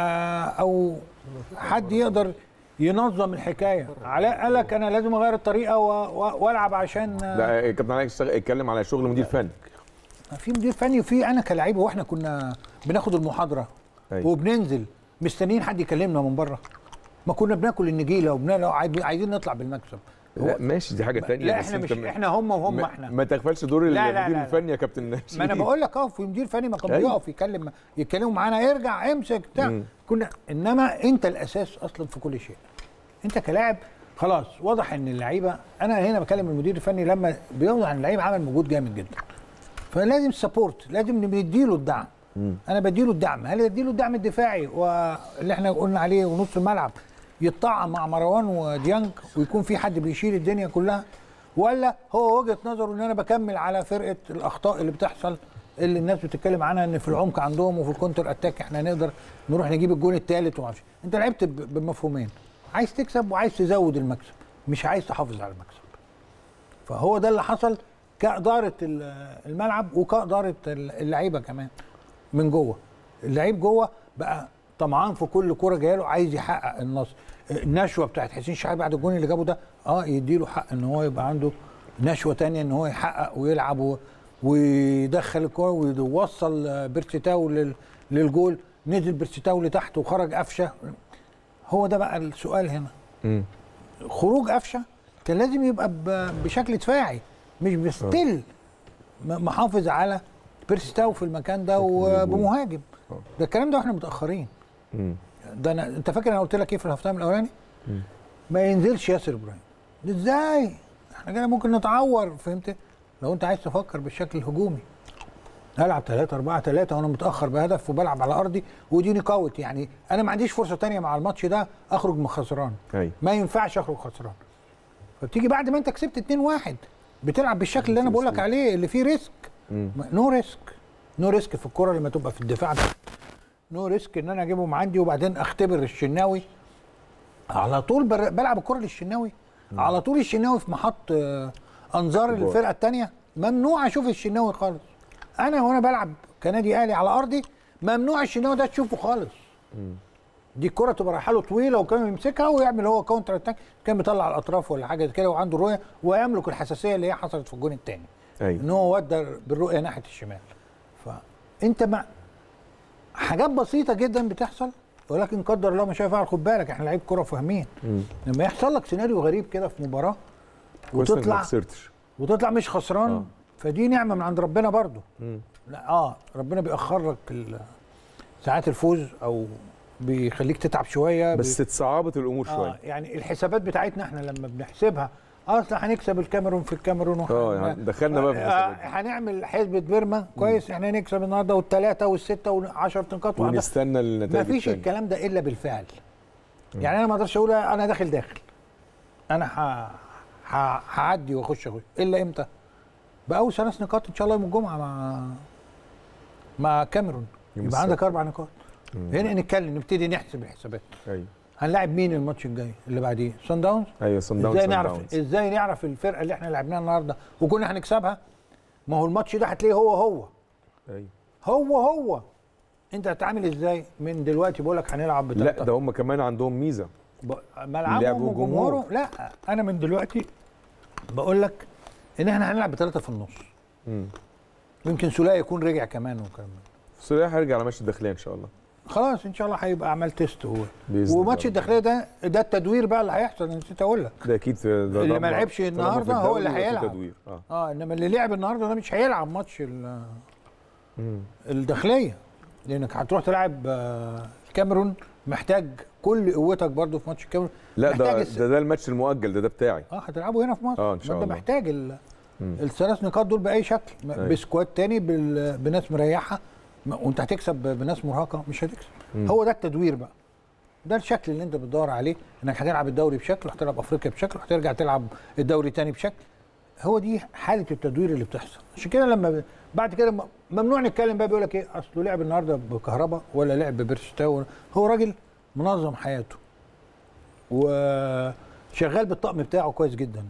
او حد يقدر ينظم الحكايه. علاء قال لك انا لازم اغير الطريقه والعب عشان لا كابتن علاء اتكلم على شغل مدير فني. في مدير فني وفي انا كلاعب، واحنا كنا بناخد المحاضره أي. وبننزل مستنيين حد يكلمنا من بره. ما كنا بناكل النجيله وبناكل عايزين نطلع بالمكسب. لا ماشي دي حاجه ثانيه. لا احنا مش احنا هم وهم ما احنا ما تغفلش دور لا المدير لا لا الفني يا كابتن ناشي. ما انا بقول لك اه في مدير فني ما كان بيقف يتكلم يتكلموا معانا ارجع امسك بتاع م. كنا انما انت الاساس اصلا في كل شيء. انت كلاعب خلاص واضح ان اللعيبه، انا هنا بكلم المدير الفني لما بيوضح ان اللعيب عمل مجهود جامد جدا فلازم سبورت، لازم نديله الدعم. م. انا بديله الدعم، هل اديله الدعم الدفاعي واللي احنا قلنا عليه ونص الملعب يتطعم مع مروان وديانج ويكون في حد بيشيل الدنيا كلها، ولا هو وجهه نظره ان انا بكمل على فرقه الاخطاء اللي بتحصل اللي الناس بتتكلم عنها ان في العمق عندهم وفي الكونتر اتاك احنا نقدر نروح نجيب الجون الثالث ومعرفش. انت لعبت بمفهومين، عايز تكسب وعايز تزود المكسب، مش عايز تحافظ على المكسب. فهو ده اللي حصل كاداره الملعب وكاداره اللعيبه كمان من جوه. اللعيب جوه بقى طمعان في كل كوره جايه له عايز يحقق النصر. النشوه بتاعت حسين شحات بعد الجون اللي جابه ده اه يديله حق ان هو يبقى عنده نشوه ثانيه ان هو يحقق ويلعب و... ويدخل الكوره ويوصل بيرسيتاو لل... للجول. نزل بيرسيتاو لتحت وخرج قفشه. هو ده بقى السؤال هنا. م. خروج قفشه كان لازم يبقى ب... بشكل دفاعي مش بستيل محافظ على بيرسيتاو في المكان ده وبمهاجم. ده الكلام ده واحنا متاخرين. م. ده أنا انت فاكر انا قلت لك ايه في الهفتام الاولاني؟ ما ينزلش ياسر ابراهيم. ازاي؟ احنا كده ممكن نتعور، فهمت؟ لو انت عايز تفكر بالشكل الهجومي العب ثلاثة أربعة ثلاثة وانا متاخر بهدف وبلعب على ارضي وديني قوت. يعني انا ما عنديش فرصه ثانيه مع الماتش ده اخرج من خسران. أي. ما ينفعش اخرج خسران. فبتيجي بعد ما انت كسبت اتنين واحد بتلعب بالشكل اللي انا بقول لك عليه اللي فيه ريسك. نو ريسك نو ريسك في الكره لما تبقى في الدفاع ده. نو ريسك ان انا اجيبهم عندي وبعدين اختبر الشناوي. على طول بلعب الكره للشناوي. على طول الشناوي في محط انظار الفرقه الثانيه. ممنوع اشوف الشناوي خالص. انا وانا بلعب كنادي اهلي على ارضي ممنوع الشناوي ده تشوفه خالص. دي الكره تبقى رايحه له طويله وكان يمسكها ويعمل هو كاونتر اتاك، كان بيطلع الاطراف ولا حاجه كده وعنده رؤيه ويملك الحساسيه اللي هي حصلت في الجون الثاني. ان هو ودى بالرؤيه ناحيه الشمال. فانت مع حاجات بسيطه جدا بتحصل ولكن قدر الله ما شاء فعل. خد بالك احنا لعيب كوره فاهمين. لما يحصل لك سيناريو غريب كده في مباراه وتطلع ما خسرتش وتطلع مش خسران آه. فدي نعمه من عند ربنا برضو. مم. لا اه ربنا بيأخر لك ساعات الفوز او بيخليك تتعب شويه بس بي... اتصعبت الامور آه شويه. يعني الحسابات بتاعتنا احنا لما بنحسبها اصل هنكسب الكاميرون في الكاميرون اه يعني دخلنا بقى في الحسابات. آه هنعمل حسبه بيرما كويس احنا هنكسب النهارده والثلاثه والسته والعشرة نقاط ونستنى النتائج. ما فيش الكلام ده الا بالفعل. مم. يعني انا ما اقدرش اقول انا داخل داخل انا ه... ه... هعدي واخش اخش الا امتى؟ باول ثلاث نقاط ان شاء الله يوم الجمعه مع مع كاميرون يبقى عندك اربع نقاط. هنا نتكلم نبتدي نحسب الحسابات. ايوه هنلاعب مين الماتش الجاي اللي بعديه؟ صن داونز. ايوه صن داونز. ازاي نعرف داونز. ازاي نعرف الفرقه اللي احنا لعبناها النهارده وكنا هنكسبها؟ ما هو الماتش ده هتلاقيه هو هو ايوه هو هو. انت هتعامل ازاي من دلوقتي؟ بقول لك هنلعب بتاعتك. لا ده هم كمان عندهم ميزه ملعبهم وجمهوره. لا انا من دلوقتي بقول لك ان احنا هنلعب بثلاثه في النص. امم يمكن سوليه يكون رجع كمان وكمان. سوريا هيرجع على ماتش الداخليه ان شاء الله. خلاص ان شاء الله هيبقى عمل تيست هو. بإذن وماتش الله. الداخليه ده ده التدوير بقى اللي هيحصل، انا نسيت اقول لك. ده اكيد في ده اللي ده ما لعبش طالما في النهارده هو اللي الدوري يبقى في هيلعب. تدوير. اه اه انما اللي لعب النهارده ده مش هيلعب ماتش ال- مم. الداخليه، لانك هتروح تلعب آه، الكاميرون، محتاج كل قوتك برضو في ماتش الكاميرون. لا محتاج ده الس- ده, ده الماتش المؤجل ده ده بتاعي. اه هتلعبوا هنا في مصر. اه ان شاء ما انت الله. محتاج ال- مم. الثلاث نقاط دول باي شكل، م- أيوة. بسكواد تاني بال- بناس مريحه، م- وانت هتكسب ب- بناس مرهقه مش هتكسب. مم. هو ده التدوير بقى، ده الشكل اللي انت بتدور عليه، انك هتلعب الدوري بشكل، وهتلعب افريقيا بشكل، وهترجع تلعب الدوري تاني بشكل. هو دي حاله التدوير اللي بتحصل. عشان كده لما ب... بعد كده م- ممنوع نتكلم بقى، بيقول لك ايه اصله لعب النهارده بكهرباء ولا لعب ببيرشتاو. هو راجل منظم حياته وشغال بالطقم بتاعه كويس جدا،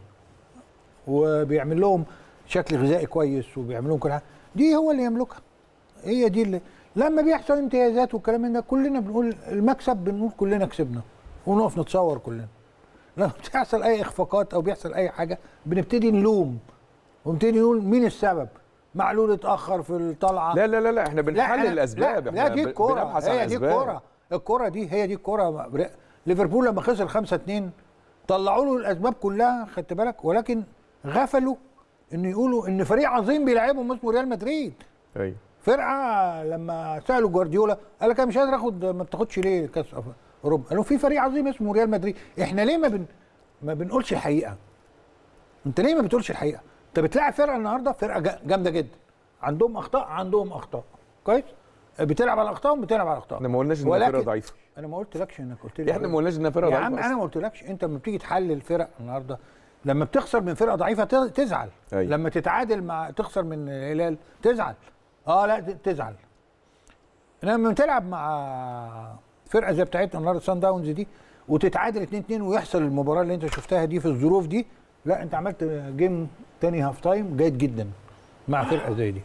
وبيعمل لهم شكل غذائي كويس، وبيعمل لهم كل حاجه. دي هو اللي يملكها، هي دي اللي لما بيحصل امتيازات والكلام من ده كلنا بنقول المكسب، بنقول كلنا كسبنا ونقف نتصور كلنا. لما بتحصل اي اخفاقات او بيحصل اي حاجه بنبتدي نلوم ونبتدي نقول مين السبب. معلول اتاخر في الطلعه. لا لا لا لا احنا لا بنحلل أنا- الاسباب. لا, لا احنا دي ب- الكوره، بنبحث عن هي دي الأسباب. الكوره. الكوره دي هي دي الكوره. ليفربول لما خسر خمسة اتنين طلعوا له الاسباب كلها، خدت بالك، ولكن غفلوا انه يقولوا ان فريق عظيم بيلعبهم اسمه ريال مدريد. ايوه فرقه لما سالوا جوارديولا قال لك انا مش قادر اخد، ما بتاخدش ليه كاس اوروبا؟ قالوا في فريق عظيم اسمه ريال مدريد. احنا ليه ما بن ما بنقولش الحقيقه؟ انت ليه ما بتقولش الحقيقه؟ انت بتلاعب فرقه النهارده، فرقه جا- جامده جدا، عندهم اخطاء، عندهم اخطاء كويس، بتلعب على اخطائهم، بتلعب على اخطاء. احنا ما قلناش ان فرقه ضعيفه. انا ما قلتلكش انك قلت لي احنا ما قلناش انها فرقه يا ضعيفه عم أصلاً. انا ما قلتلكش. انت لما بتيجي تحلل فرق النهارده، لما بتخسر من فرقه ضعيفه ت- تزعل. أيوة. لما تتعادل مع تخسر من الهلال تزعل. اه لا ت- تزعل. انما لما تلعب مع فرقه زي بتاعتنا النهارده سان داونز دي وتتعادل اتنين اتنين ويحصل المباراه اللي انت شفتها دي في الظروف دي، لا انت عملت جيم تاني هاف تايم جيد جدا مع فرقه زي دي.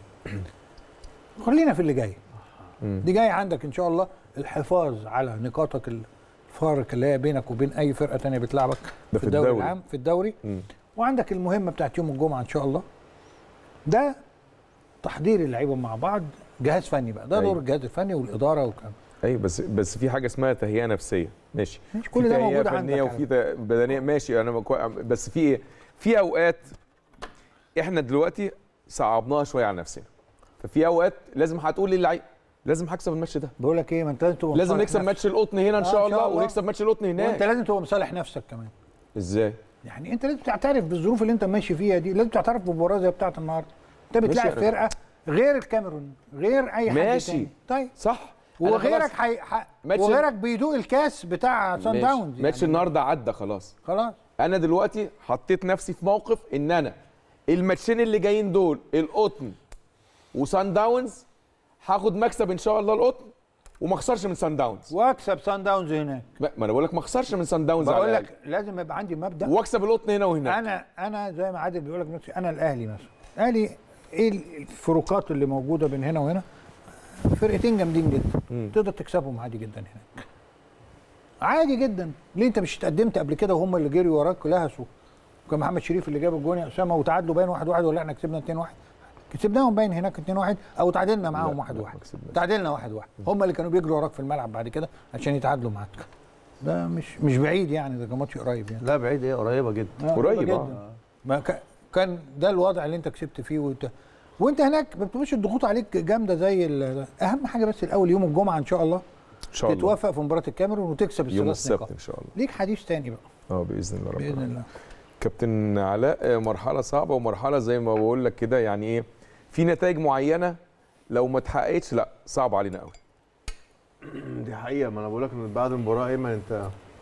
خلينا في اللي جاي. مم. دي جاي عندك ان شاء الله الحفاظ على نقاطك الفارق اللي هي بينك وبين اي فرقه تانية بتلعبك ده في في الدوري الدوري. العام، في الدوري. مم. وعندك المهمه بتاعت يوم الجمعه ان شاء الله. ده تحضير اللعيبه مع بعض، جهاز فني بقى، ده أيوة. دور الجهاز الفني والاداره والكلام. ايوه بس بس في حاجه اسمها تهيئه نفسيه. ماشي. ماشي، كل في ده تهيئة موجود فنيه عندك وفي ت- بدنيه. ماشي انا مكو... بس في ايه؟ في اوقات احنا دلوقتي صعبناها شويه على نفسنا. ففي اوقات لازم هتقول للعيب لازم هكسب الماتش ده. بقول لك ايه، ما انت لازم تبقى لازم مصالح نكسب نفسك. ماتش القطن هنا ان آه، شاء إن شاء الله الله. ونكسب ماتش القطن وانت هناك. لازم تبقى مصالح نفسك كمان. ازاي؟ يعني انت لازم تعترف بالظروف اللي انت ماشي فيها دي، لازم تعترف بمباراه زي بتاعت النهارده. انت بتلاعب ماشي. فرقه غير الكاميرون، غير اي حد ماشي. تاني. طيب صح. أنا وغيرك خلاص حي... ح... ماتش- وغيرك بيدوق الكاس بتاع سان ماشي. داونز. ماتش يعني النهارده عدى خلاص. خلاص. انا دلوقتي حطيت نفسي في موقف ان انا الماتشين اللي جايين دول القطن وسان داونز هاخد مكسب ان شاء الله القطن وما اخسرش من سان داونز. واكسب سان داونز هناك. ما انا بقول لك ما اخسرش من سان داونز على بقول الأقل. لك لازم يبقى عندي مبدا. واكسب القطن هنا وهناك. انا انا زي ما عادل بيقول لك نفسي، انا الاهلي مثلا، الاهلي ايه الفروقات اللي موجوده بين هنا وهنا؟ فرقتين جامدين جدا، مم. تقدر تكسبهم عادي جدا هناك. عادي جدا. ليه انت مش اتقدمت قبل كده وهم اللي جريوا وراك لهسوا؟ وكان محمد شريف اللي جاب الجون يا اسامه، وتعادلوا باين واحد واحد، ولا احنا كسبنا اتنين واحد؟ كسبناهم باين هناك اتنين واحد، او تعادلنا معاهم لا، واحد لا، واحد. ما كسبناش. تعادلنا واحد واحد، هم اللي كانوا بيجروا وراك في الملعب بعد كده عشان يتعادلوا معاك. ده مش مش بعيد يعني، ده كان ماتش قريب يعني. لا بعيد ايه، قريبه جدا. آه، قريب، جدا. آه. ما ك- كان ده الوضع اللي انت كسبت فيه، وانت وانت هناك ما بتبقاش الضغوط عليك جامده زي ال- اهم حاجه بس الاول يوم الجمعه ان شاء الله ان شاء الله تتوفق في مباراه الكاميرون وتكسب يوم الثلاث السبت نقاط. ان شاء الله. ليك حديث تاني بقى اه باذن الله رب باذن العالمين. الله. كابتن علاء مرحله صعبه ومرحله زي ما بقول لك كده يعني ايه، في نتائج معينه لو ما اتحققتش لا صعب علينا قوي. دي حقيقه، ما انا بقول لك ان بعد المباراه ايمن انت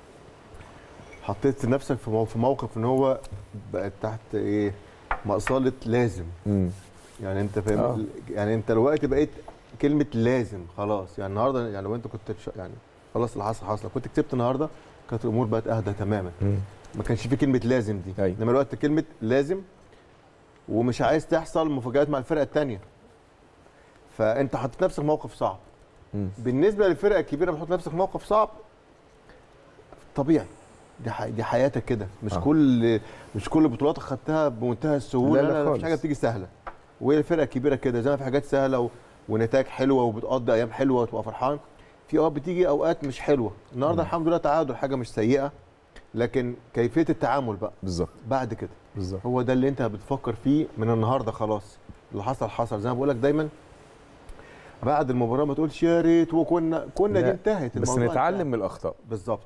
حطيت نفسك في مو- في موقف ان هو بقت تحت ايه، مقصله لازم. امم يعني انت فاهم آه. يعني انت دلوقتي بقيت كلمه لازم خلاص. يعني النهارده يعني لو انت كنت تش- يعني خلاص اللي حصل حصل، كنت كسبت النهارده كانت الامور بقت اهدى تماما. ما كانش في كلمه لازم دي. أيوة. انما الوقت كلمه لازم ومش عايز تحصل مفاجآت مع الفرقه الثانيه. فانت حطيت نفسك في موقف صعب. مم. بالنسبه للفرقه الكبيره بتحط نفسك في موقف صعب طبيعي. دي ح... دي حياتك كده، مش آه. كل مش كل بطولاتك خدتها بمنتهى السهوله. لا لا مفيش خالص. حاجه بتيجي سهله، وهي الفرقه كبيره كده زي ما في حاجات سهله و... ونتائج حلوه وبتقضي ايام حلوه وتبقى فرحان، في اوقات بتيجي اوقات مش حلوه. النهارده الحمد لله تعادل، حاجه مش سيئه، لكن كيفيه التعامل بقى بالظبط بعد كده بالظبط. هو ده اللي انت بتفكر فيه من النهارده. خلاص اللي حصل حصل، زي ما بقول لك دايما بعد المباراه ما تقولش يا ريت وكنا كنا دي لا، انتهت، بس الموضوع نتعلم انتهى. من الاخطاء. بالظبط،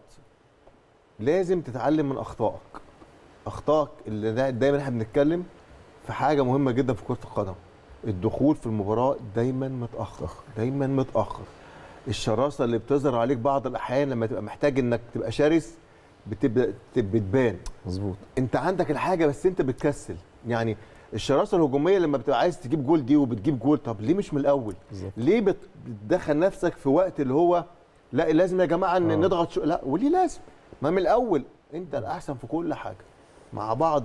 لازم تتعلم من اخطائك. اخطائك اللي دا- دايما احنا بنتكلم في حاجه مهمه جدا في كره القدم، الدخول في المباراه دايما متاخر، دايما متاخر. الشراسه اللي بتظهر عليك بعض الاحيان لما تبقى محتاج انك تبقى شرس بتبدا بتبان. مظبوط. انت عندك الحاجه بس انت بتكسل. يعني الشراسه الهجوميه لما بتبقى عايز تجيب جول دي وبتجيب جول، طب ليه مش من الاول؟ بالظبط. ليه بت- بتدخل نفسك في وقت اللي هو لا لازم يا جماعه ان آه. نضغط شو... لا وليه لازم؟ ما من الاول انت الاحسن في كل حاجه، مع بعض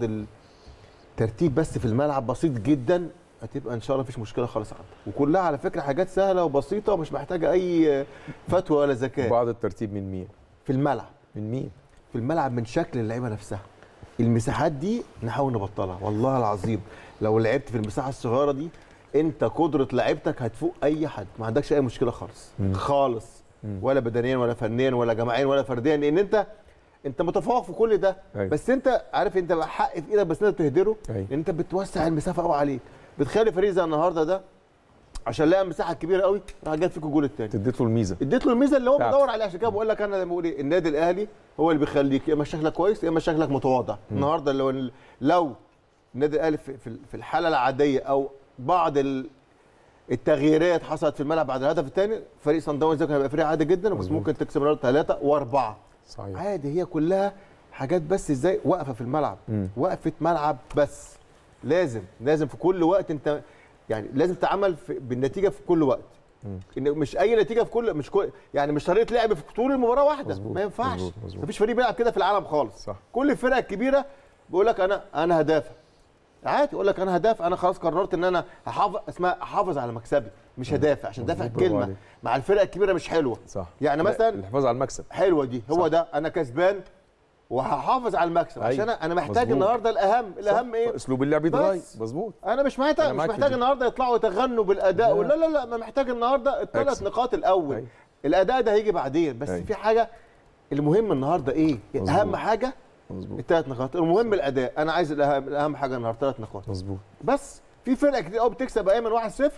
الترتيب بس في الملعب بسيط جدا، هتبقى ان شاء الله مفيش مشكله خالص عندك. وكلها على فكره حاجات سهله وبسيطه ومش محتاجه اي فتوى ولا ذكاء. بعض الترتيب من مين؟ في الملعب من مين؟ في الملعب من شكل اللعيبه نفسها. المساحات دي نحاول نبطلها، والله العظيم لو لعبت في المساحه الصغيره دي انت قدره لعيبتك هتفوق اي حد، ما عندكش اي مشكله خالص مم. خالص، مم. ولا بدنيا ولا فنيا ولا جماعيا ولا فرديا، لان انت انت متفوق في كل ده. أيوة. بس انت عارف انت بقى حق في ايدك بس انت بتهدره، أيوة. لان انت بتوسع المسافه قوي عليك، بتخلي فريق زي النهارده ده عشان لقى مساحه كبيره قوي راح جاب فيك الجول الثاني، اديت له الميزه. اديت له الميزه اللي هو تعب. بيدور عليها. عشان كده بقول لك انا لما بقول ايه، النادي الاهلي هو اللي بيخليك يا اما شكلك كويس يا اما شكلك متواضع. النهارده لو لو النادي الاهلي في في- في الحاله العاديه او بعض ال- التغييرات حصلت في الملعب بعد الهدف الثاني، فريق صن داونز ده كان هيبقى فريق عادي جدا، بس مظبوط. ممكن تكسب النهارده ثلاثه واربعه صحيح. عادي. هي كلها حاجات بس ازاي واقفه في الملعب، مم. وقفه ملعب بس. لازم لازم في كل وقت انت يعني لازم تتعامل في- بالنتيجه في كل وقت. مم. ان مش اي نتيجه في كل مش كل يعني مش طريقه لعب في طول المباراه واحده، مظبوط، ما ينفعش. مظبوط، مظبوط. مفيش فريق بيلعب كده في العالم خالص. صح. كل الفرق الكبيره بيقول لك انا انا هدافع عادي، يقول لك انا هدافع، انا خلاص قررت ان انا هحافظ، اسمها احافظ على مكسبي مش هدافع، عشان دافع مظبوط، برافو كلمه عليك. مع الفرق الكبيره مش حلوه. صح. يعني لا، مثلا الحفاظ على المكسب. حلوه دي، هو صح. ده انا كسبان وهحافظ على المكسب. أيوة. عشان انا محتاج مظبوط. النهارده الاهم الاهم صح. ايه؟ اسلوب اللعب يتغير. بس. مظبوط. انا مش محتاج أنا مش معاك في محتاج دي. النهارده يطلعوا يتغنوا بالاداء، لا لا لا، ما محتاج النهارده الثلاث أكسب. نقاط الاول. أيوة. الاداء ده هيجي بعدين، بس أيوة. في حاجه المهم النهارده ايه؟ مظبوط. اهم حاجه مظبوط. الثلاث نقاط، المهم الاداء. انا عايز الاهم الاهم حاجه النهارده ثلاث نقاط مظبوط. بس. في فرق كتير قوي بتكسب ايمن واحد صفر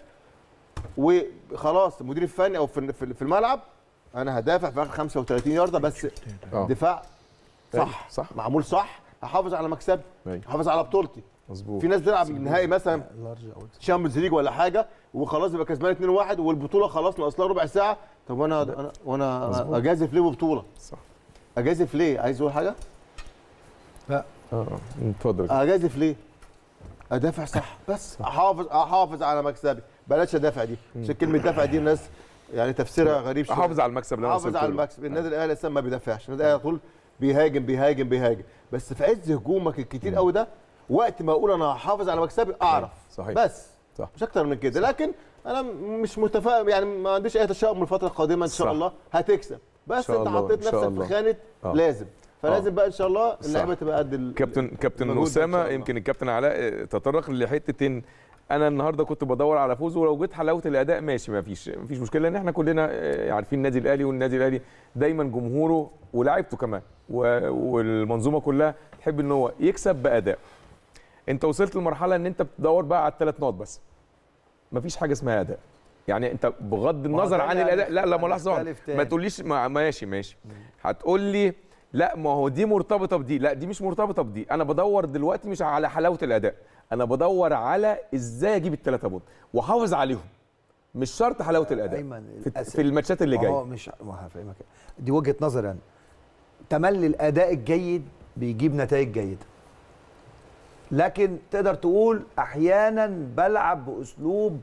وخلاص المدير الفني او في في الملعب انا هدافع في اخر خمسة وثلاثين يارده بس آه. دفاع صح أيوة. صح. معمول صح، احافظ على مكسبي، أيوة. احافظ على بطولتي. مظبوط. في ناس بتلعب نهائي مثلا شامبيونز ليج ولا حاجه وخلاص يبقى كسبان اتنين واحد والبطوله خلاص ناقص لها ربع ساعه، طب وانا انا وانا مظبوط. اجازف ليه ببطوله؟ صح. اجازف ليه؟ عايز اقول حاجه؟ لا اه اتفضل. اجازف ليه؟ ادافع صح بس احافظ احافظ على مكسبي، بلاش ادافع دي، عشان كلمه دافع دي الناس يعني تفسيرها غريب شويه. احافظ على المكسب اللي انا احافظ وصلت على له. المكسب. النادي الاهلي لسه ما بيدافعش، النادي الاهلي على طول بيهاجم بيهاجم بيهاجم، بس في عز هجومك الكتير قوي ده وقت ما اقول انا هحافظ على مكسبي اعرف صحيح. بس صح. مش اكتر من كده. لكن انا مش متفائل يعني، ما عنديش اي تشاؤم من الفتره القادمه ان شاء صح. الله هتكسب، بس شاء انت الله، حطيت إن شاء نفسك الله. في خانه آه. لازم، فلازم آه. بقى ان شاء الله اللعيبه صح. تبقى قد ال- كابتن كابتن المجهود ده إن شاء اسامه، الله. يمكن الكابتن علاء تطرق لحته ان انا النهارده كنت بدور على فوز، ولو جيت حلاوه الاداء ماشي، ما فيش ما فيش مشكله، لان احنا كلنا عارفين النادي الاهلي، والنادي الاهلي دايما جمهوره ولاعيبته كمان و- والمنظومه كلها تحب ان هو يكسب باداء. انت وصلت لمرحله ان انت بتدور بقى على الثلاث نقط بس، ما فيش حاجه اسمها اداء. يعني انت بغض النظر ده عن اللي الاداء، لا لا ملاحظه واحدة. هنختلف تاني. ما تقوليش ما- ماشي ماشي هتقول لي لا ما هو دي مرتبطه بدي، لا دي مش مرتبطه بدي. انا بدور دلوقتي مش على حلاوه الاداء، انا بدور على ازاي اجيب الثلاثه بونت واحافظ عليهم، مش شرط حلاوه الاداء أيمن، في, الأس- في الماتشات اللي ما هو جايه. مش ما هفهمك، دي وجهه نظر يعني. تملي الاداء الجيد بيجيب نتائج جيده، لكن تقدر تقول احيانا بلعب باسلوب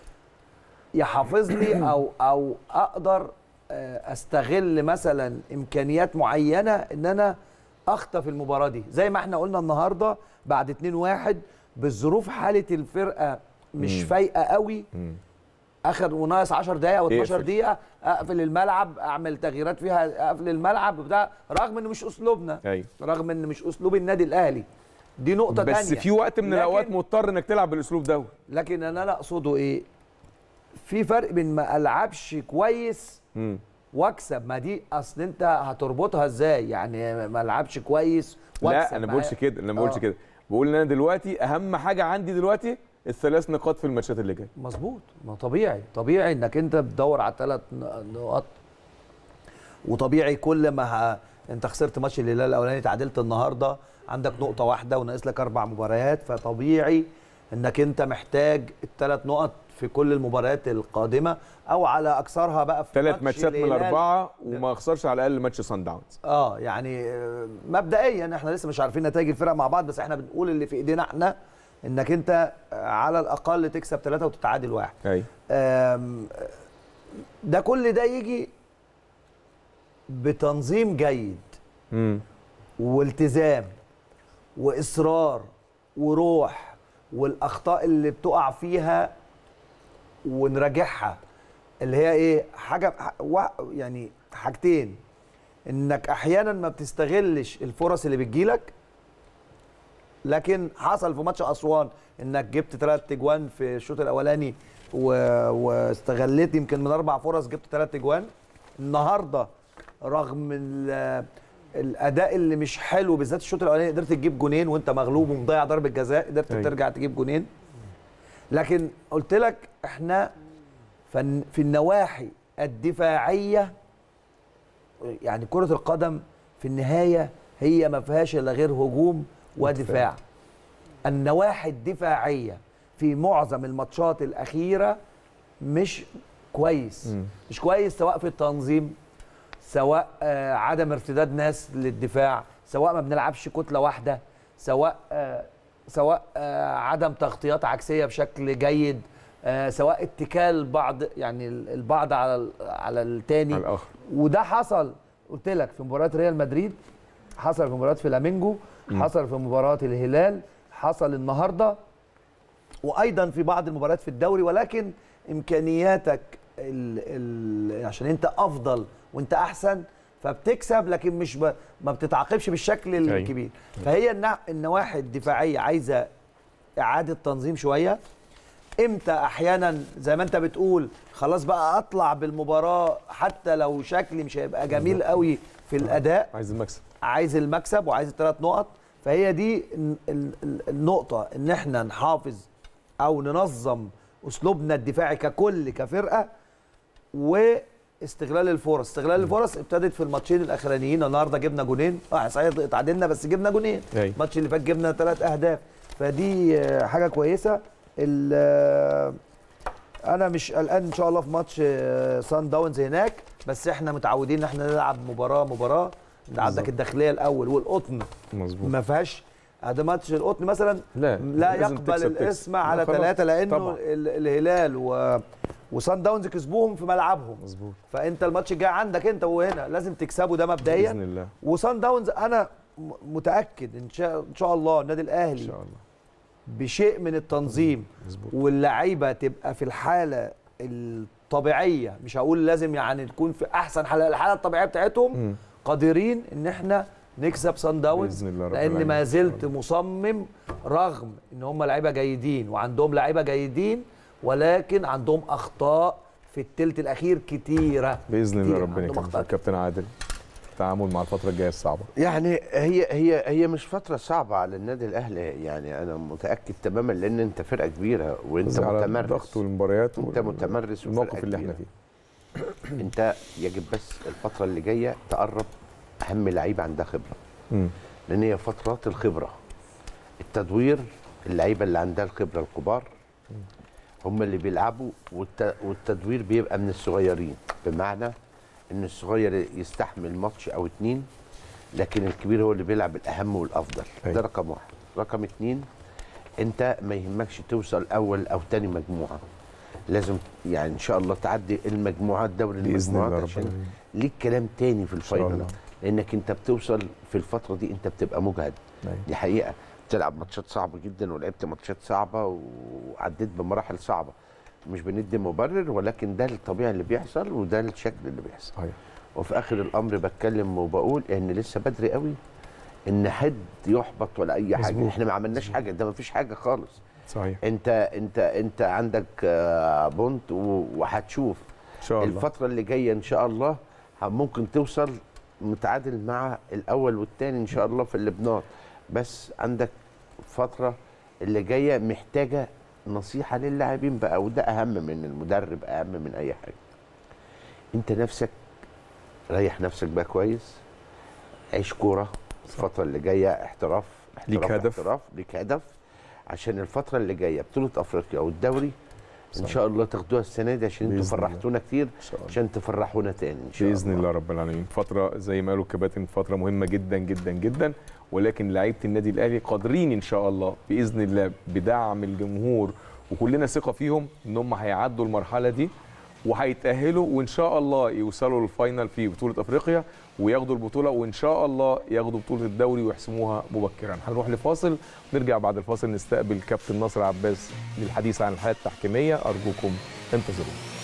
يحافظ لي او او اقدر آه، استغل مثلا امكانيات معينه ان انا اخطف المباراه دي، زي ما احنا قلنا النهارده بعد اتنين واحد بالظروف، حاله الفرقه مش مم. فايقه قوي. مم. اخر وناقص عشر دقائق او اتناشر اقفل. دقيقه اقفل الملعب، اعمل تغييرات فيها، اقفل الملعب بتاع، رغم انه مش اسلوبنا، ايوه رغم ان مش اسلوب النادي الاهلي. دي نقطه بس تانية. في وقت من لكن- الاوقات مضطر انك تلعب بالاسلوب ده. لكن انا انا اقصده ايه، في فرق بين ما العبش كويس امم واكسب. ما دي اصل انت هتربطها ازاي يعني، ما العبش كويس واكسب؟ لا انا ما بقولش كده، انا ما بقولش آه. كده، بقول ان انا دلوقتي اهم حاجه عندي دلوقتي الثلاث نقاط في الماتشات اللي جايه. مظبوط، ما طبيعي طبيعي انك انت بتدور على ثلاث نقاط، وطبيعي كل ما ه... انت خسرت ماتش الهلال الاولاني، تعادلت النهارده، عندك نقطه واحده وناقص لك اربع مباريات، فطبيعي انك انت محتاج الثلاث نقط في كل المباريات القادمه، او على اكثرها بقى في ثلاث ماتش ماتشات من الهلال. الاربعه وما اخسرش على الاقل ماتش سان داونز. اه يعني آه، مبدئيا احنا لسه مش عارفين نتائج الفرق مع بعض، بس احنا بنقول اللي في ايدينا احنا، انك انت على الاقل تكسب ثلاثه وتتعادل واحد. ايوه آم، ده كل ده يجي بتنظيم جيد امم والتزام واصرار وروح، والاخطاء اللي بتقع فيها ونراجعها، اللي هي ايه، حاجه يعني حاجتين، انك احيانا ما بتستغلش الفرص اللي بتجيلك. لكن حصل في ماتش اسوان انك جبت ثلاث اجوان في الشوط الاولاني و... واستغليت يمكن من اربع فرص جبت ثلاث اجوان. النهارده رغم ال... الاداء اللي مش حلو بالذات الشوط الاولاني، قدرت تجيب جونين وانت مغلوب ومضيع ضربه جزاء، قدرت أيوة. ترجع تجيب جونين. لكن قلت لك احنا فن... في النواحي الدفاعيه، يعني كره القدم في النهايه هي ما فيهاش الا غير هجوم ودفاع. النواحي الدفاعيه في معظم الماتشات الاخيره مش كويس، مم. مش كويس، سواء في التنظيم، سواء آه عدم ارتداد ناس للدفاع، سواء ما بنلعبش كتله واحده، سواء آه سواء آه عدم تغطيات عكسيه بشكل جيد، آه سواء اتكال بعض يعني البعض على ال- على الثاني على الاخر. وده حصل قلت لك في مباراه ريال مدريد، حصل في مباراه فلامينجو، حصل في مباراه الهلال، حصل النهارده، وايضا في بعض المباريات في الدوري. ولكن امكانياتك ال ال عشان انت افضل وانت احسن فبتكسب، لكن مش ب ما بتتعاقبش بالشكل الكبير. فهي النع- النواحي الدفاعيه عايزه اعاده تنظيم شويه. امتى احيانا زي ما انت بتقول خلاص بقى اطلع بالمباراه حتى لو شكلي مش هيبقى جميل قوي في الاداء، عايز المكسب، عايز المكسب وعايز الثلاث نقط. فهي دي ال- ال- النقطه، ان احنا نحافظ او ننظم اسلوبنا الدفاعي ككل كفرقه، واستغلال الفرص. استغلال الفرص ابتدت في الماتشين الاخرانيين. النهارده جبنا جونين، اه صحيح اتعادلنا بس جبنا جونين. أيوة. الماتش اللي فات جبنا ثلاث اهداف، فدي آه، حاجه كويسه. ال- آه، انا مش قلقان ان شاء الله في ماتش آه، سان داونز هناك، بس احنا متعودين ان احنا نلعب مباراه مباراه. انت عندك الداخليه الاول والقطن مظبوط. ما فيهاش، ده ماتش القطن مثلا لا لا لازم يقبل تكسب- الاسم تكسب. على لا خلاص، ثلاثة، لانه طبعاً. ال- الهلال و وسان داونز كسبوهم في ملعبهم. مظبوط. فانت الماتش الجاي عندك انت وهنا لازم تكسبه، ده مبدئيا. باذن الله وسان داونز انا م- متاكد ان شاء ان شاء الله النادي ان الاهلي شاء الله. بشيء من التنظيم مظبوط. واللعيبه تبقى في الحاله الطبيعيه، مش هقول لازم يعني تكون في احسن حاله، الحاله الطبيعيه بتاعتهم، مم. قادرين ان احنا نكسب سان داونز. بإذن الله رب لان ما العالمين. زلت مصمم، رغم ان هم لعيبه جيدين وعندهم لعيبه جيدين، ولكن عندهم اخطاء في الثلث الاخير كتيره. باذن الله كتير. ربنا عندهم يكرمك أخطاء. كابتن عادل، التعامل مع الفتره الجايه الصعبه. يعني هي هي هي مش فتره صعبه على النادي الاهلي، يعني انا متاكد تماما لان انت فرقه كبيره وانت بس على متمرس. الضغط والمباريات انت وال- متمرس الموقف وفرقة اللي احنا كبيرة. فيه. انت يجب بس الفتره اللي جايه تقرب اهم لعيبه عندها خبره، مم. لان هي فترات الخبره، التدوير، اللعيبه اللي عندها الخبره الكبار هم اللي بيلعبوا، والت... والتدوير بيبقى من الصغيرين، بمعنى ان الصغير يستحمل ماتش او اتنين، لكن الكبير هو اللي بيلعب الاهم والافضل. أيوة. ده رقم واحد. رقم اتنين، انت ما يهمكش توصل اول او تاني مجموعه، لازم يعني ان شاء الله تعدي المجموعات، دوري باذن الله المجموعات، رب عشان العالمين. ليك كلام تاني في إن شاء الفاينل، الله. لانك انت بتوصل في الفتره دي انت بتبقى مجهد. أيوة. دي حقيقه، بتلعب ماتشات صعبه جدا ولعبت ماتشات صعبه وعديت بمراحل صعبه، مش بندي مبرر، ولكن ده الطبيعي اللي بيحصل وده الشكل اللي بيحصل. صحيح. وفي اخر الامر بتكلم وبقول ان لسه بدري قوي ان حد يحبط ولا اي حاجه. مزبوط. احنا ما عملناش حاجه، ده ما فيش حاجه خالص. صحيح. انت انت انت عندك آه، بونت و- وهتشوف ان شاء الله الفتره اللي جايه ان شاء الله ممكن توصل متعادل مع الاول والثاني ان شاء الله في اللبنات. بس عندك فتره اللي جايه محتاجه نصيحه للاعبين بقى، وده اهم من المدرب، اهم من اي حاجه. انت نفسك ريح نفسك بقى كويس، عيش كوره الفتره اللي جايه، احتراف احتراف ليك هدف. احتراف ليك هدف، عشان الفتره اللي جايه بطوله افريقيا والدوري ان شاء الله تاخدوها السنه دي، عشان انتوا بإذن الله. فرحتونا كتير، ان شاء الله عشان تفرحونا تاني ان شاء باذن الله. الله رب العالمين. فتره زي ما قالوا الكباتن فتره مهمه جدا جدا جدا، ولكن لعيبه النادي الاهلي قادرين ان شاء الله باذن الله بدعم الجمهور وكلنا ثقه فيهم ان هم هيعدوا المرحله دي وهيتاهلوا، وان شاء الله يوصلوا للفاينل في بطوله افريقيا وياخدوا البطوله، وان شاء الله ياخدوا بطوله الدوري ويحسموها مبكرا. هنروح لفاصل، نرجع بعد الفاصل نستقبل كابتن ناصر عباس للحديث عن الحياه التحكيميه. ارجوكم انتظرونا.